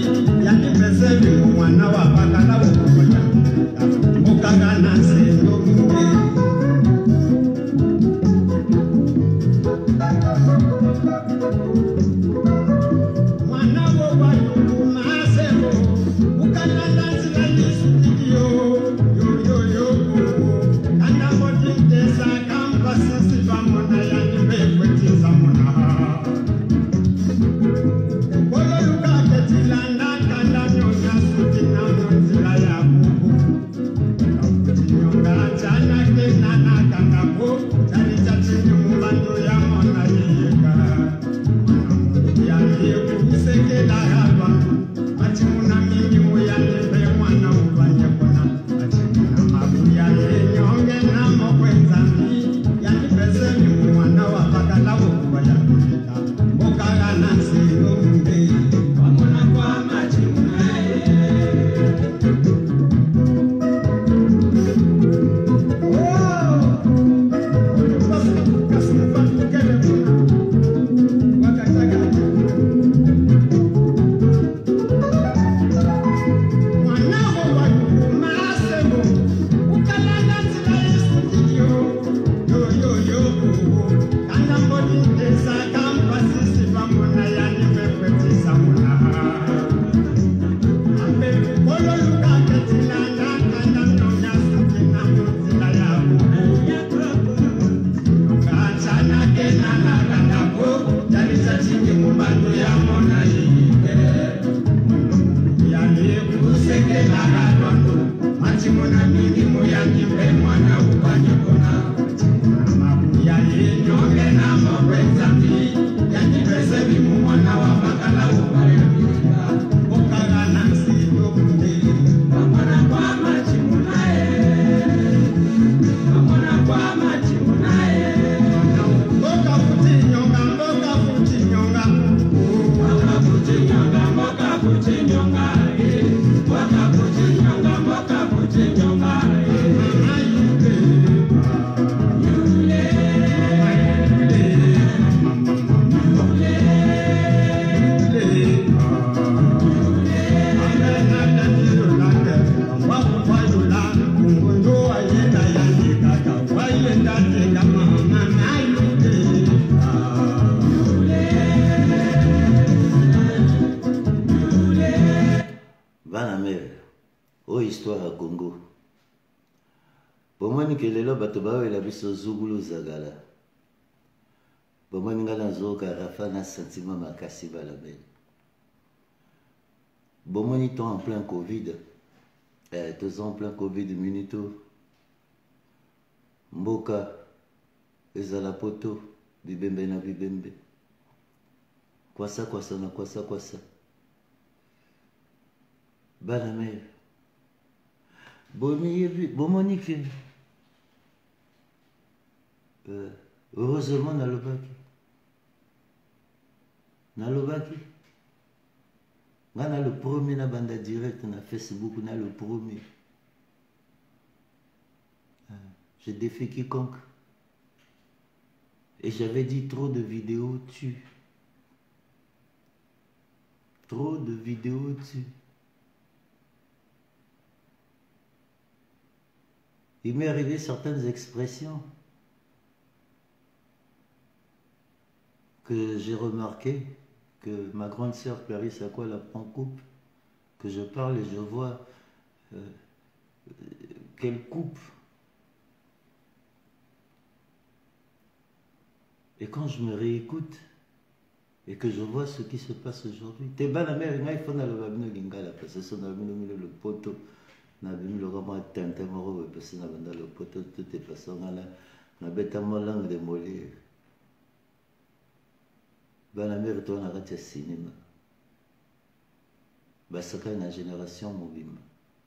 Kelelo bato bawe la biso zugulu zagala. Bomoni ngala nzoka rafa na sentiment makasi balabel. Bomoni ton en plein Covid. Tous en plein Covid minito. Mboka ezala poto bibembe na bibembe. Kwasa na kwasa. Bana mer. Bomoni ke heureusement nalobaki ngana le premier na banda direct na Facebook na le premier je défie quiconque et j'avais dit trop de vidéos tuent il m'est arrivé certaines expressions que j'ai remarqué que ma grande sœur Clarisse Aqua la prend coupe, que je parle et je vois qu'elle coupe. Et quand je me réécoute et que je vois ce qui se passe aujourd'hui, t'es bas la mère, il faut aller lingala parce que son ami le poteau, n'a vu le roman tintin moro parce que n'a le poteau tout est passé na bête à mon langue de mollir. Bana mère toi na kati ya cinéma basaka na génération mobimba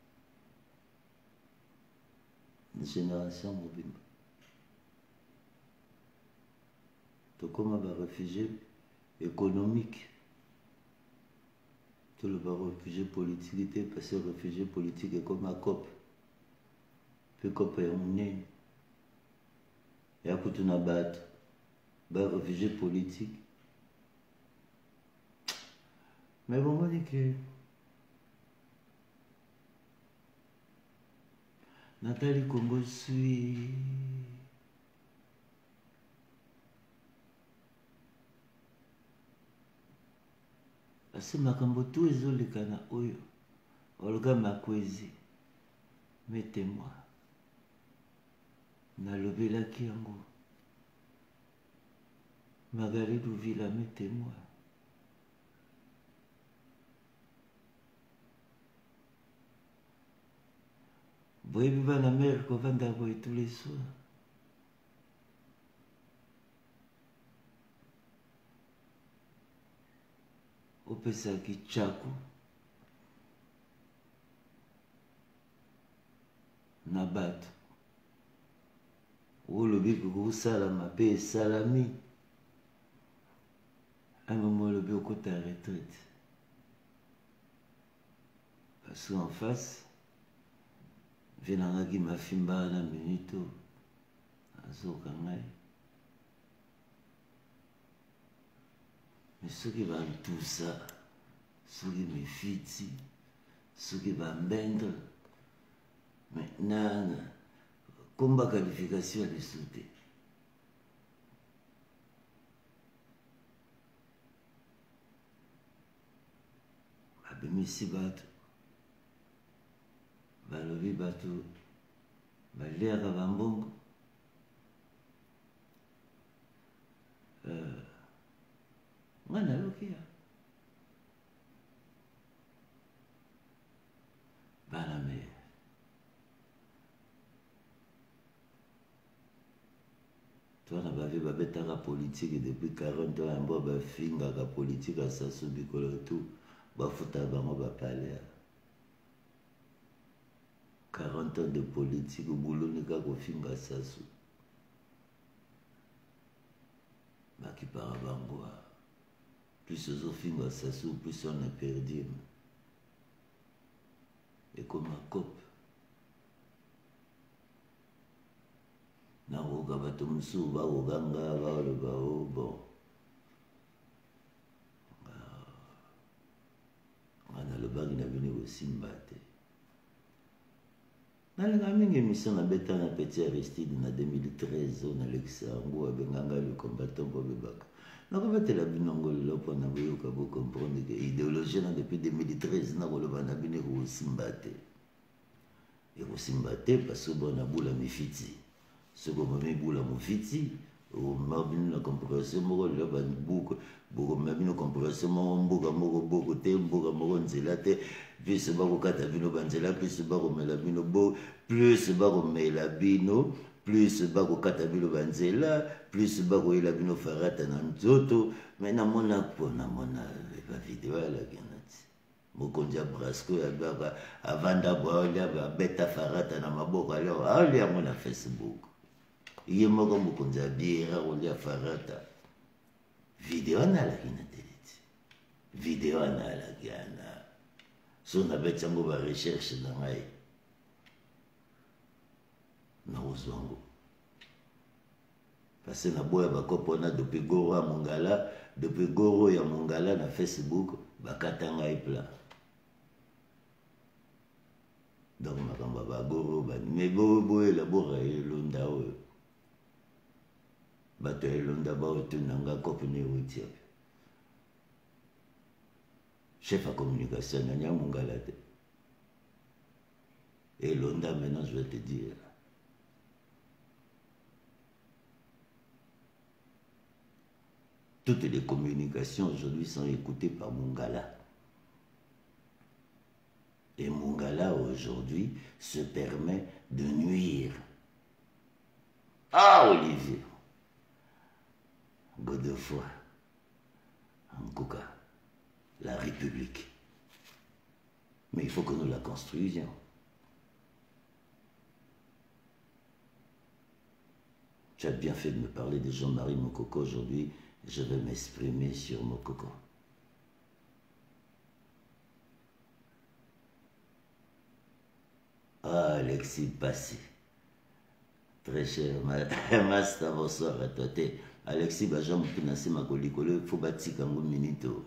tokoma ba réfugié économique tout le ba réfugié politique parce que réfugié politique est comme un cop puis cop est monnaie et à côté na ba réfugié politique. Mais bon, moi, je dis que Nathalie Congo suit. Parce que makambo tout ezolekana oyo. Olga Makwezi. Mettez-moi. Nalobelaki yango. Magali Douvila, mettez-moi. Boyebi bana mère kovanda boye tous les soirs. Opesaki chaku na bato olobi kokosala mabe esalami un moment olobi okota ya retraite parce qu'en face venangaki mafimba na minito azoka ngai mais soki bantusa soki mifiti soki bambendre mais nana komba qualification ya lisu te babimisi bato balobi bato baliaka bambongo nga nalokia On a vu la politique depuis 40 ans, on a fait la politique à Sassou Bikolo tout. On a fait la palais. 40 ans de politique, au boulot, on a fait la Sassou. Qui part à Bangoa. Plus on fait la Sassou, plus on a perdu. Et comme un cop. Na woga batumsu ba woganga ba le ba bon. Ana le bagi na bini aussi mbate. Na le mingi mission na beta na petit Aristide na 2013 na Luxembourg abenganga le combattant pour bebaka. Na ko betela binongo le po na boyo ka bo comprendre que idéologie na depuis 2013 na ko le bana bini aussi mbate. Et aussi mbate parce que bon na bula mifiti. Ce que je veux dire, c'est que je veux compréhension, je veux beaucoup, compréhension, beaucoup, plus c'est pas katabino banzela, plus c'est pas melabino bo, plus c'est pas melabino, plus c'est pas katabino banzela, plus c'est pas elabino farata na nzoto, mais na mona la vidéo la ganati. Mokonja Brasco avant d'avoir beta farata na maboka alors ali à mon Facebook. Il y a un peu de bière, on y a farata. Vidéo na la guinatelite. Vidéo na la gana. Si on avait une recherche dans la Nauzongo. Parce que na boya bakopona depuis Goro à Mongala, depuis Goro ya Mongala na Facebook, bakatanga ipla. Donc makamba ba Goro ba mais Goro boye la bora elonda o. Bato elonda ba otunanga kopene routière. Chef à communication na Mongala te. Elonda maintenant je vais te dire. Toutes les communications aujourd'hui sont écoutées par Mongala. Et Mongala aujourd'hui se permet de nuire. Ah Olivier, Godefroy, Nkouka, la République. Mais il faut que nous la construisions. Tu as bien fait de me parler de Jean-Marie Mokoko aujourd'hui. Je vais m'exprimer sur Mokoko. Ah, Alexis Passé. Très cher, Master, bonsoir à toi. Alexis Bajan, Moupinassi Makolikolo, il faut bâtir un minito.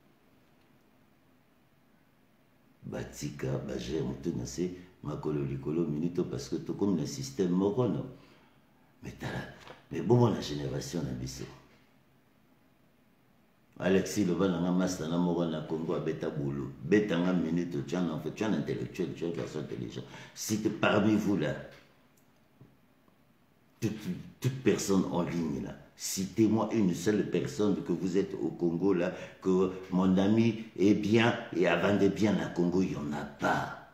Batika, Bajer, Moupinassi Makolikolo, minito, parce que tout comme le système Morono. Mais bon, la génération n'a pas. Alexis le Banana Master na Morana Congo à Beta Boulou. Beta un minute, tu es un intellectuel, tu es une personne intelligente. Si parmi vous là, toute personne en ligne là, citez-moi une seule personne que vous êtes au Congo là, que mon ami est bien et avant de bien à Congo, il n'y en a pas.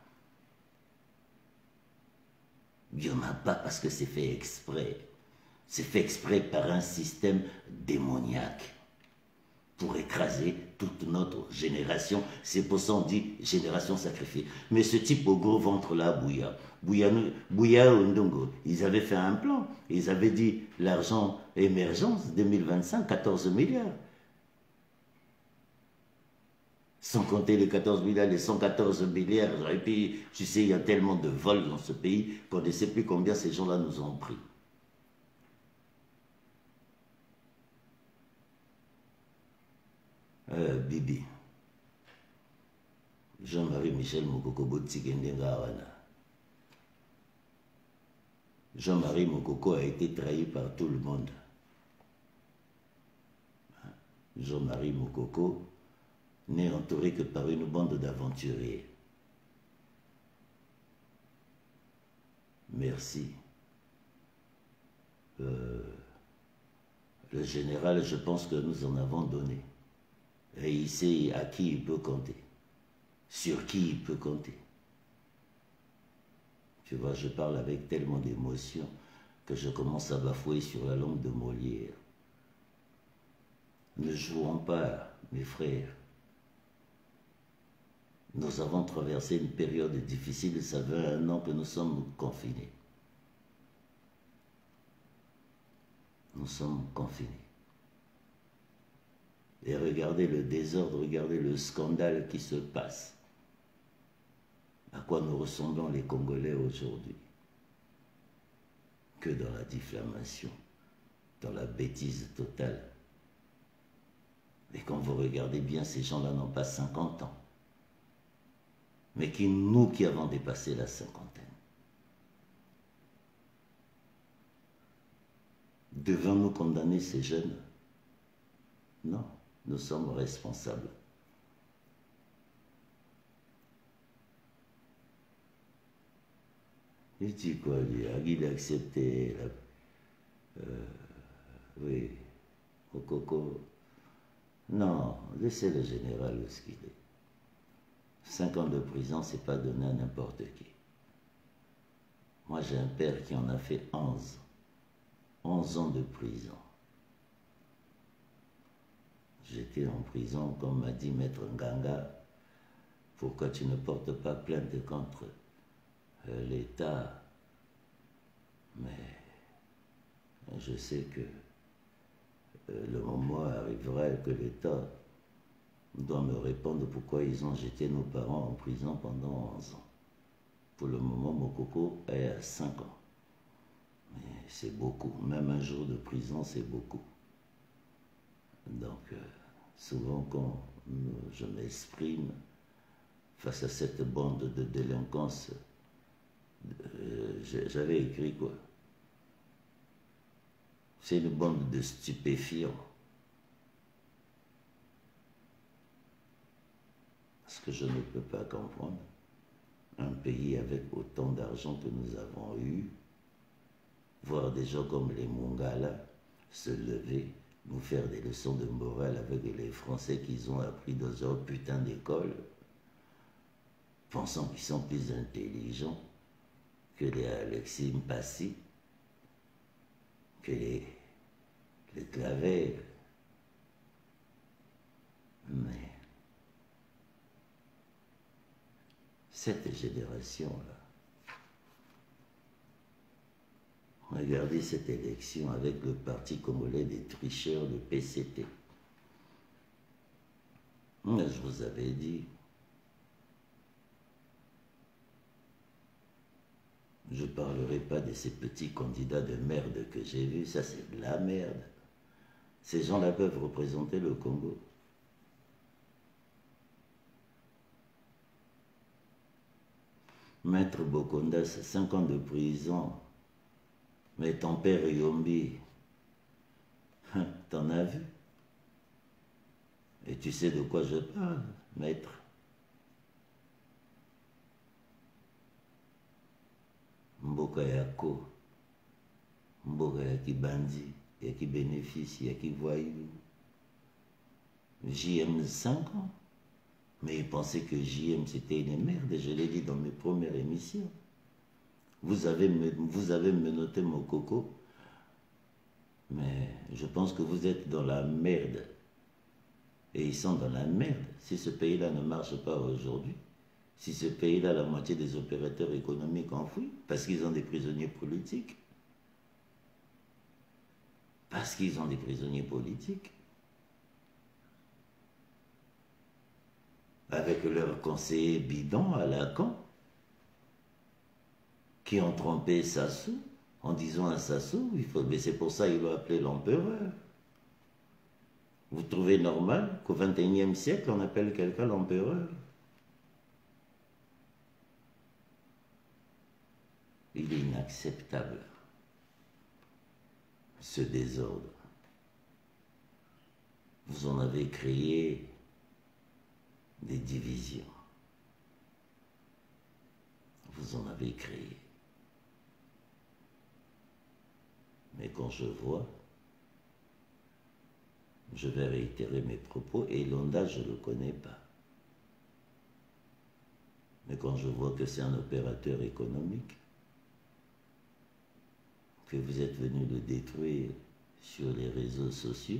Il n'y en a pas parce que c'est fait exprès. C'est fait exprès par un système démoniaque. Pour écraser toute notre génération. C'est pour ça qu'on dit génération sacrifiée. Mais ce type au gros ventre là, Bouya Ondongo, ils avaient fait un plan. Ils avaient dit l'argent émergence 2025, 14 milliards. Sans compter les 14 milliards, les 114 milliards. Et puis, tu sais, il y a tellement de vols dans ce pays qu'on ne sait plus combien ces gens-là nous ont pris. Bibi Jean-Marie Michel Mokoko Botsigendengawana. Jean-Marie Mokoko a été trahi par tout le monde. Jean-Marie Mokoko n'est entouré que par une bande d'aventuriers. Merci. Le général, je pense que nous en avons donné. Et il sait à qui il peut compter, sur qui il peut compter. Tu vois, je parle avec tellement d'émotion que je commence à bafouer sur la langue de Molière. Ne jouons pas, mes frères. Nous avons traversé une période difficile, ça fait 1 an que nous sommes confinés. Nous sommes confinés. Et regardez le désordre, regardez le scandale qui se passe. À quoi nous ressemblons les Congolais aujourd'hui? Que dans la diffamation, dans la bêtise totale. Et quand vous regardez bien, ces gens-là n'ont pas 50 ans. Mais nous qui avons dépassé la cinquantaine. Devons-nous condamner ces jeunes? Non, nous sommes responsables. Et tu quoi, lui? Il a accepté oui, au coco. Non, laissez le général où ce qu'il est. 5 ans de prison, c'est pas donné à n'importe qui. Moi, j'ai un père qui en a fait 11. 11 ans de prison. J'étais en prison, comme m'a dit Maître Nganga. Pourquoi tu ne portes pas plainte contre l'État? Mais je sais que le moment arrivera que l'État doit me répondre pourquoi ils ont jeté nos parents en prison pendant 11 ans. Pour le moment, mon coco est à 5 ans. Mais c'est beaucoup. Même un jour de prison, c'est beaucoup. Donc, souvent quand je m'exprime face à cette bande de délinquance, j'avais écrit quoi? C'est une bande de stupéfiants. Ce que je ne peux pas comprendre, un pays avec autant d'argent que nous avons eu, voir des gens comme les Mongala se lever, nous faire des leçons de morale avec les Français qu'ils ont appris dans leur putain d'école, pensant qu'ils sont plus intelligents que les Alexis Mpassi, que les Clavel. Mais cette génération-là, regardez cette élection avec le parti congolais des tricheurs, le PCT. Moi, je vous avais dit, je ne parlerai pas de ces petits candidats de merde que j'ai vus, ça c'est de la merde. Ces gens-là peuvent représenter le Congo. Maître Bokonda, c'est 5 ans de prison. Mais ton père Yombi, t'en as vu? Et tu sais de quoi je parle, maître? Mboka yako, mboka yaki bandi, yaki bénéfice, yaki voyou. JM 5 ans. Mais il pensait que JM c'était une merde, je l'ai dit dans mes premières émissions. Vous avez menotté mon coco, mais je pense que vous êtes dans la merde. Et ils sont dans la merde. Si ce pays-là ne marche pas aujourd'hui, si ce pays-là, la moitié des opérateurs économiques enfouis, parce qu'ils ont des prisonniers politiques. Parce qu'ils ont des prisonniers politiques. Avec leurs conseillers bidons à Lacan, qui ont trompé Sassou, en disant à Sassou, mais c'est pour ça qu'il l'a appelé l'empereur. Vous trouvez normal qu'au XXIe siècle, on appelle quelqu'un l'empereur? Il est inacceptable, ce désordre. Vous en avez créé des divisions. Vous en avez créé. Mais quand je vois, je vais réitérer mes propos, et Londa, je ne le connais pas. Mais quand je vois que c'est un opérateur économique, que vous êtes venu le détruire sur les réseaux sociaux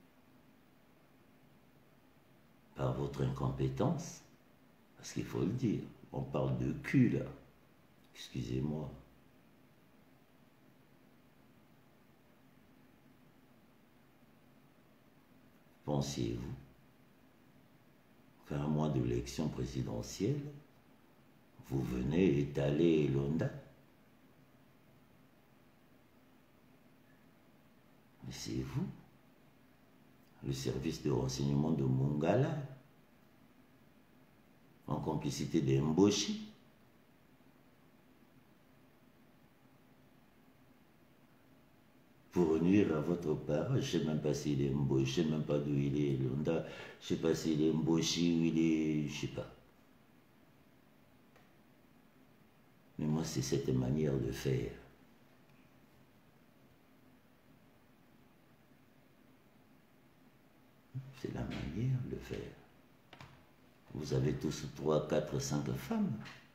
par votre incompétence, parce qu'il faut le dire, on parle de cul là, excusez-moi. Pensiez-vous qu'à un mois de l'élection présidentielle, vous venez étaler Londa? Mais c'est vous, le service de renseignement de Mongala, en complicité des Mboshi. Pour nuire à votre parent, je ne sais même pas s'il est Mboshi, je ne sais même pas d'où il est, Londa, je ne sais pas s'il est Mboshi ou il est, je ne sais pas. Mais moi, c'est cette manière de faire. C'est la manière de faire. Vous avez tous 3, 4, 5 femmes.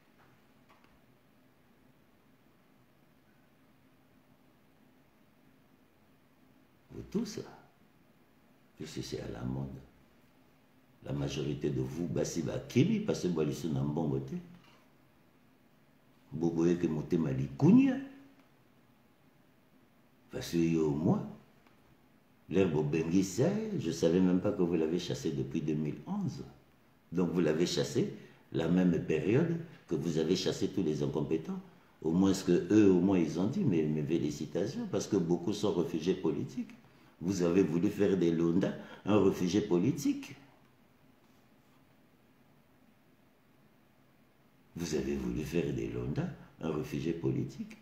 Vous tous, là. Puisque c'est à la mode. La majorité de vous, Basiba Kimi, parce que vous allez sur un bon côté. Vous voyez que vous avez Kounia. Parce que au moins, l'herbe Benguissa, je ne savais même pas que vous l'avez chassé depuis 2011. Donc vous l'avez chassé la même période que vous avez chassé tous les incompétents. Au moins ce que eux, au moins ils ont dit, mais félicitations, parce que beaucoup sont réfugiés politiques. Vous avez voulu faire des Londa un réfugié politique. Vous avez voulu faire des Londa un réfugié politique.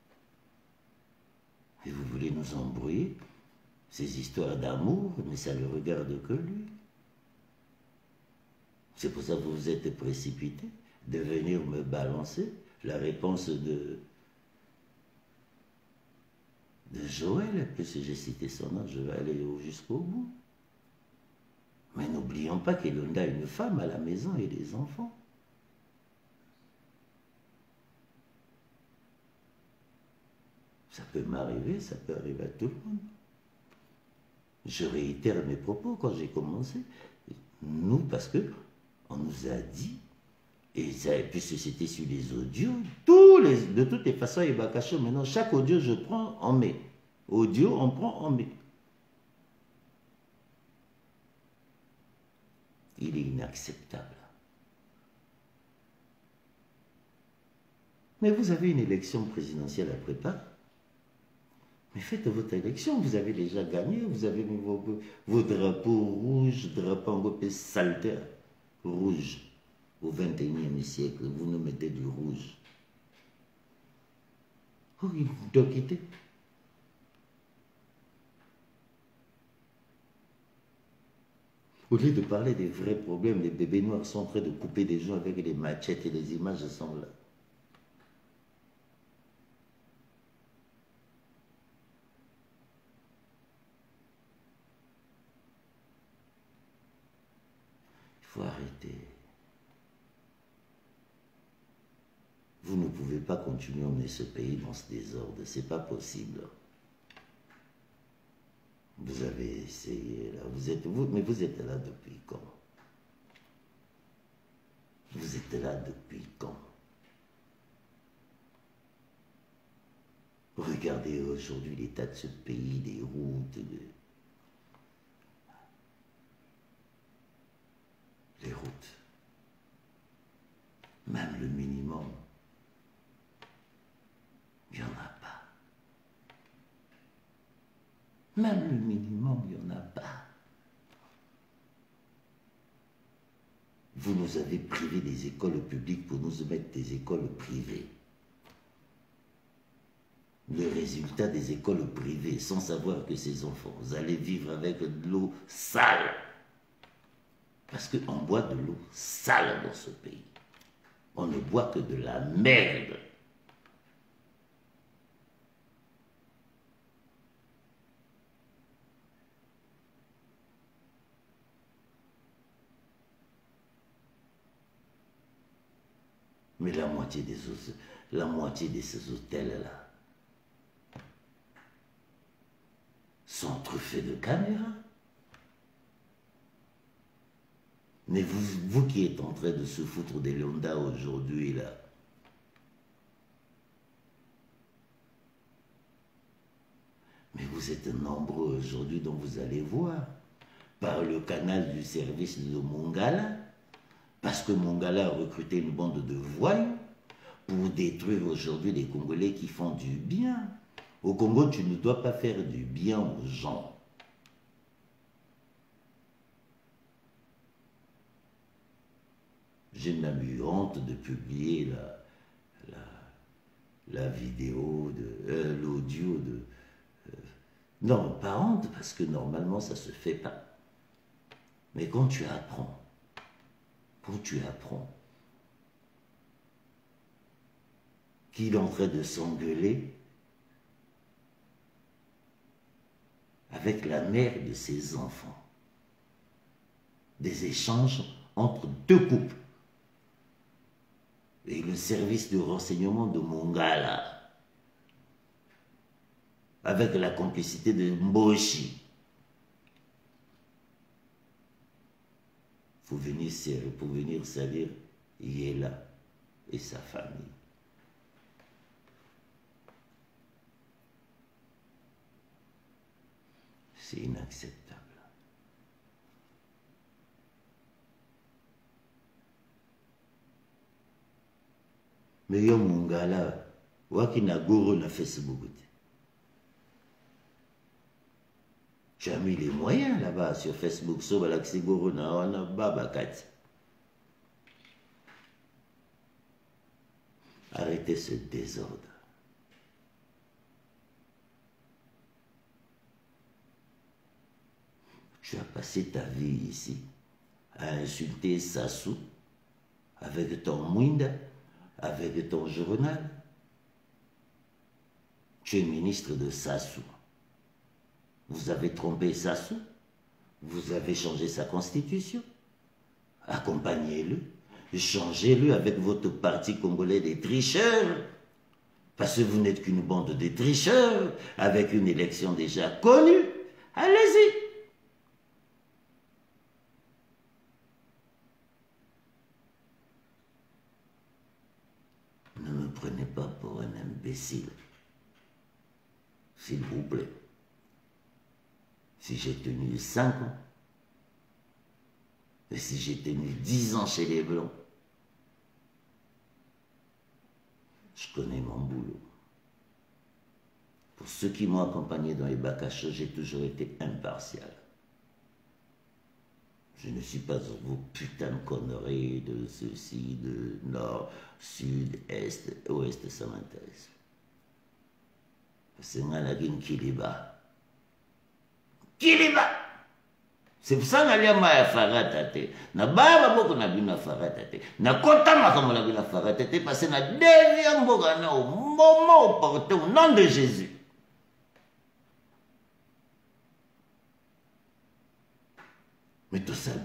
Et vous voulez nous embrouiller ces histoires d'amour, mais ça ne regarde que lui. C'est pour ça que vous vous êtes précipité de venir me balancer la réponse de Joël, puisque j'ai cité son nom, je vais aller jusqu'au bout. Mais n'oublions pas qu'Elonda a une femme à la maison et des enfants. Ça peut m'arriver, ça peut arriver à tout le monde. Je réitère mes propos quand j'ai commencé. Nous, parce que on nous a dit, et puisque c'était sur les audios, de toutes les façons, il va cacher. Maintenant, chaque audio, je prends en mai. Audio, on prend en mai. Il est inacceptable. Mais vous avez une élection présidentielle à préparer. Mais faites votre élection, vous avez déjà gagné, vous avez mis vos drapeaux rouges, drapeaux en gros, salter rouge. Au XXIe siècle, vous nous mettez du rouge. Oh, ils doivent quitter. Au lieu de parler des vrais problèmes, les bébés noirs sont en train de couper des gens avec les machettes et les images sont là. Il faut arrêter. Vous ne pouvez pas continuer à emmener ce pays dans ce désordre, c'est pas possible. Vous avez essayé là, mais vous êtes là depuis quand? Vous êtes là depuis quand? Regardez aujourd'hui l'état de ce pays, des routes, les routes, même le minimum. Il n'y en a pas. Même le minimum, il n'y en a pas. Vous nous avez privé des écoles publiques pour nous mettre des écoles privées. Le résultat des écoles privées, sans savoir que ces enfants, vous allez vivre avec de l'eau sale. Parce qu'on boit de l'eau sale dans ce pays. On ne boit que de la merde. Mais la moitié de ces hôtels-là, sont truffés de caméras. Mais vous qui êtes en train de se foutre des Londa aujourd'hui, là, mais vous êtes nombreux aujourd'hui, dont vous allez voir, par le canal du service de Mongala, parce que Mongala a recruté une bande de voyous pour détruire aujourd'hui les Congolais qui font du bien. Au Congo, tu ne dois pas faire du bien aux gens. J'ai même eu honte de publier la vidéo, l'audio de... non, pas honte, parce que normalement, ça ne se fait pas. Mais quand tu apprends, qu'il est en train de s'engueuler avec la mère de ses enfants, des échanges entre deux couples, et le service de renseignement de Mongala, avec la complicité de Mboshi. Pour venir salir Yela et sa famille. C'est inacceptable. Mais yo Mongala, wakina goro na Facebook. Tu as mis les moyens là-bas sur Facebook, so balaxi goro na wana babakati. Arrêtez ce désordre. Tu as passé ta vie ici à insulter Sassou avec ton Mwinda, avec ton journal. Tu es ministre de Sassou. Vous avez trompé Sassou. Vous avez changé sa constitution. Accompagnez-le. Changez-le avec votre parti congolais des tricheurs. Parce que vous n'êtes qu'une bande de tricheurs avec une élection déjà connue. Allez-y. Ne me prenez pas pour un imbécile. S'il vous plaît. Si j'ai tenu 5 ans, et si j'ai tenu 10 ans chez les Blancs, je connais mon boulot. Pour ceux qui m'ont accompagné dans les Bakacho, j'ai toujours été impartial. Je ne suis pas dans vos putains de conneries de ceci, de nord, sud, est, ouest, ça m'intéresse. C'est moi la guine qui les bat. Kiliba. C'est pour ça que je suis faratate. Na baba boko na bina faratate. Na kota makamo na bina faratate parce que na devient boka na au moment opportun au nom de Jésus. Mais tout ça,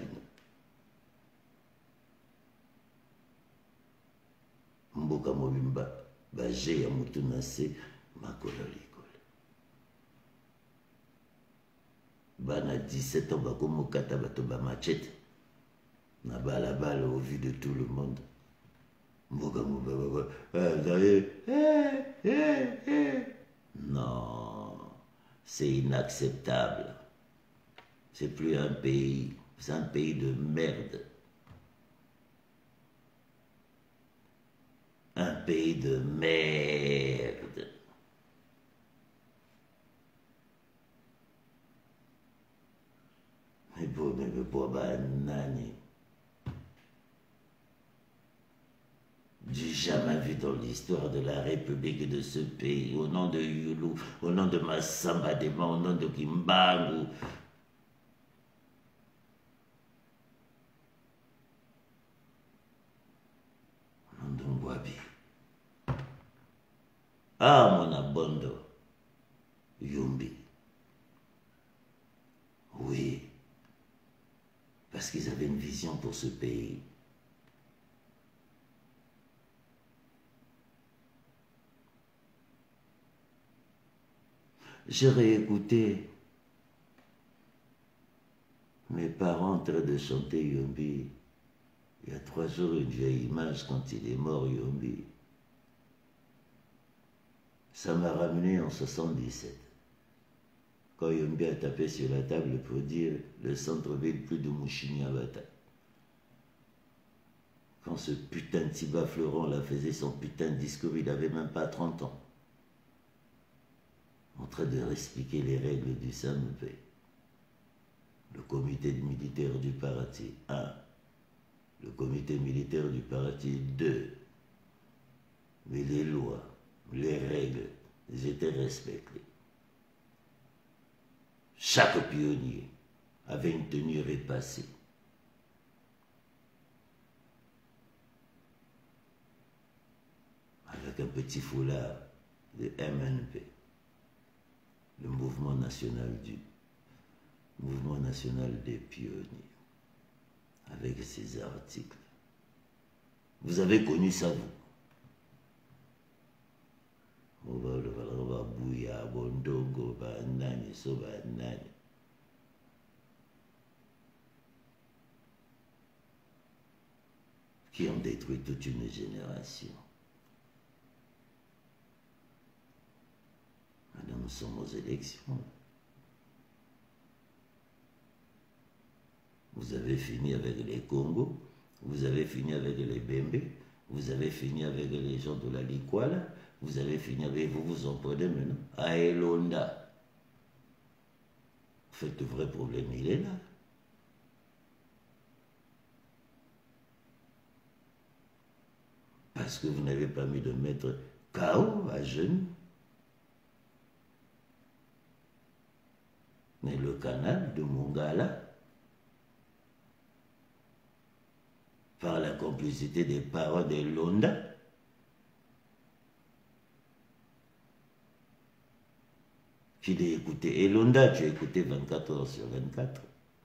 mboka mobimba, baje ya mutu na se makololi. Bana 17 ans, bakomo kata bato ba machete. Na balabala au vu de tout le monde. Non, c'est inacceptable. C'est plus un pays, c'est un pays de merde. Un pays de merde. Mais pour banani. Du jamais vu dans l'histoire de la République de ce pays, au nom de Yulu, au nom de Massamba Dema, au nom de Kimbangu. Au nom de Mwabi. Ah, mon abondo. Yumbi. Oui. Parce qu'ils avaient une vision pour ce pays. J'ai réécouté Mes parents en train de chanter Yombi. Il y a 3 jours, une vieille image quand il est mort, Yombi. Ça m'a ramené en 77. Quand Yombi a tapé sur la table pour dire le centre-ville plus de Mouchini-Abata. Quand ce putain de Tiba Florent là faisait son putain de discours, il n'avait même pas 30 ans. En train de réexpliquer les règles du SAMP. Le comité militaire du Parati 1. Le comité militaire du Parati 2. Mais les lois, les règles, ils étaient respectées. Chaque pionnier avait une tenue repassée. Avec un petit foulard de MNP, le mouvement national des pionniers, avec ses articles. Vous avez connu ça, vous? Qui ont détruit toute une génération. Maintenant, nous sommes aux élections. Vous avez fini avec les Congo, vous avez fini avec les Bembe, vous avez fini avec les gens de la Likwala, vous avez fini avec vous en prenez maintenant à Elonda. En fait, le vrai problème, il est là. Parce que vous n'avez pas mis de mettre KO à genoux. Mais le canal de Mongala, par la complicité des parents de Londa, qui l'a écouté. Et Londa, tu as écouté 24 heures sur 24.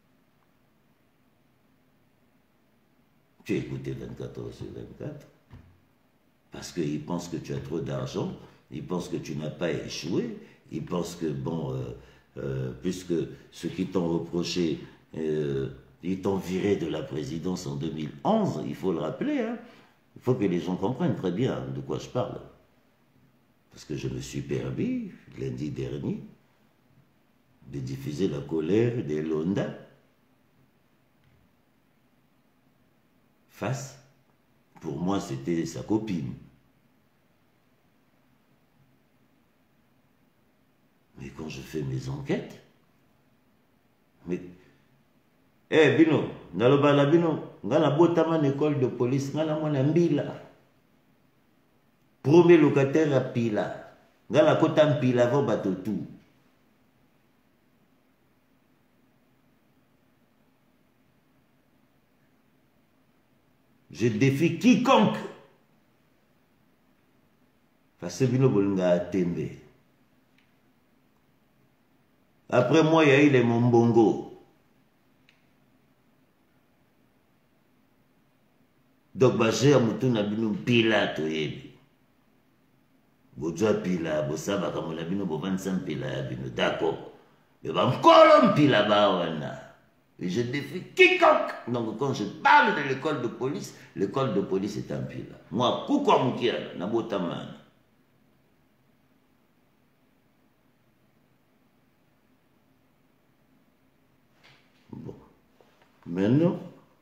Tu as écouté 24 heures sur 24. Parce qu'ils pensent que tu as trop d'argent, ils pensent que tu n'as pas échoué, ils pensent que, bon, puisque ceux qui t'ont reproché, ils t'ont viré de la présidence en 2011, il faut le rappeler, hein. Il faut que les gens comprennent très bien de quoi je parle. Parce que je me suis permis, lundi dernier, de diffuser la colère des Londa face. Pour moi, c'était sa copine. Mais quand je fais mes enquêtes, mais Bino, nalobala Bino, ngana botama école de police, ngana mwana mbila. Premier locataire à Pila. Ngana kota mpila avant bato tout. Je défie quiconque. Parce que Bino Bolinga a tembe. Après moi, il y a eu les Mombongo. Donc, j'ai un mouton à Bino Pila, to yebi. Bojo Pila, Bosaba, comme on a Bino, Bobansan Pila, Bino, d'accord. Il va me coller Pila, Bawana. Et je défie quiconque. Donc, quand je parle de l'école de police est un Pila. Moi, pourquoi Moukia, Nabotaman? Bon. Maintenant,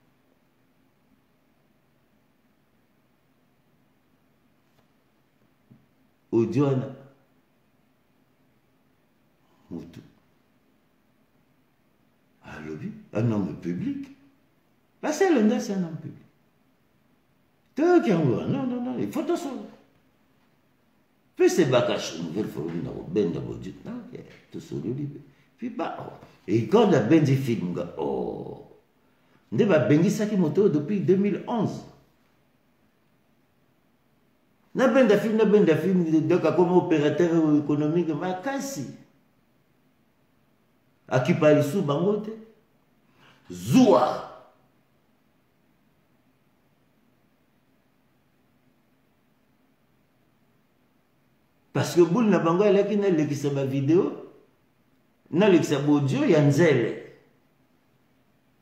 Odiona, Moutou, à lobby, un homme public. Parce que l'Onda, c'est un homme public. Non, il faut tout ça. Puis c'est Bakash, une nouvelle fois, Ben Dabodju, ok, tout ça, puis bah, et quand la Ben dit film, oh, on a bengi Saki Moto depuis 2011. Na ben da film, donc comme opérateur économique, ma kasi. A qui parle sous Bangote? Zoua. Parce que boule na bango elle qui n'a l'équipe ma vidéo, n'a l'équipe audio yanzele.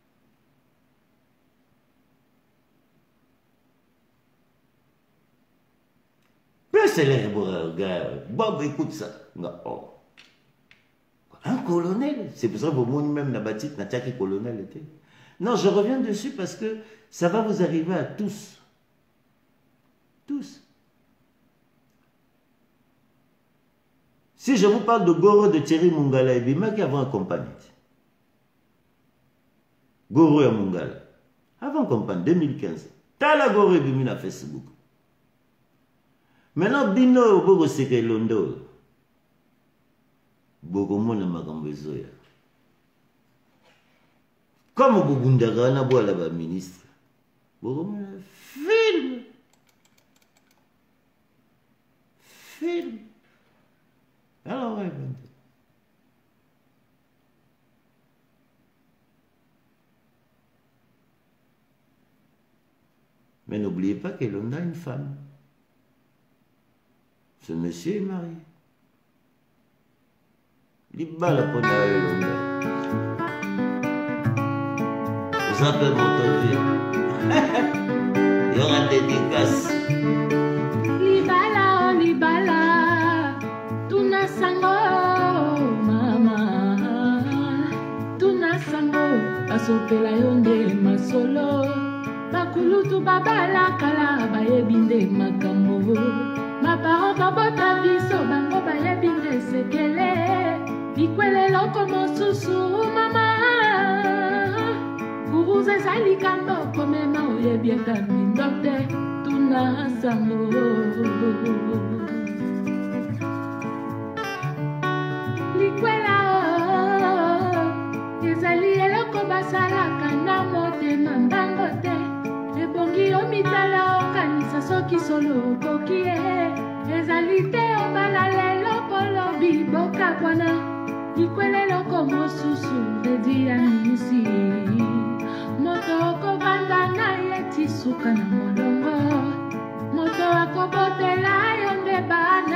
célèbre gars. Bob, écoute ça. Oh. Un colonel. C'est pour ça que vous même la bâtisse n'a pas colonel était. Non, je reviens dessus parce que ça va vous arriver à tous. Tous. Si je vous parle de Goro de Thierry Mungala et Bima qui avant accompagné. Goro et Mungala. Avant campagne, 2015. Tala Goro et Bima na Facebook. Maintenant, Bino, Goro Seke Londo. Boko Mona Magambezoya. Comme Bugundara na boa la ministre. Boko Mona film. Film. Alors, ouais, mais n'oubliez pas que l'on a une femme. Ce monsieur est marié. Il bat la peau à l'onda. Vous appelez mon tonvier. Il y aura des dédicaces. Libala, libala. Tuna sango, mama. Tuna sango. Asopela yonde masolo. Bakulutu babala kala bayebinde makambo. Maparo babota biso bango bayebinde sekele. Bikwele loko mosusu mama. Kuruze zali kambo komema oyebieka mindote. Tuna sango. Likwela o ezali eloko basalaka na motema mbangote. Ebongi omitala okanisa soki solo okoki ezali te obala lelo polobi bokabwana. Likwela eloko mosusu redi ya misi. Moto okobanda na ye tisuka na molongo. Moto akobotela yo nde bana.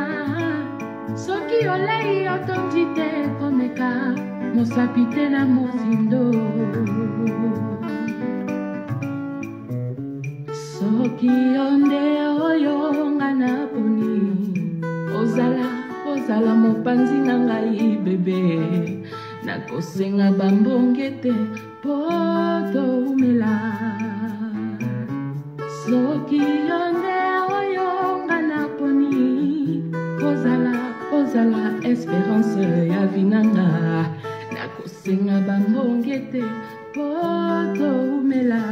Soki olei otondi te komeka mosapi te na mozindo. Soki onde oyo nga na poni. Ozala mopanzi na ngai bebe. Nakosenga bambonge te poto umela. Soki onde oyo nga na poni. Ozala espérance ya vinanga. Nakosenga bambonge te poto umela.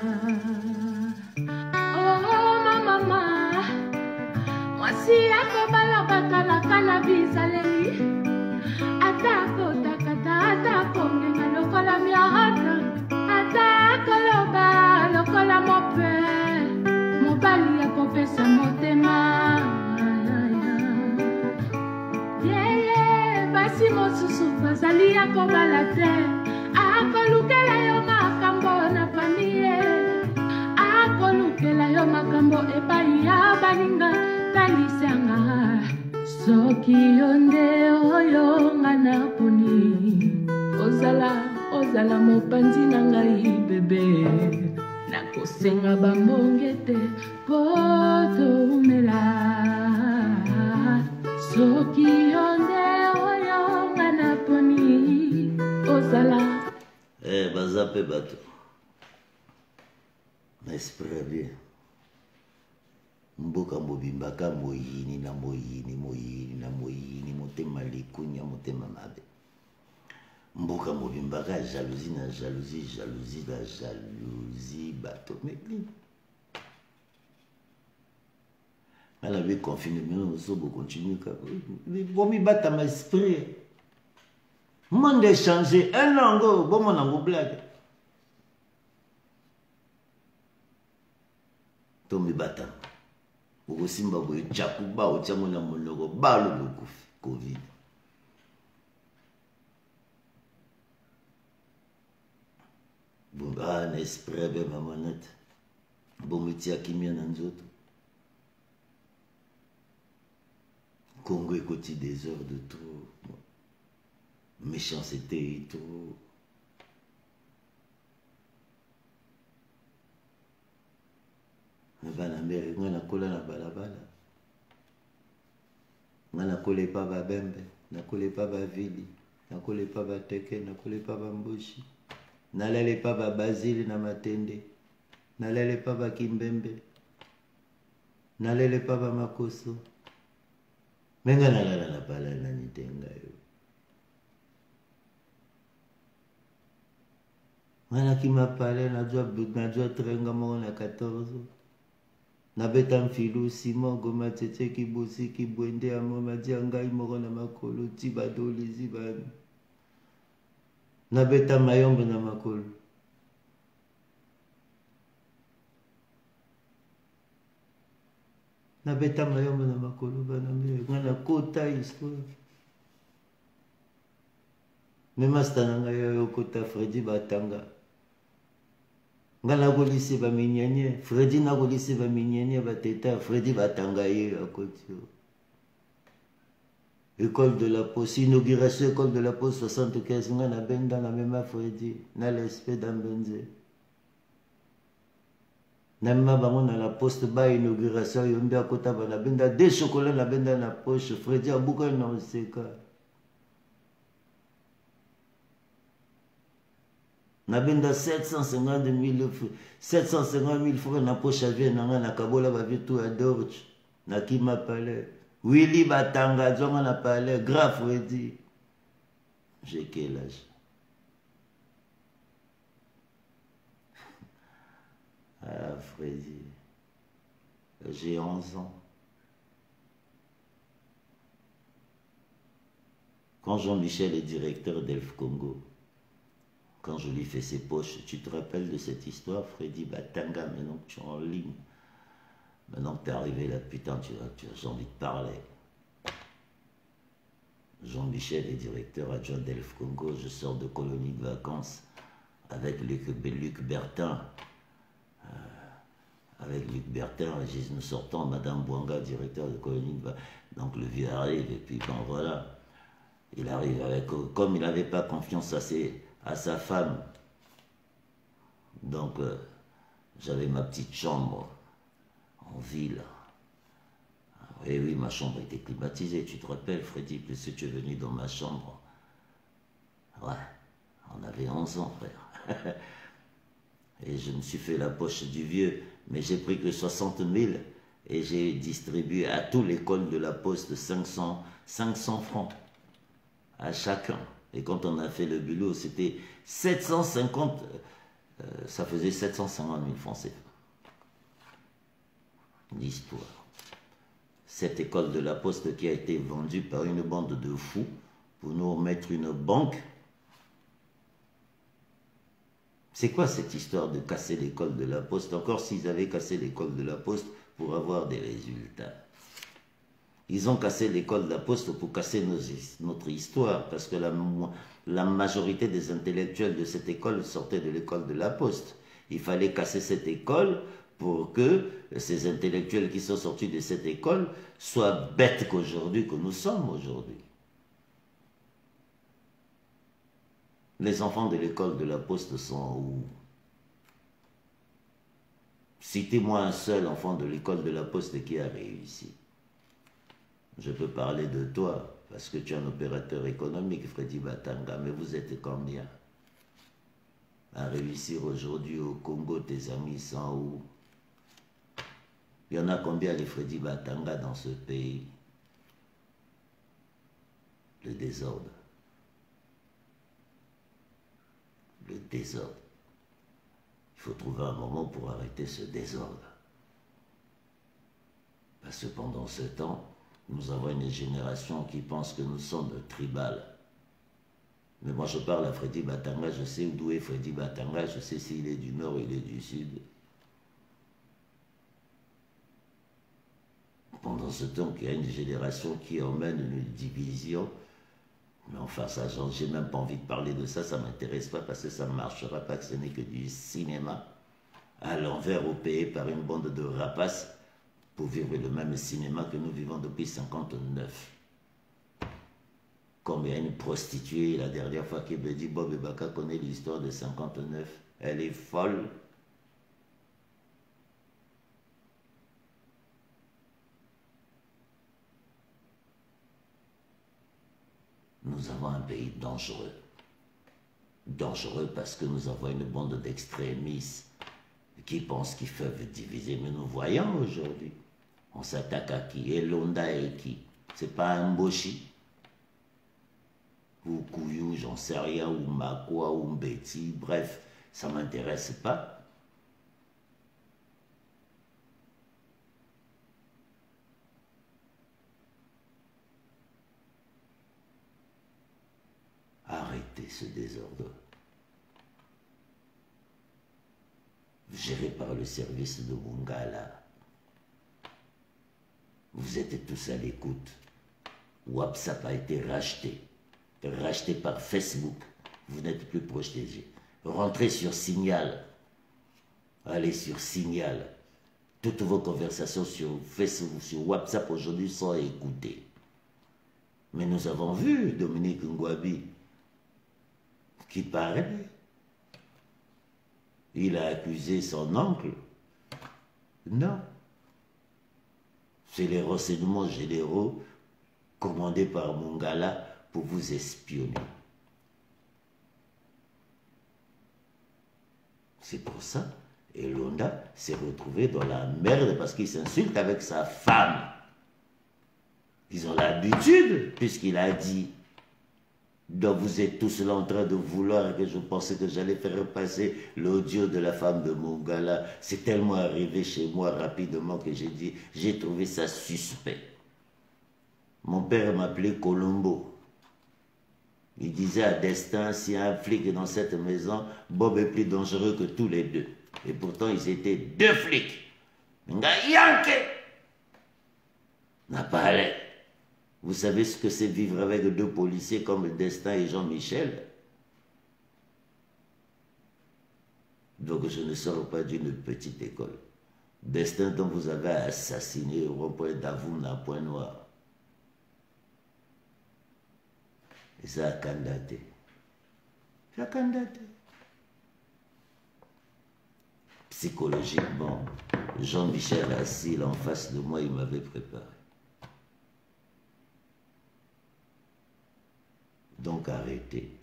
Oh mama, mwasi akobala batalaka na bizaleli. Atako takata atako ngenga lokola miahata. Atako loba lokola mope. Mobali akopesa motema. Basi mosusu bazali akobala te. Akolukela yo makambo na famille. Akolukela yo makambo epai ya baninga. Talisanga soki yonde oyo nga na poni. Ozala mopanzi na ngai bebe. Nakosenga bambonge te poto umela. Soki yonde oyo nga na poni. Ozala bazape bato. N'espère bien. Mboka mobimbaka moyini na moyini na moyini motema likunya motema mabe. Mboka mobimbaka jalousie na jalousie bato. Mais elle avait confiné, mais on va continuer. Bon, mi bat à ma esprit. Monde est changé. Un lango, bon, mon ango blague. Tombi bata. Oko simba boye chakuba otiamo na monoko balo le Covid. Bon, un esprit avec ma manette. Bon, métier qui m'a dans d'autres. Congo écoute des heures de trop. Méchanceté et tout. Na bana mbere ngana kola na balabala. nga nakole pa babembe, nakole pa bavili, nakole pa bateke, nakole pa bambushi, nalele pa babazili na matende, nalele pa bakimbembe, nalele pa bamakoso. Menga nalala na pala na nitenga yo. Nga kima pale najua trenga mo na 14. Nabeta mfilu simo goma tete kibusi kibwende amo madia ngai moko na makolo tibadoli zibani. Nabeta mayombe na makolo. Nabeta mayombe na makolo bana mbe ngana kota histoire. Mema stananga yo kota Fredi Batanga. Nga nakolisi ba minyanye, Fredi nakolisi ba minyanye bateta, Fredi Batanga ye à côté. École de la Poste, inauguration école de la Poste 75, nga na benda na mema Fredi, na l'esprit d'Ambenze. Na mema bango na la Poste ba inauguration yombe à côté ba na benda, des chocolats na benda na poche, Fredi abuka na oseka. Nabenda 750 000 francs na poche à vie na kabola ba vitu à Dorch na Kima Palais. Willy Batanga zonga na Palais, grave Freddy. J'ai quel âge? Ah Freddy. J'ai 11 ans. Quand Jean-Michel est directeur d'Elf Congo, quand je lui fais ses poches, tu te rappelles de cette histoire, Freddy Batanga, maintenant que tu es en ligne, maintenant que tu es arrivé là, putain, j'ai envie de parler. Jean-Michel est directeur adjoint d'Elf Congo, je sors de colonie de vacances avec Luc Bertin. Avec Luc Bertin, nous sortons, Madame Bouanga, directeur de colonie de vacances. Donc le vieux arrive, et puis bon voilà, il arrive avec, comme il n'avait pas confiance à sa femme. Donc, j'avais ma petite chambre en ville. Et oui, ma chambre était climatisée. Tu te rappelles, Freddy, puisque tu es venu dans ma chambre. Ouais, on avait 11 ans, frère. Et je me suis fait la poche du vieux, mais j'ai pris que 60 000 et j'ai distribué à toute l'école de la Poste 500 francs à chacun. Et quand on a fait le bulot, c'était 750, ça faisait 750 000 francs CFA. L'histoire. Cette école de la Poste qui a été vendue par une bande de fous pour nous remettre une banque. C'est quoi cette histoire de casser l'école de la Poste? Encore s'ils avaient cassé l'école de la Poste pour avoir des résultats. Ils ont cassé l'école de la Poste pour casser notre histoire, parce que la majorité des intellectuels de cette école sortaient de l'école de la Poste. Il fallait casser cette école pour que ces intellectuels qui sont sortis de cette école soient bêtes qu'aujourd'hui, que nous sommes aujourd'hui. Les enfants de l'école de la Poste sont où? Citez-moi un seul enfant de l'école de la Poste qui a réussi. Je peux parler de toi, parce que tu es un opérateur économique, Freddy Batanga, mais vous êtes combien à réussir aujourd'hui au Congo? Tes amis sont où? Il y en a combien les Freddy Batanga dans ce pays? Le désordre. Le désordre. Il faut trouver un moment pour arrêter ce désordre. Parce que pendant ce temps, nous avons une génération qui pense que nous sommes tribal. Mais moi je parle à Freddy Batanga, je sais d'où est Freddy Batanga, je sais s'il est du nord ou il est du sud. Pendant ce temps qu'il y a une génération qui emmène une division, mais enfin ça, j'ai même pas envie de parler de ça, ça ne m'intéresse pas parce que ça ne marchera pas, que ce n'est que du cinéma à l'envers au pays par une bande de rapaces pour vivre le même cinéma que nous vivons depuis 59. Comme il y a une prostituée, la dernière fois qui me dit Bob Ebaka connaît l'histoire de 59, elle est folle. Nous avons un pays dangereux. Dangereux parce que nous avons une bande d'extrémistes qui pensent qu'ils peuvent diviser. Mais nous voyons aujourd'hui, on s'attaque à qui? Et Londa et qui? C'est pas un Mboshi ou Kouyou, j'en sais rien, ou Makwa, ou Mbeti, bref, ça ne m'intéresse pas. Arrêtez ce désordre. Géré par le service de Mungala. Vous êtes tous à l'écoute. WhatsApp a été racheté. Racheté par Facebook. Vous n'êtes plus protégé. Rentrez sur Signal. Allez sur Signal. Toutes vos conversations sur Facebook, sur WhatsApp aujourd'hui sont écoutées. Mais nous avons vu Dominique Ngouabi qui paraît. Il a accusé son oncle. Non. C'est les renseignements généraux commandés par Mungala pour vous espionner. C'est pour ça. Et Londa s'est retrouvé dans la merde parce qu'il s'insulte avec sa femme. Ils ont l'habitude, puisqu'il a dit. Donc vous êtes tous là en train de vouloir que je pensais que j'allais faire passer l'audio de la femme de Mungala. C'est tellement arrivé chez moi rapidement que j'ai dit, j'ai trouvé ça suspect. Mon père m'appelait Colombo. Il disait à Destin, s'il y a un flic dans cette maison, Bob est plus dangereux que tous les deux. Et pourtant ils étaient deux flics. Nga Yankee n'a pas allé. Vous savez ce que c'est vivre avec deux policiers comme Destin et Jean-Michel? Donc je ne sors pas d'une petite école. Destin dont vous avez assassiné au rond-point d'Avoum à Point-Noir. Et ça a candidaté. Ça a candidaté. Psychologiquement, Jean-Michel assis en face de moi, il m'avait préparé. Donc arrêtez.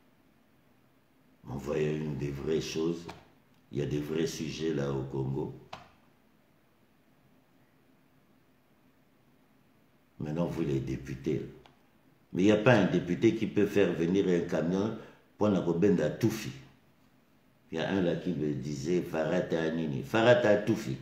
On voyait une des vraies choses. Il y a des vrais sujets là au Congo. Maintenant, vous les députés. Mais il n'y a pas un député qui peut faire venir un camion pour la Robenda Toufi. Il y a un là qui me disait Farata Anini. Farata Toufi.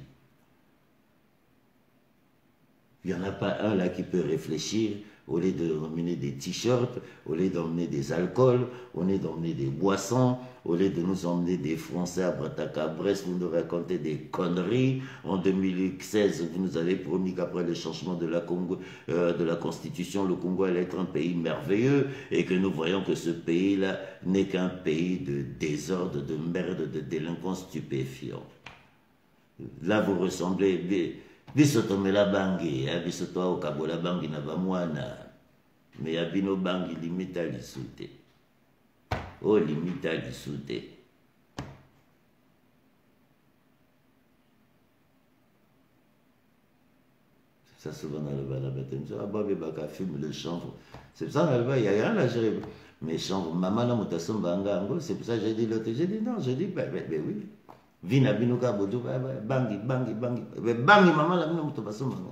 Il n'y en a pas un là qui peut réfléchir. Au lieu d'emmener des t-shirts, au lieu d'emmener des alcools, au lieu d'emmener des boissons, au lieu de nous emmener des Français à Brataca-Brest, vous nous racontez des conneries. En 2016, vous nous avez promis qu'après le changement de la Constitution, le Congo allait être un pays merveilleux et que nous voyons que ce pays-là n'est qu'un pays de désordre, de merde, de délinquance stupéfiants. Là, vous ressemblez... Bisoto mela bangi, bisoto au kabola bangi na bamwana. Mais abino bangi limita lisute. Oh limita lisute. Ça souvent dans le balabatem, ça babi baka fume le chanvre. C'est pour ça dans le bas, il n'y a rien à gérer. Mais chanvre, maman na mutasson bangango, c'est pour ça que j'ai dit l'autre, j'ai dit non, j'ai dit ben oui. Vina binuka bodu bangi mama la bino muto basoma nga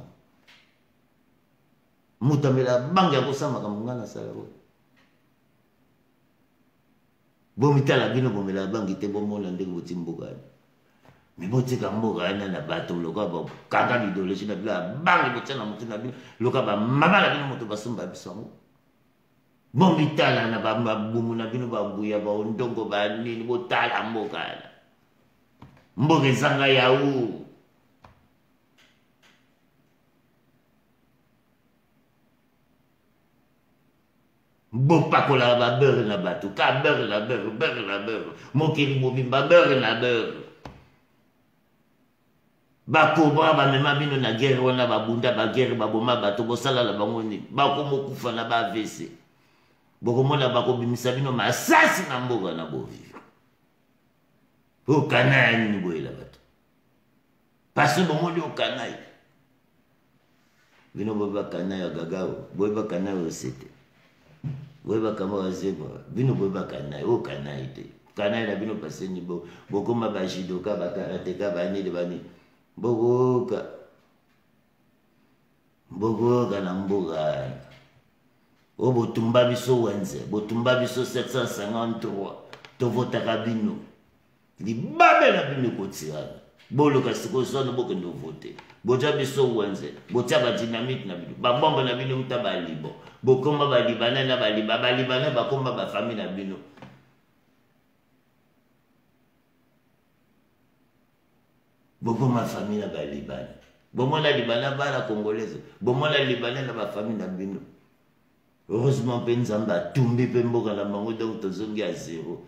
mutamela bangi akosama kamunga na sala ko bomitala bino bomela bangi te bomona ndenge botimboka mais botika mboka na bato loka ba kaka l'idéologie na bila bangi botana mutu na bino loka ba mama la bino muto basoma bisango bomitala na ba bumu na bino ba buya ba ondongo ba nini botala mboka Mboge zanga yaou. Bon pakola ba beurre na batou, ka beurre la beurre. Mokiri bobimba beurre la beurre. Ba kobra ba mema bino na guerre wana ba bunda ba guerre ba boma bato bosala la bango ni. Ba ko mokufa na ba AVC. Boko mona ba ko bimisa bino masasi na mboga na bovi. Au canaille, nous voyons là-bas. Parce que bon, au canaille. Vous n'avez pas canaille à gagao. Vous n'avez pas canaille au CT. Oui, bakama zebra. Bino boba kanai, o kanai te. Kanai la bino passé ni bo. Boko ma bajidoka bakarateka bani de bani. Bogoka. Bogoka na mboga. O botumba biso wenze, botumba biso 753. To vota kabino. Li babe na bino kotirana. Bolo kasiko sono boko ndo vote. Boja biso wenze, boja ba dynamite na bino. Ba bomba na bino mutaba libo. Bokoma ba libana na ba libana ba komba ba famille na bino. Bokoma famille na ba libana. Bomona libana ba la congolaise. Bomona libana na ba famille na bino. Heureusement Penzamba tumbi pemboka na bango donc tozongi à zéro.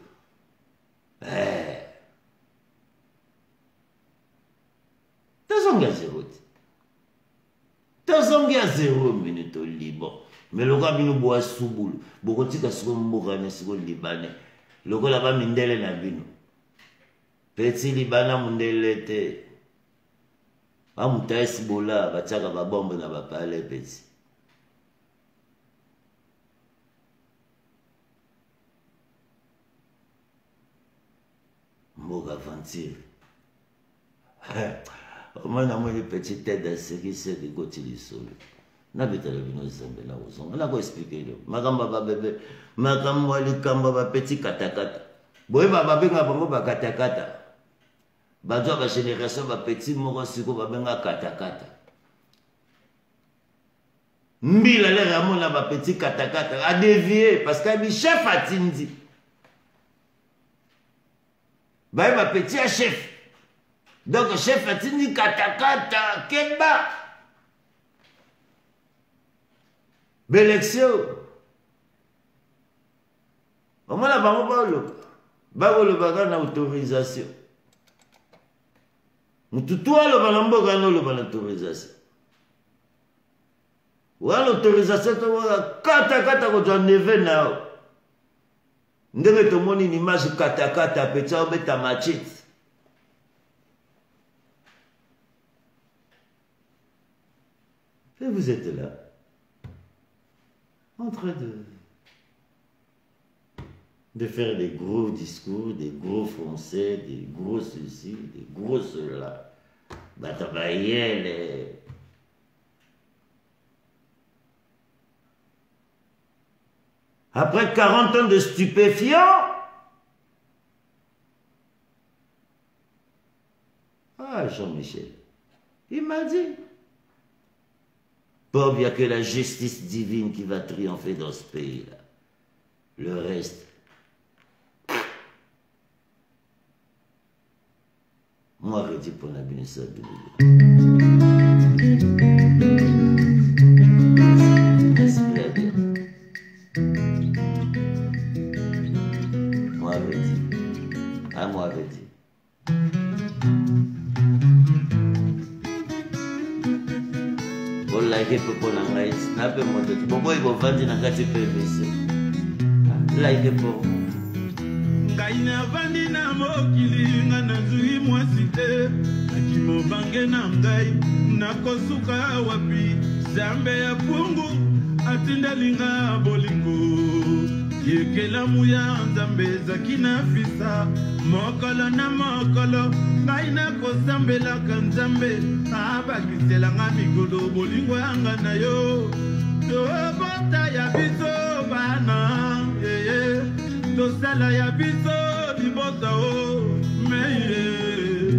Tozongi à zéro. Tozongi à zéro minute libre. Mais le gars bino boa subulu. Bokotika siko mboka na siko libane. Loko la ba mindele na bino. Petit libana mundele te. Amutaisi bola bataka ba bombe na ba pale petit. Mboga aventure. Comment on a une petite tête de ce qui s'est dégoté du sol. Na beta le bino zambe na ozonga. Na ko expliquer le. Makamba ba bébé. Makamba li kamba ba petit katakata. Boye ba benga bango ba katakata. Ba jo ba génération ba petit moko siko ba benga katakata. Mbila le ramona ba petit katakata a dévié parce que bi chef atindi. Bah, ma petit chef. Donc, chef a dit katakata, keba. Bélection. Au moins, la banque, na autorisation. Moutoua, le balambo, le autorisation. Ou l'autorisation, katakata, quand on est venu là. Ndenge tomoni une image katakata pecha obeta machete. Et vous êtes là, en train de faire des gros discours, des gros français, des gros ceci, des gros cela. Batabayel. Après 40 ans de stupéfiants, Jean-Michel, il m'a dit, pas bien que la justice divine qui va triompher dans ce pays-là. Le reste, moi, je dis pour la bénédiction de Dieu. Moi, je dis. Bon, like pour la race, n'a pas monté. Pourquoi ils vont vendre dans la PBC? Like pour. Kaina vandi na mokili nga nazui mwasite akimo bange na ngai nakosuka wapi zambe ya pungu atindalinga bolingo yekela muya nzambe zakina fisa mokolo na mokolo ngai nakosambelaka nzambe abakiselanga mikolo bolingo yanga na yo tobota ya biso bana tosala ya biso libota o meye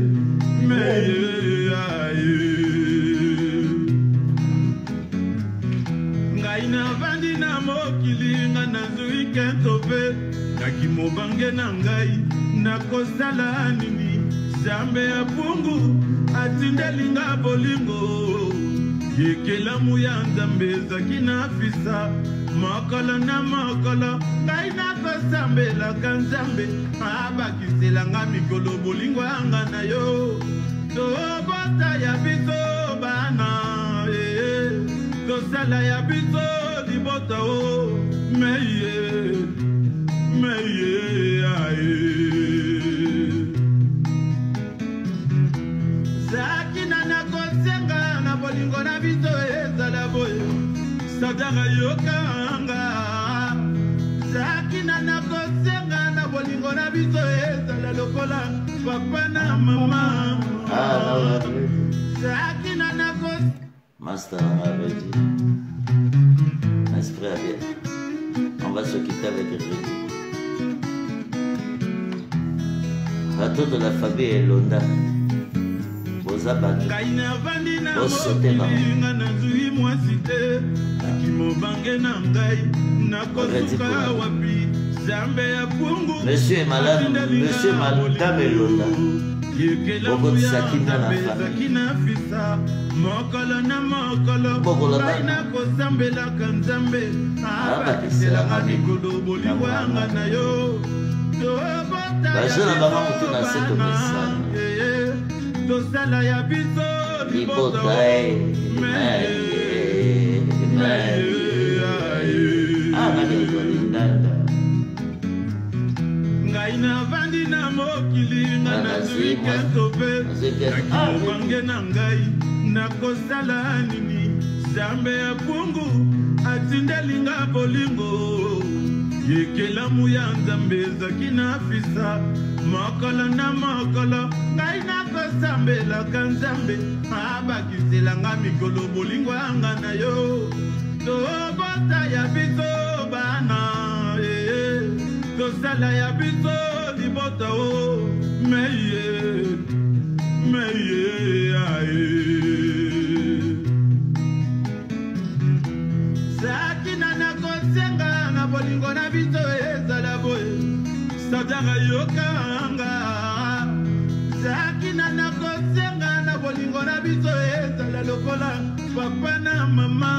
ngai navandi na mokili nga nazwi kentope nakimo bange na ngai nakosala nini zambe ya pungu atindelinga bolingo yekelamu ya nzambe ezaki na fisa mokolo na mokolo ngai nakosambelaka nzambe abakiselanga mikolo bolingo yanga na yo tobota ya biso bana tosala ya biso libota o meye zakina nakosenga na bolingo na biso ezala boye sadaka yokanga sakina na kosenga na bolingo na biso ezala lokola papa na mama sakina na kosenga Master avait dit esprit à bien on va se quitter avec Rédi à toute la famille Elonda Bozabatu Bosote Bama Monsieur est malade, monsieur est malade, dame Elonda Boko Sakina la famille mokolo na mokolo baina kosambelaka nzambe abakiselanga mikolo boliwanga na yo bajana bango mutu na seto misala tosala ya biso libota ngai navandi na mokili nga nazwi kesope nakibange na ngai nakosala nini zambe ya pungu atindelinga bolingo yekelamu ya nzambe ezaki na fisa mokolo na mokolo ngai nakosambelaka nzambe abakiselanga mikolo bolingo yanga na yo tobota ya biso bana tosala ya biso libota o meye sakina na kosenga na bolingo na biso ezala boye sadaka yokanga sakina na kosenga na bolingo na biso ezala lokola papa na mama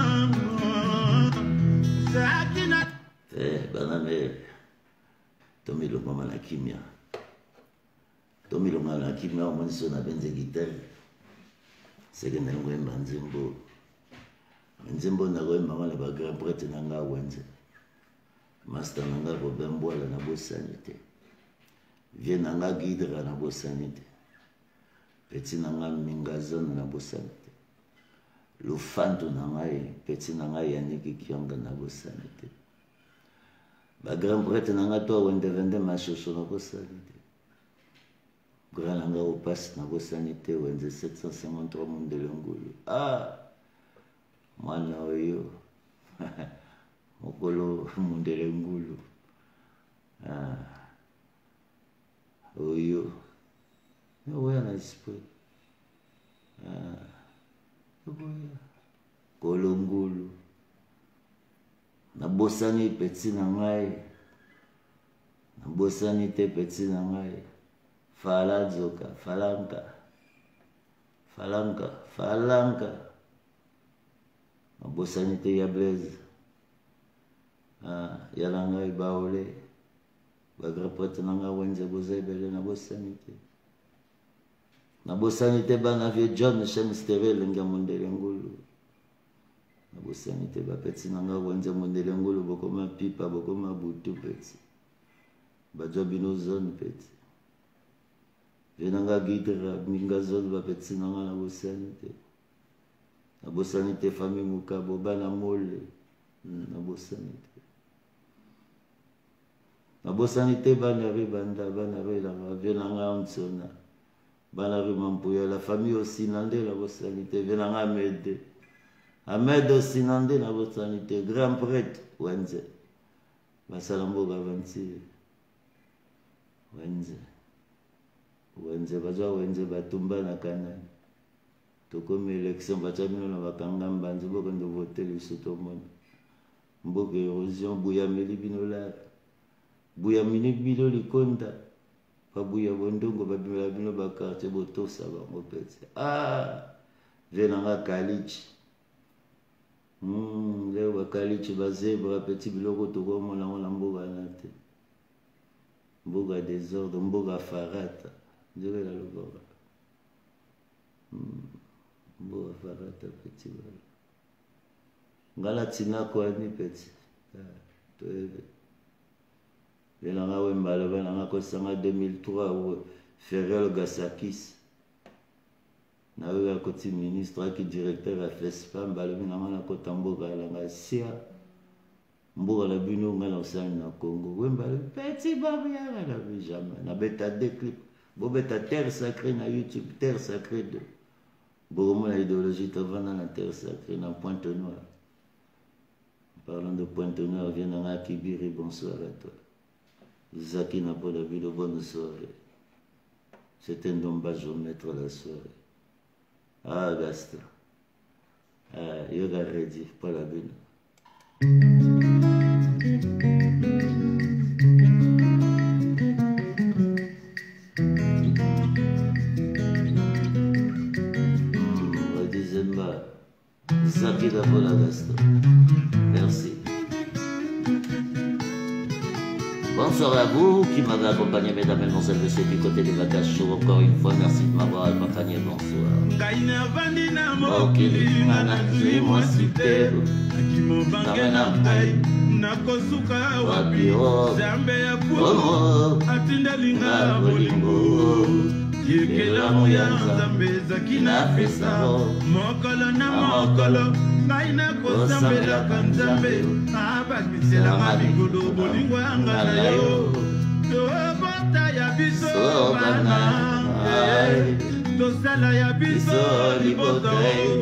sakina baname tomilonga na kimia tomilonga na kimia omoniso na benze gitare sekende ngoyemba nzembo nzembo nakoyemba ngana ba grand prêtre nanga wenze master nanga bobembwala na bosani te vie nanga guidera na bosani te petit nanga mingazona na bosani te lufanto nanga petit nanga yaniki kionga na bosani te ba grand prêtre nanga to wende vende mashosho na bosani te grand nanga opas na bosani te wenze 753 mundele ngulu mwana oyo mokolo mundele ngulu oyo oya na esprit kolo ngulu nabosani peti na ngai nabosani te peti na ngai fala zoka falanka nabosani te ya blaise yala ngai baole bagrapete na ngai wenze boza ebele nabosani te bana vie John Shemstere lenga mondele ngulu nabosani te bapeti na ngai wenze mondele ngulu bokoma pipa bokoma butu peti bajwa bino zone peti venanga guidera minga zone bapeti na ngai nabosani te famille mukabo bana mole nabosani te bana re banda bana re la venanga ontsona bana re mampuya la famille aussi nande nabosani te venanga Ahmed aussi nande nabosani te grand prêtre wenze basalamboga vanti wenze bazwa wenze batumba na kanani tokomi élection batia bino na bakanga mbanzi bokondo vote liso tomona mboka érosion buyameli bino lara buyamini bino likonda babuya bondongo babimela bino bakartier botosa bango pete venanga kalichi leo bakalichi bazebra peti biloko tokomona ngo na mboka na te mboka désordre mboka farata nzela la loboka mboka farata peti bala ngala tina ko ani peti to ebe venanga wembala venanga kosanga 2003 Ferrel Gasakis nawe ya koti ministre qui directeur à FESPAM balobi na mana kotamboka langa sia Mboka la bino nga na sang na Congo. Wemba le petit babia la vie jamais. Na beta deux clips. Bo beta terre sacrée na YouTube, terre sacrée de. Bon, la idéologie t'avana na terre sacrée na Pointe-Noire. Parlant de Pointe-Noire, viens dans Akibiri, bonsoir à toi. Zaki n'a pas de bonne soirée. C'est un dommage au maître la soirée. Ah, Gaston. Ah, yoga ready, pas la bine. Zaki n'a pas la Gaston. Merci. Bonsoir à vous qui m'avez accompagné, mesdames et mesdemoiselles, messieurs, du côté des vacances chauds. Encore une fois, merci de m'avoir accompagné. Bonsoir. Yekelamu ya Nzambe zakina pesa mokolo na mokolo ngaina kosambela kanzambe abakisela ngabigolo bolingo ngala yo tobota ya biso bana tosala ya biso liboto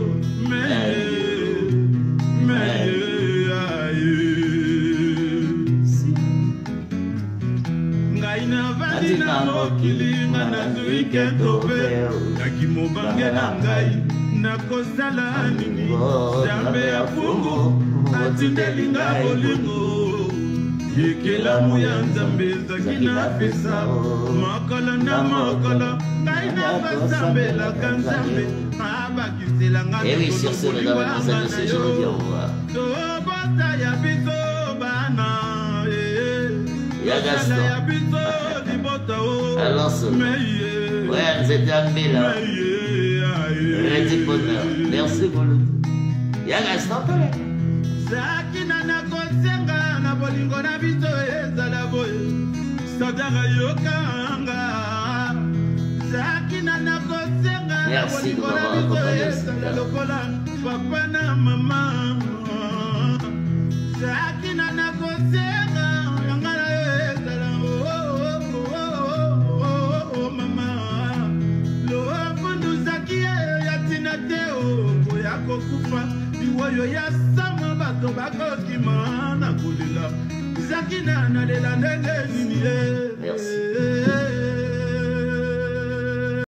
ngaina vandina mokili ngana zuiketope nakimubange na ngai nakosala nini Nzambe ya fungu atindelinga bolingo yekelamu ya Nzambe zakina pesa mokolo na mokolo ngai nakosambelaka Nzambe abakisela ngai. Et oui, sur ce, mesdames et mesdemoiselles, je reviens au revoir. tobota ya biso bana Ya Gaston. Alors, ouais, c'était un là. Ready bonheur. Merci pour le. Ya Gaston, pelé. Zakina na kosenga na bolingo na biso ezala boye. Sadaka yokanga. Zakina na kosenga na bolingo na biso ezala lokola papa na mama. Zakina na kosenga ngala ezala mama. Lo fundu zakia yatina teo boya kokufa. Iwoyo ya sama bato bakoki mana kulila. Zakina na lela ndenge nini. Merci.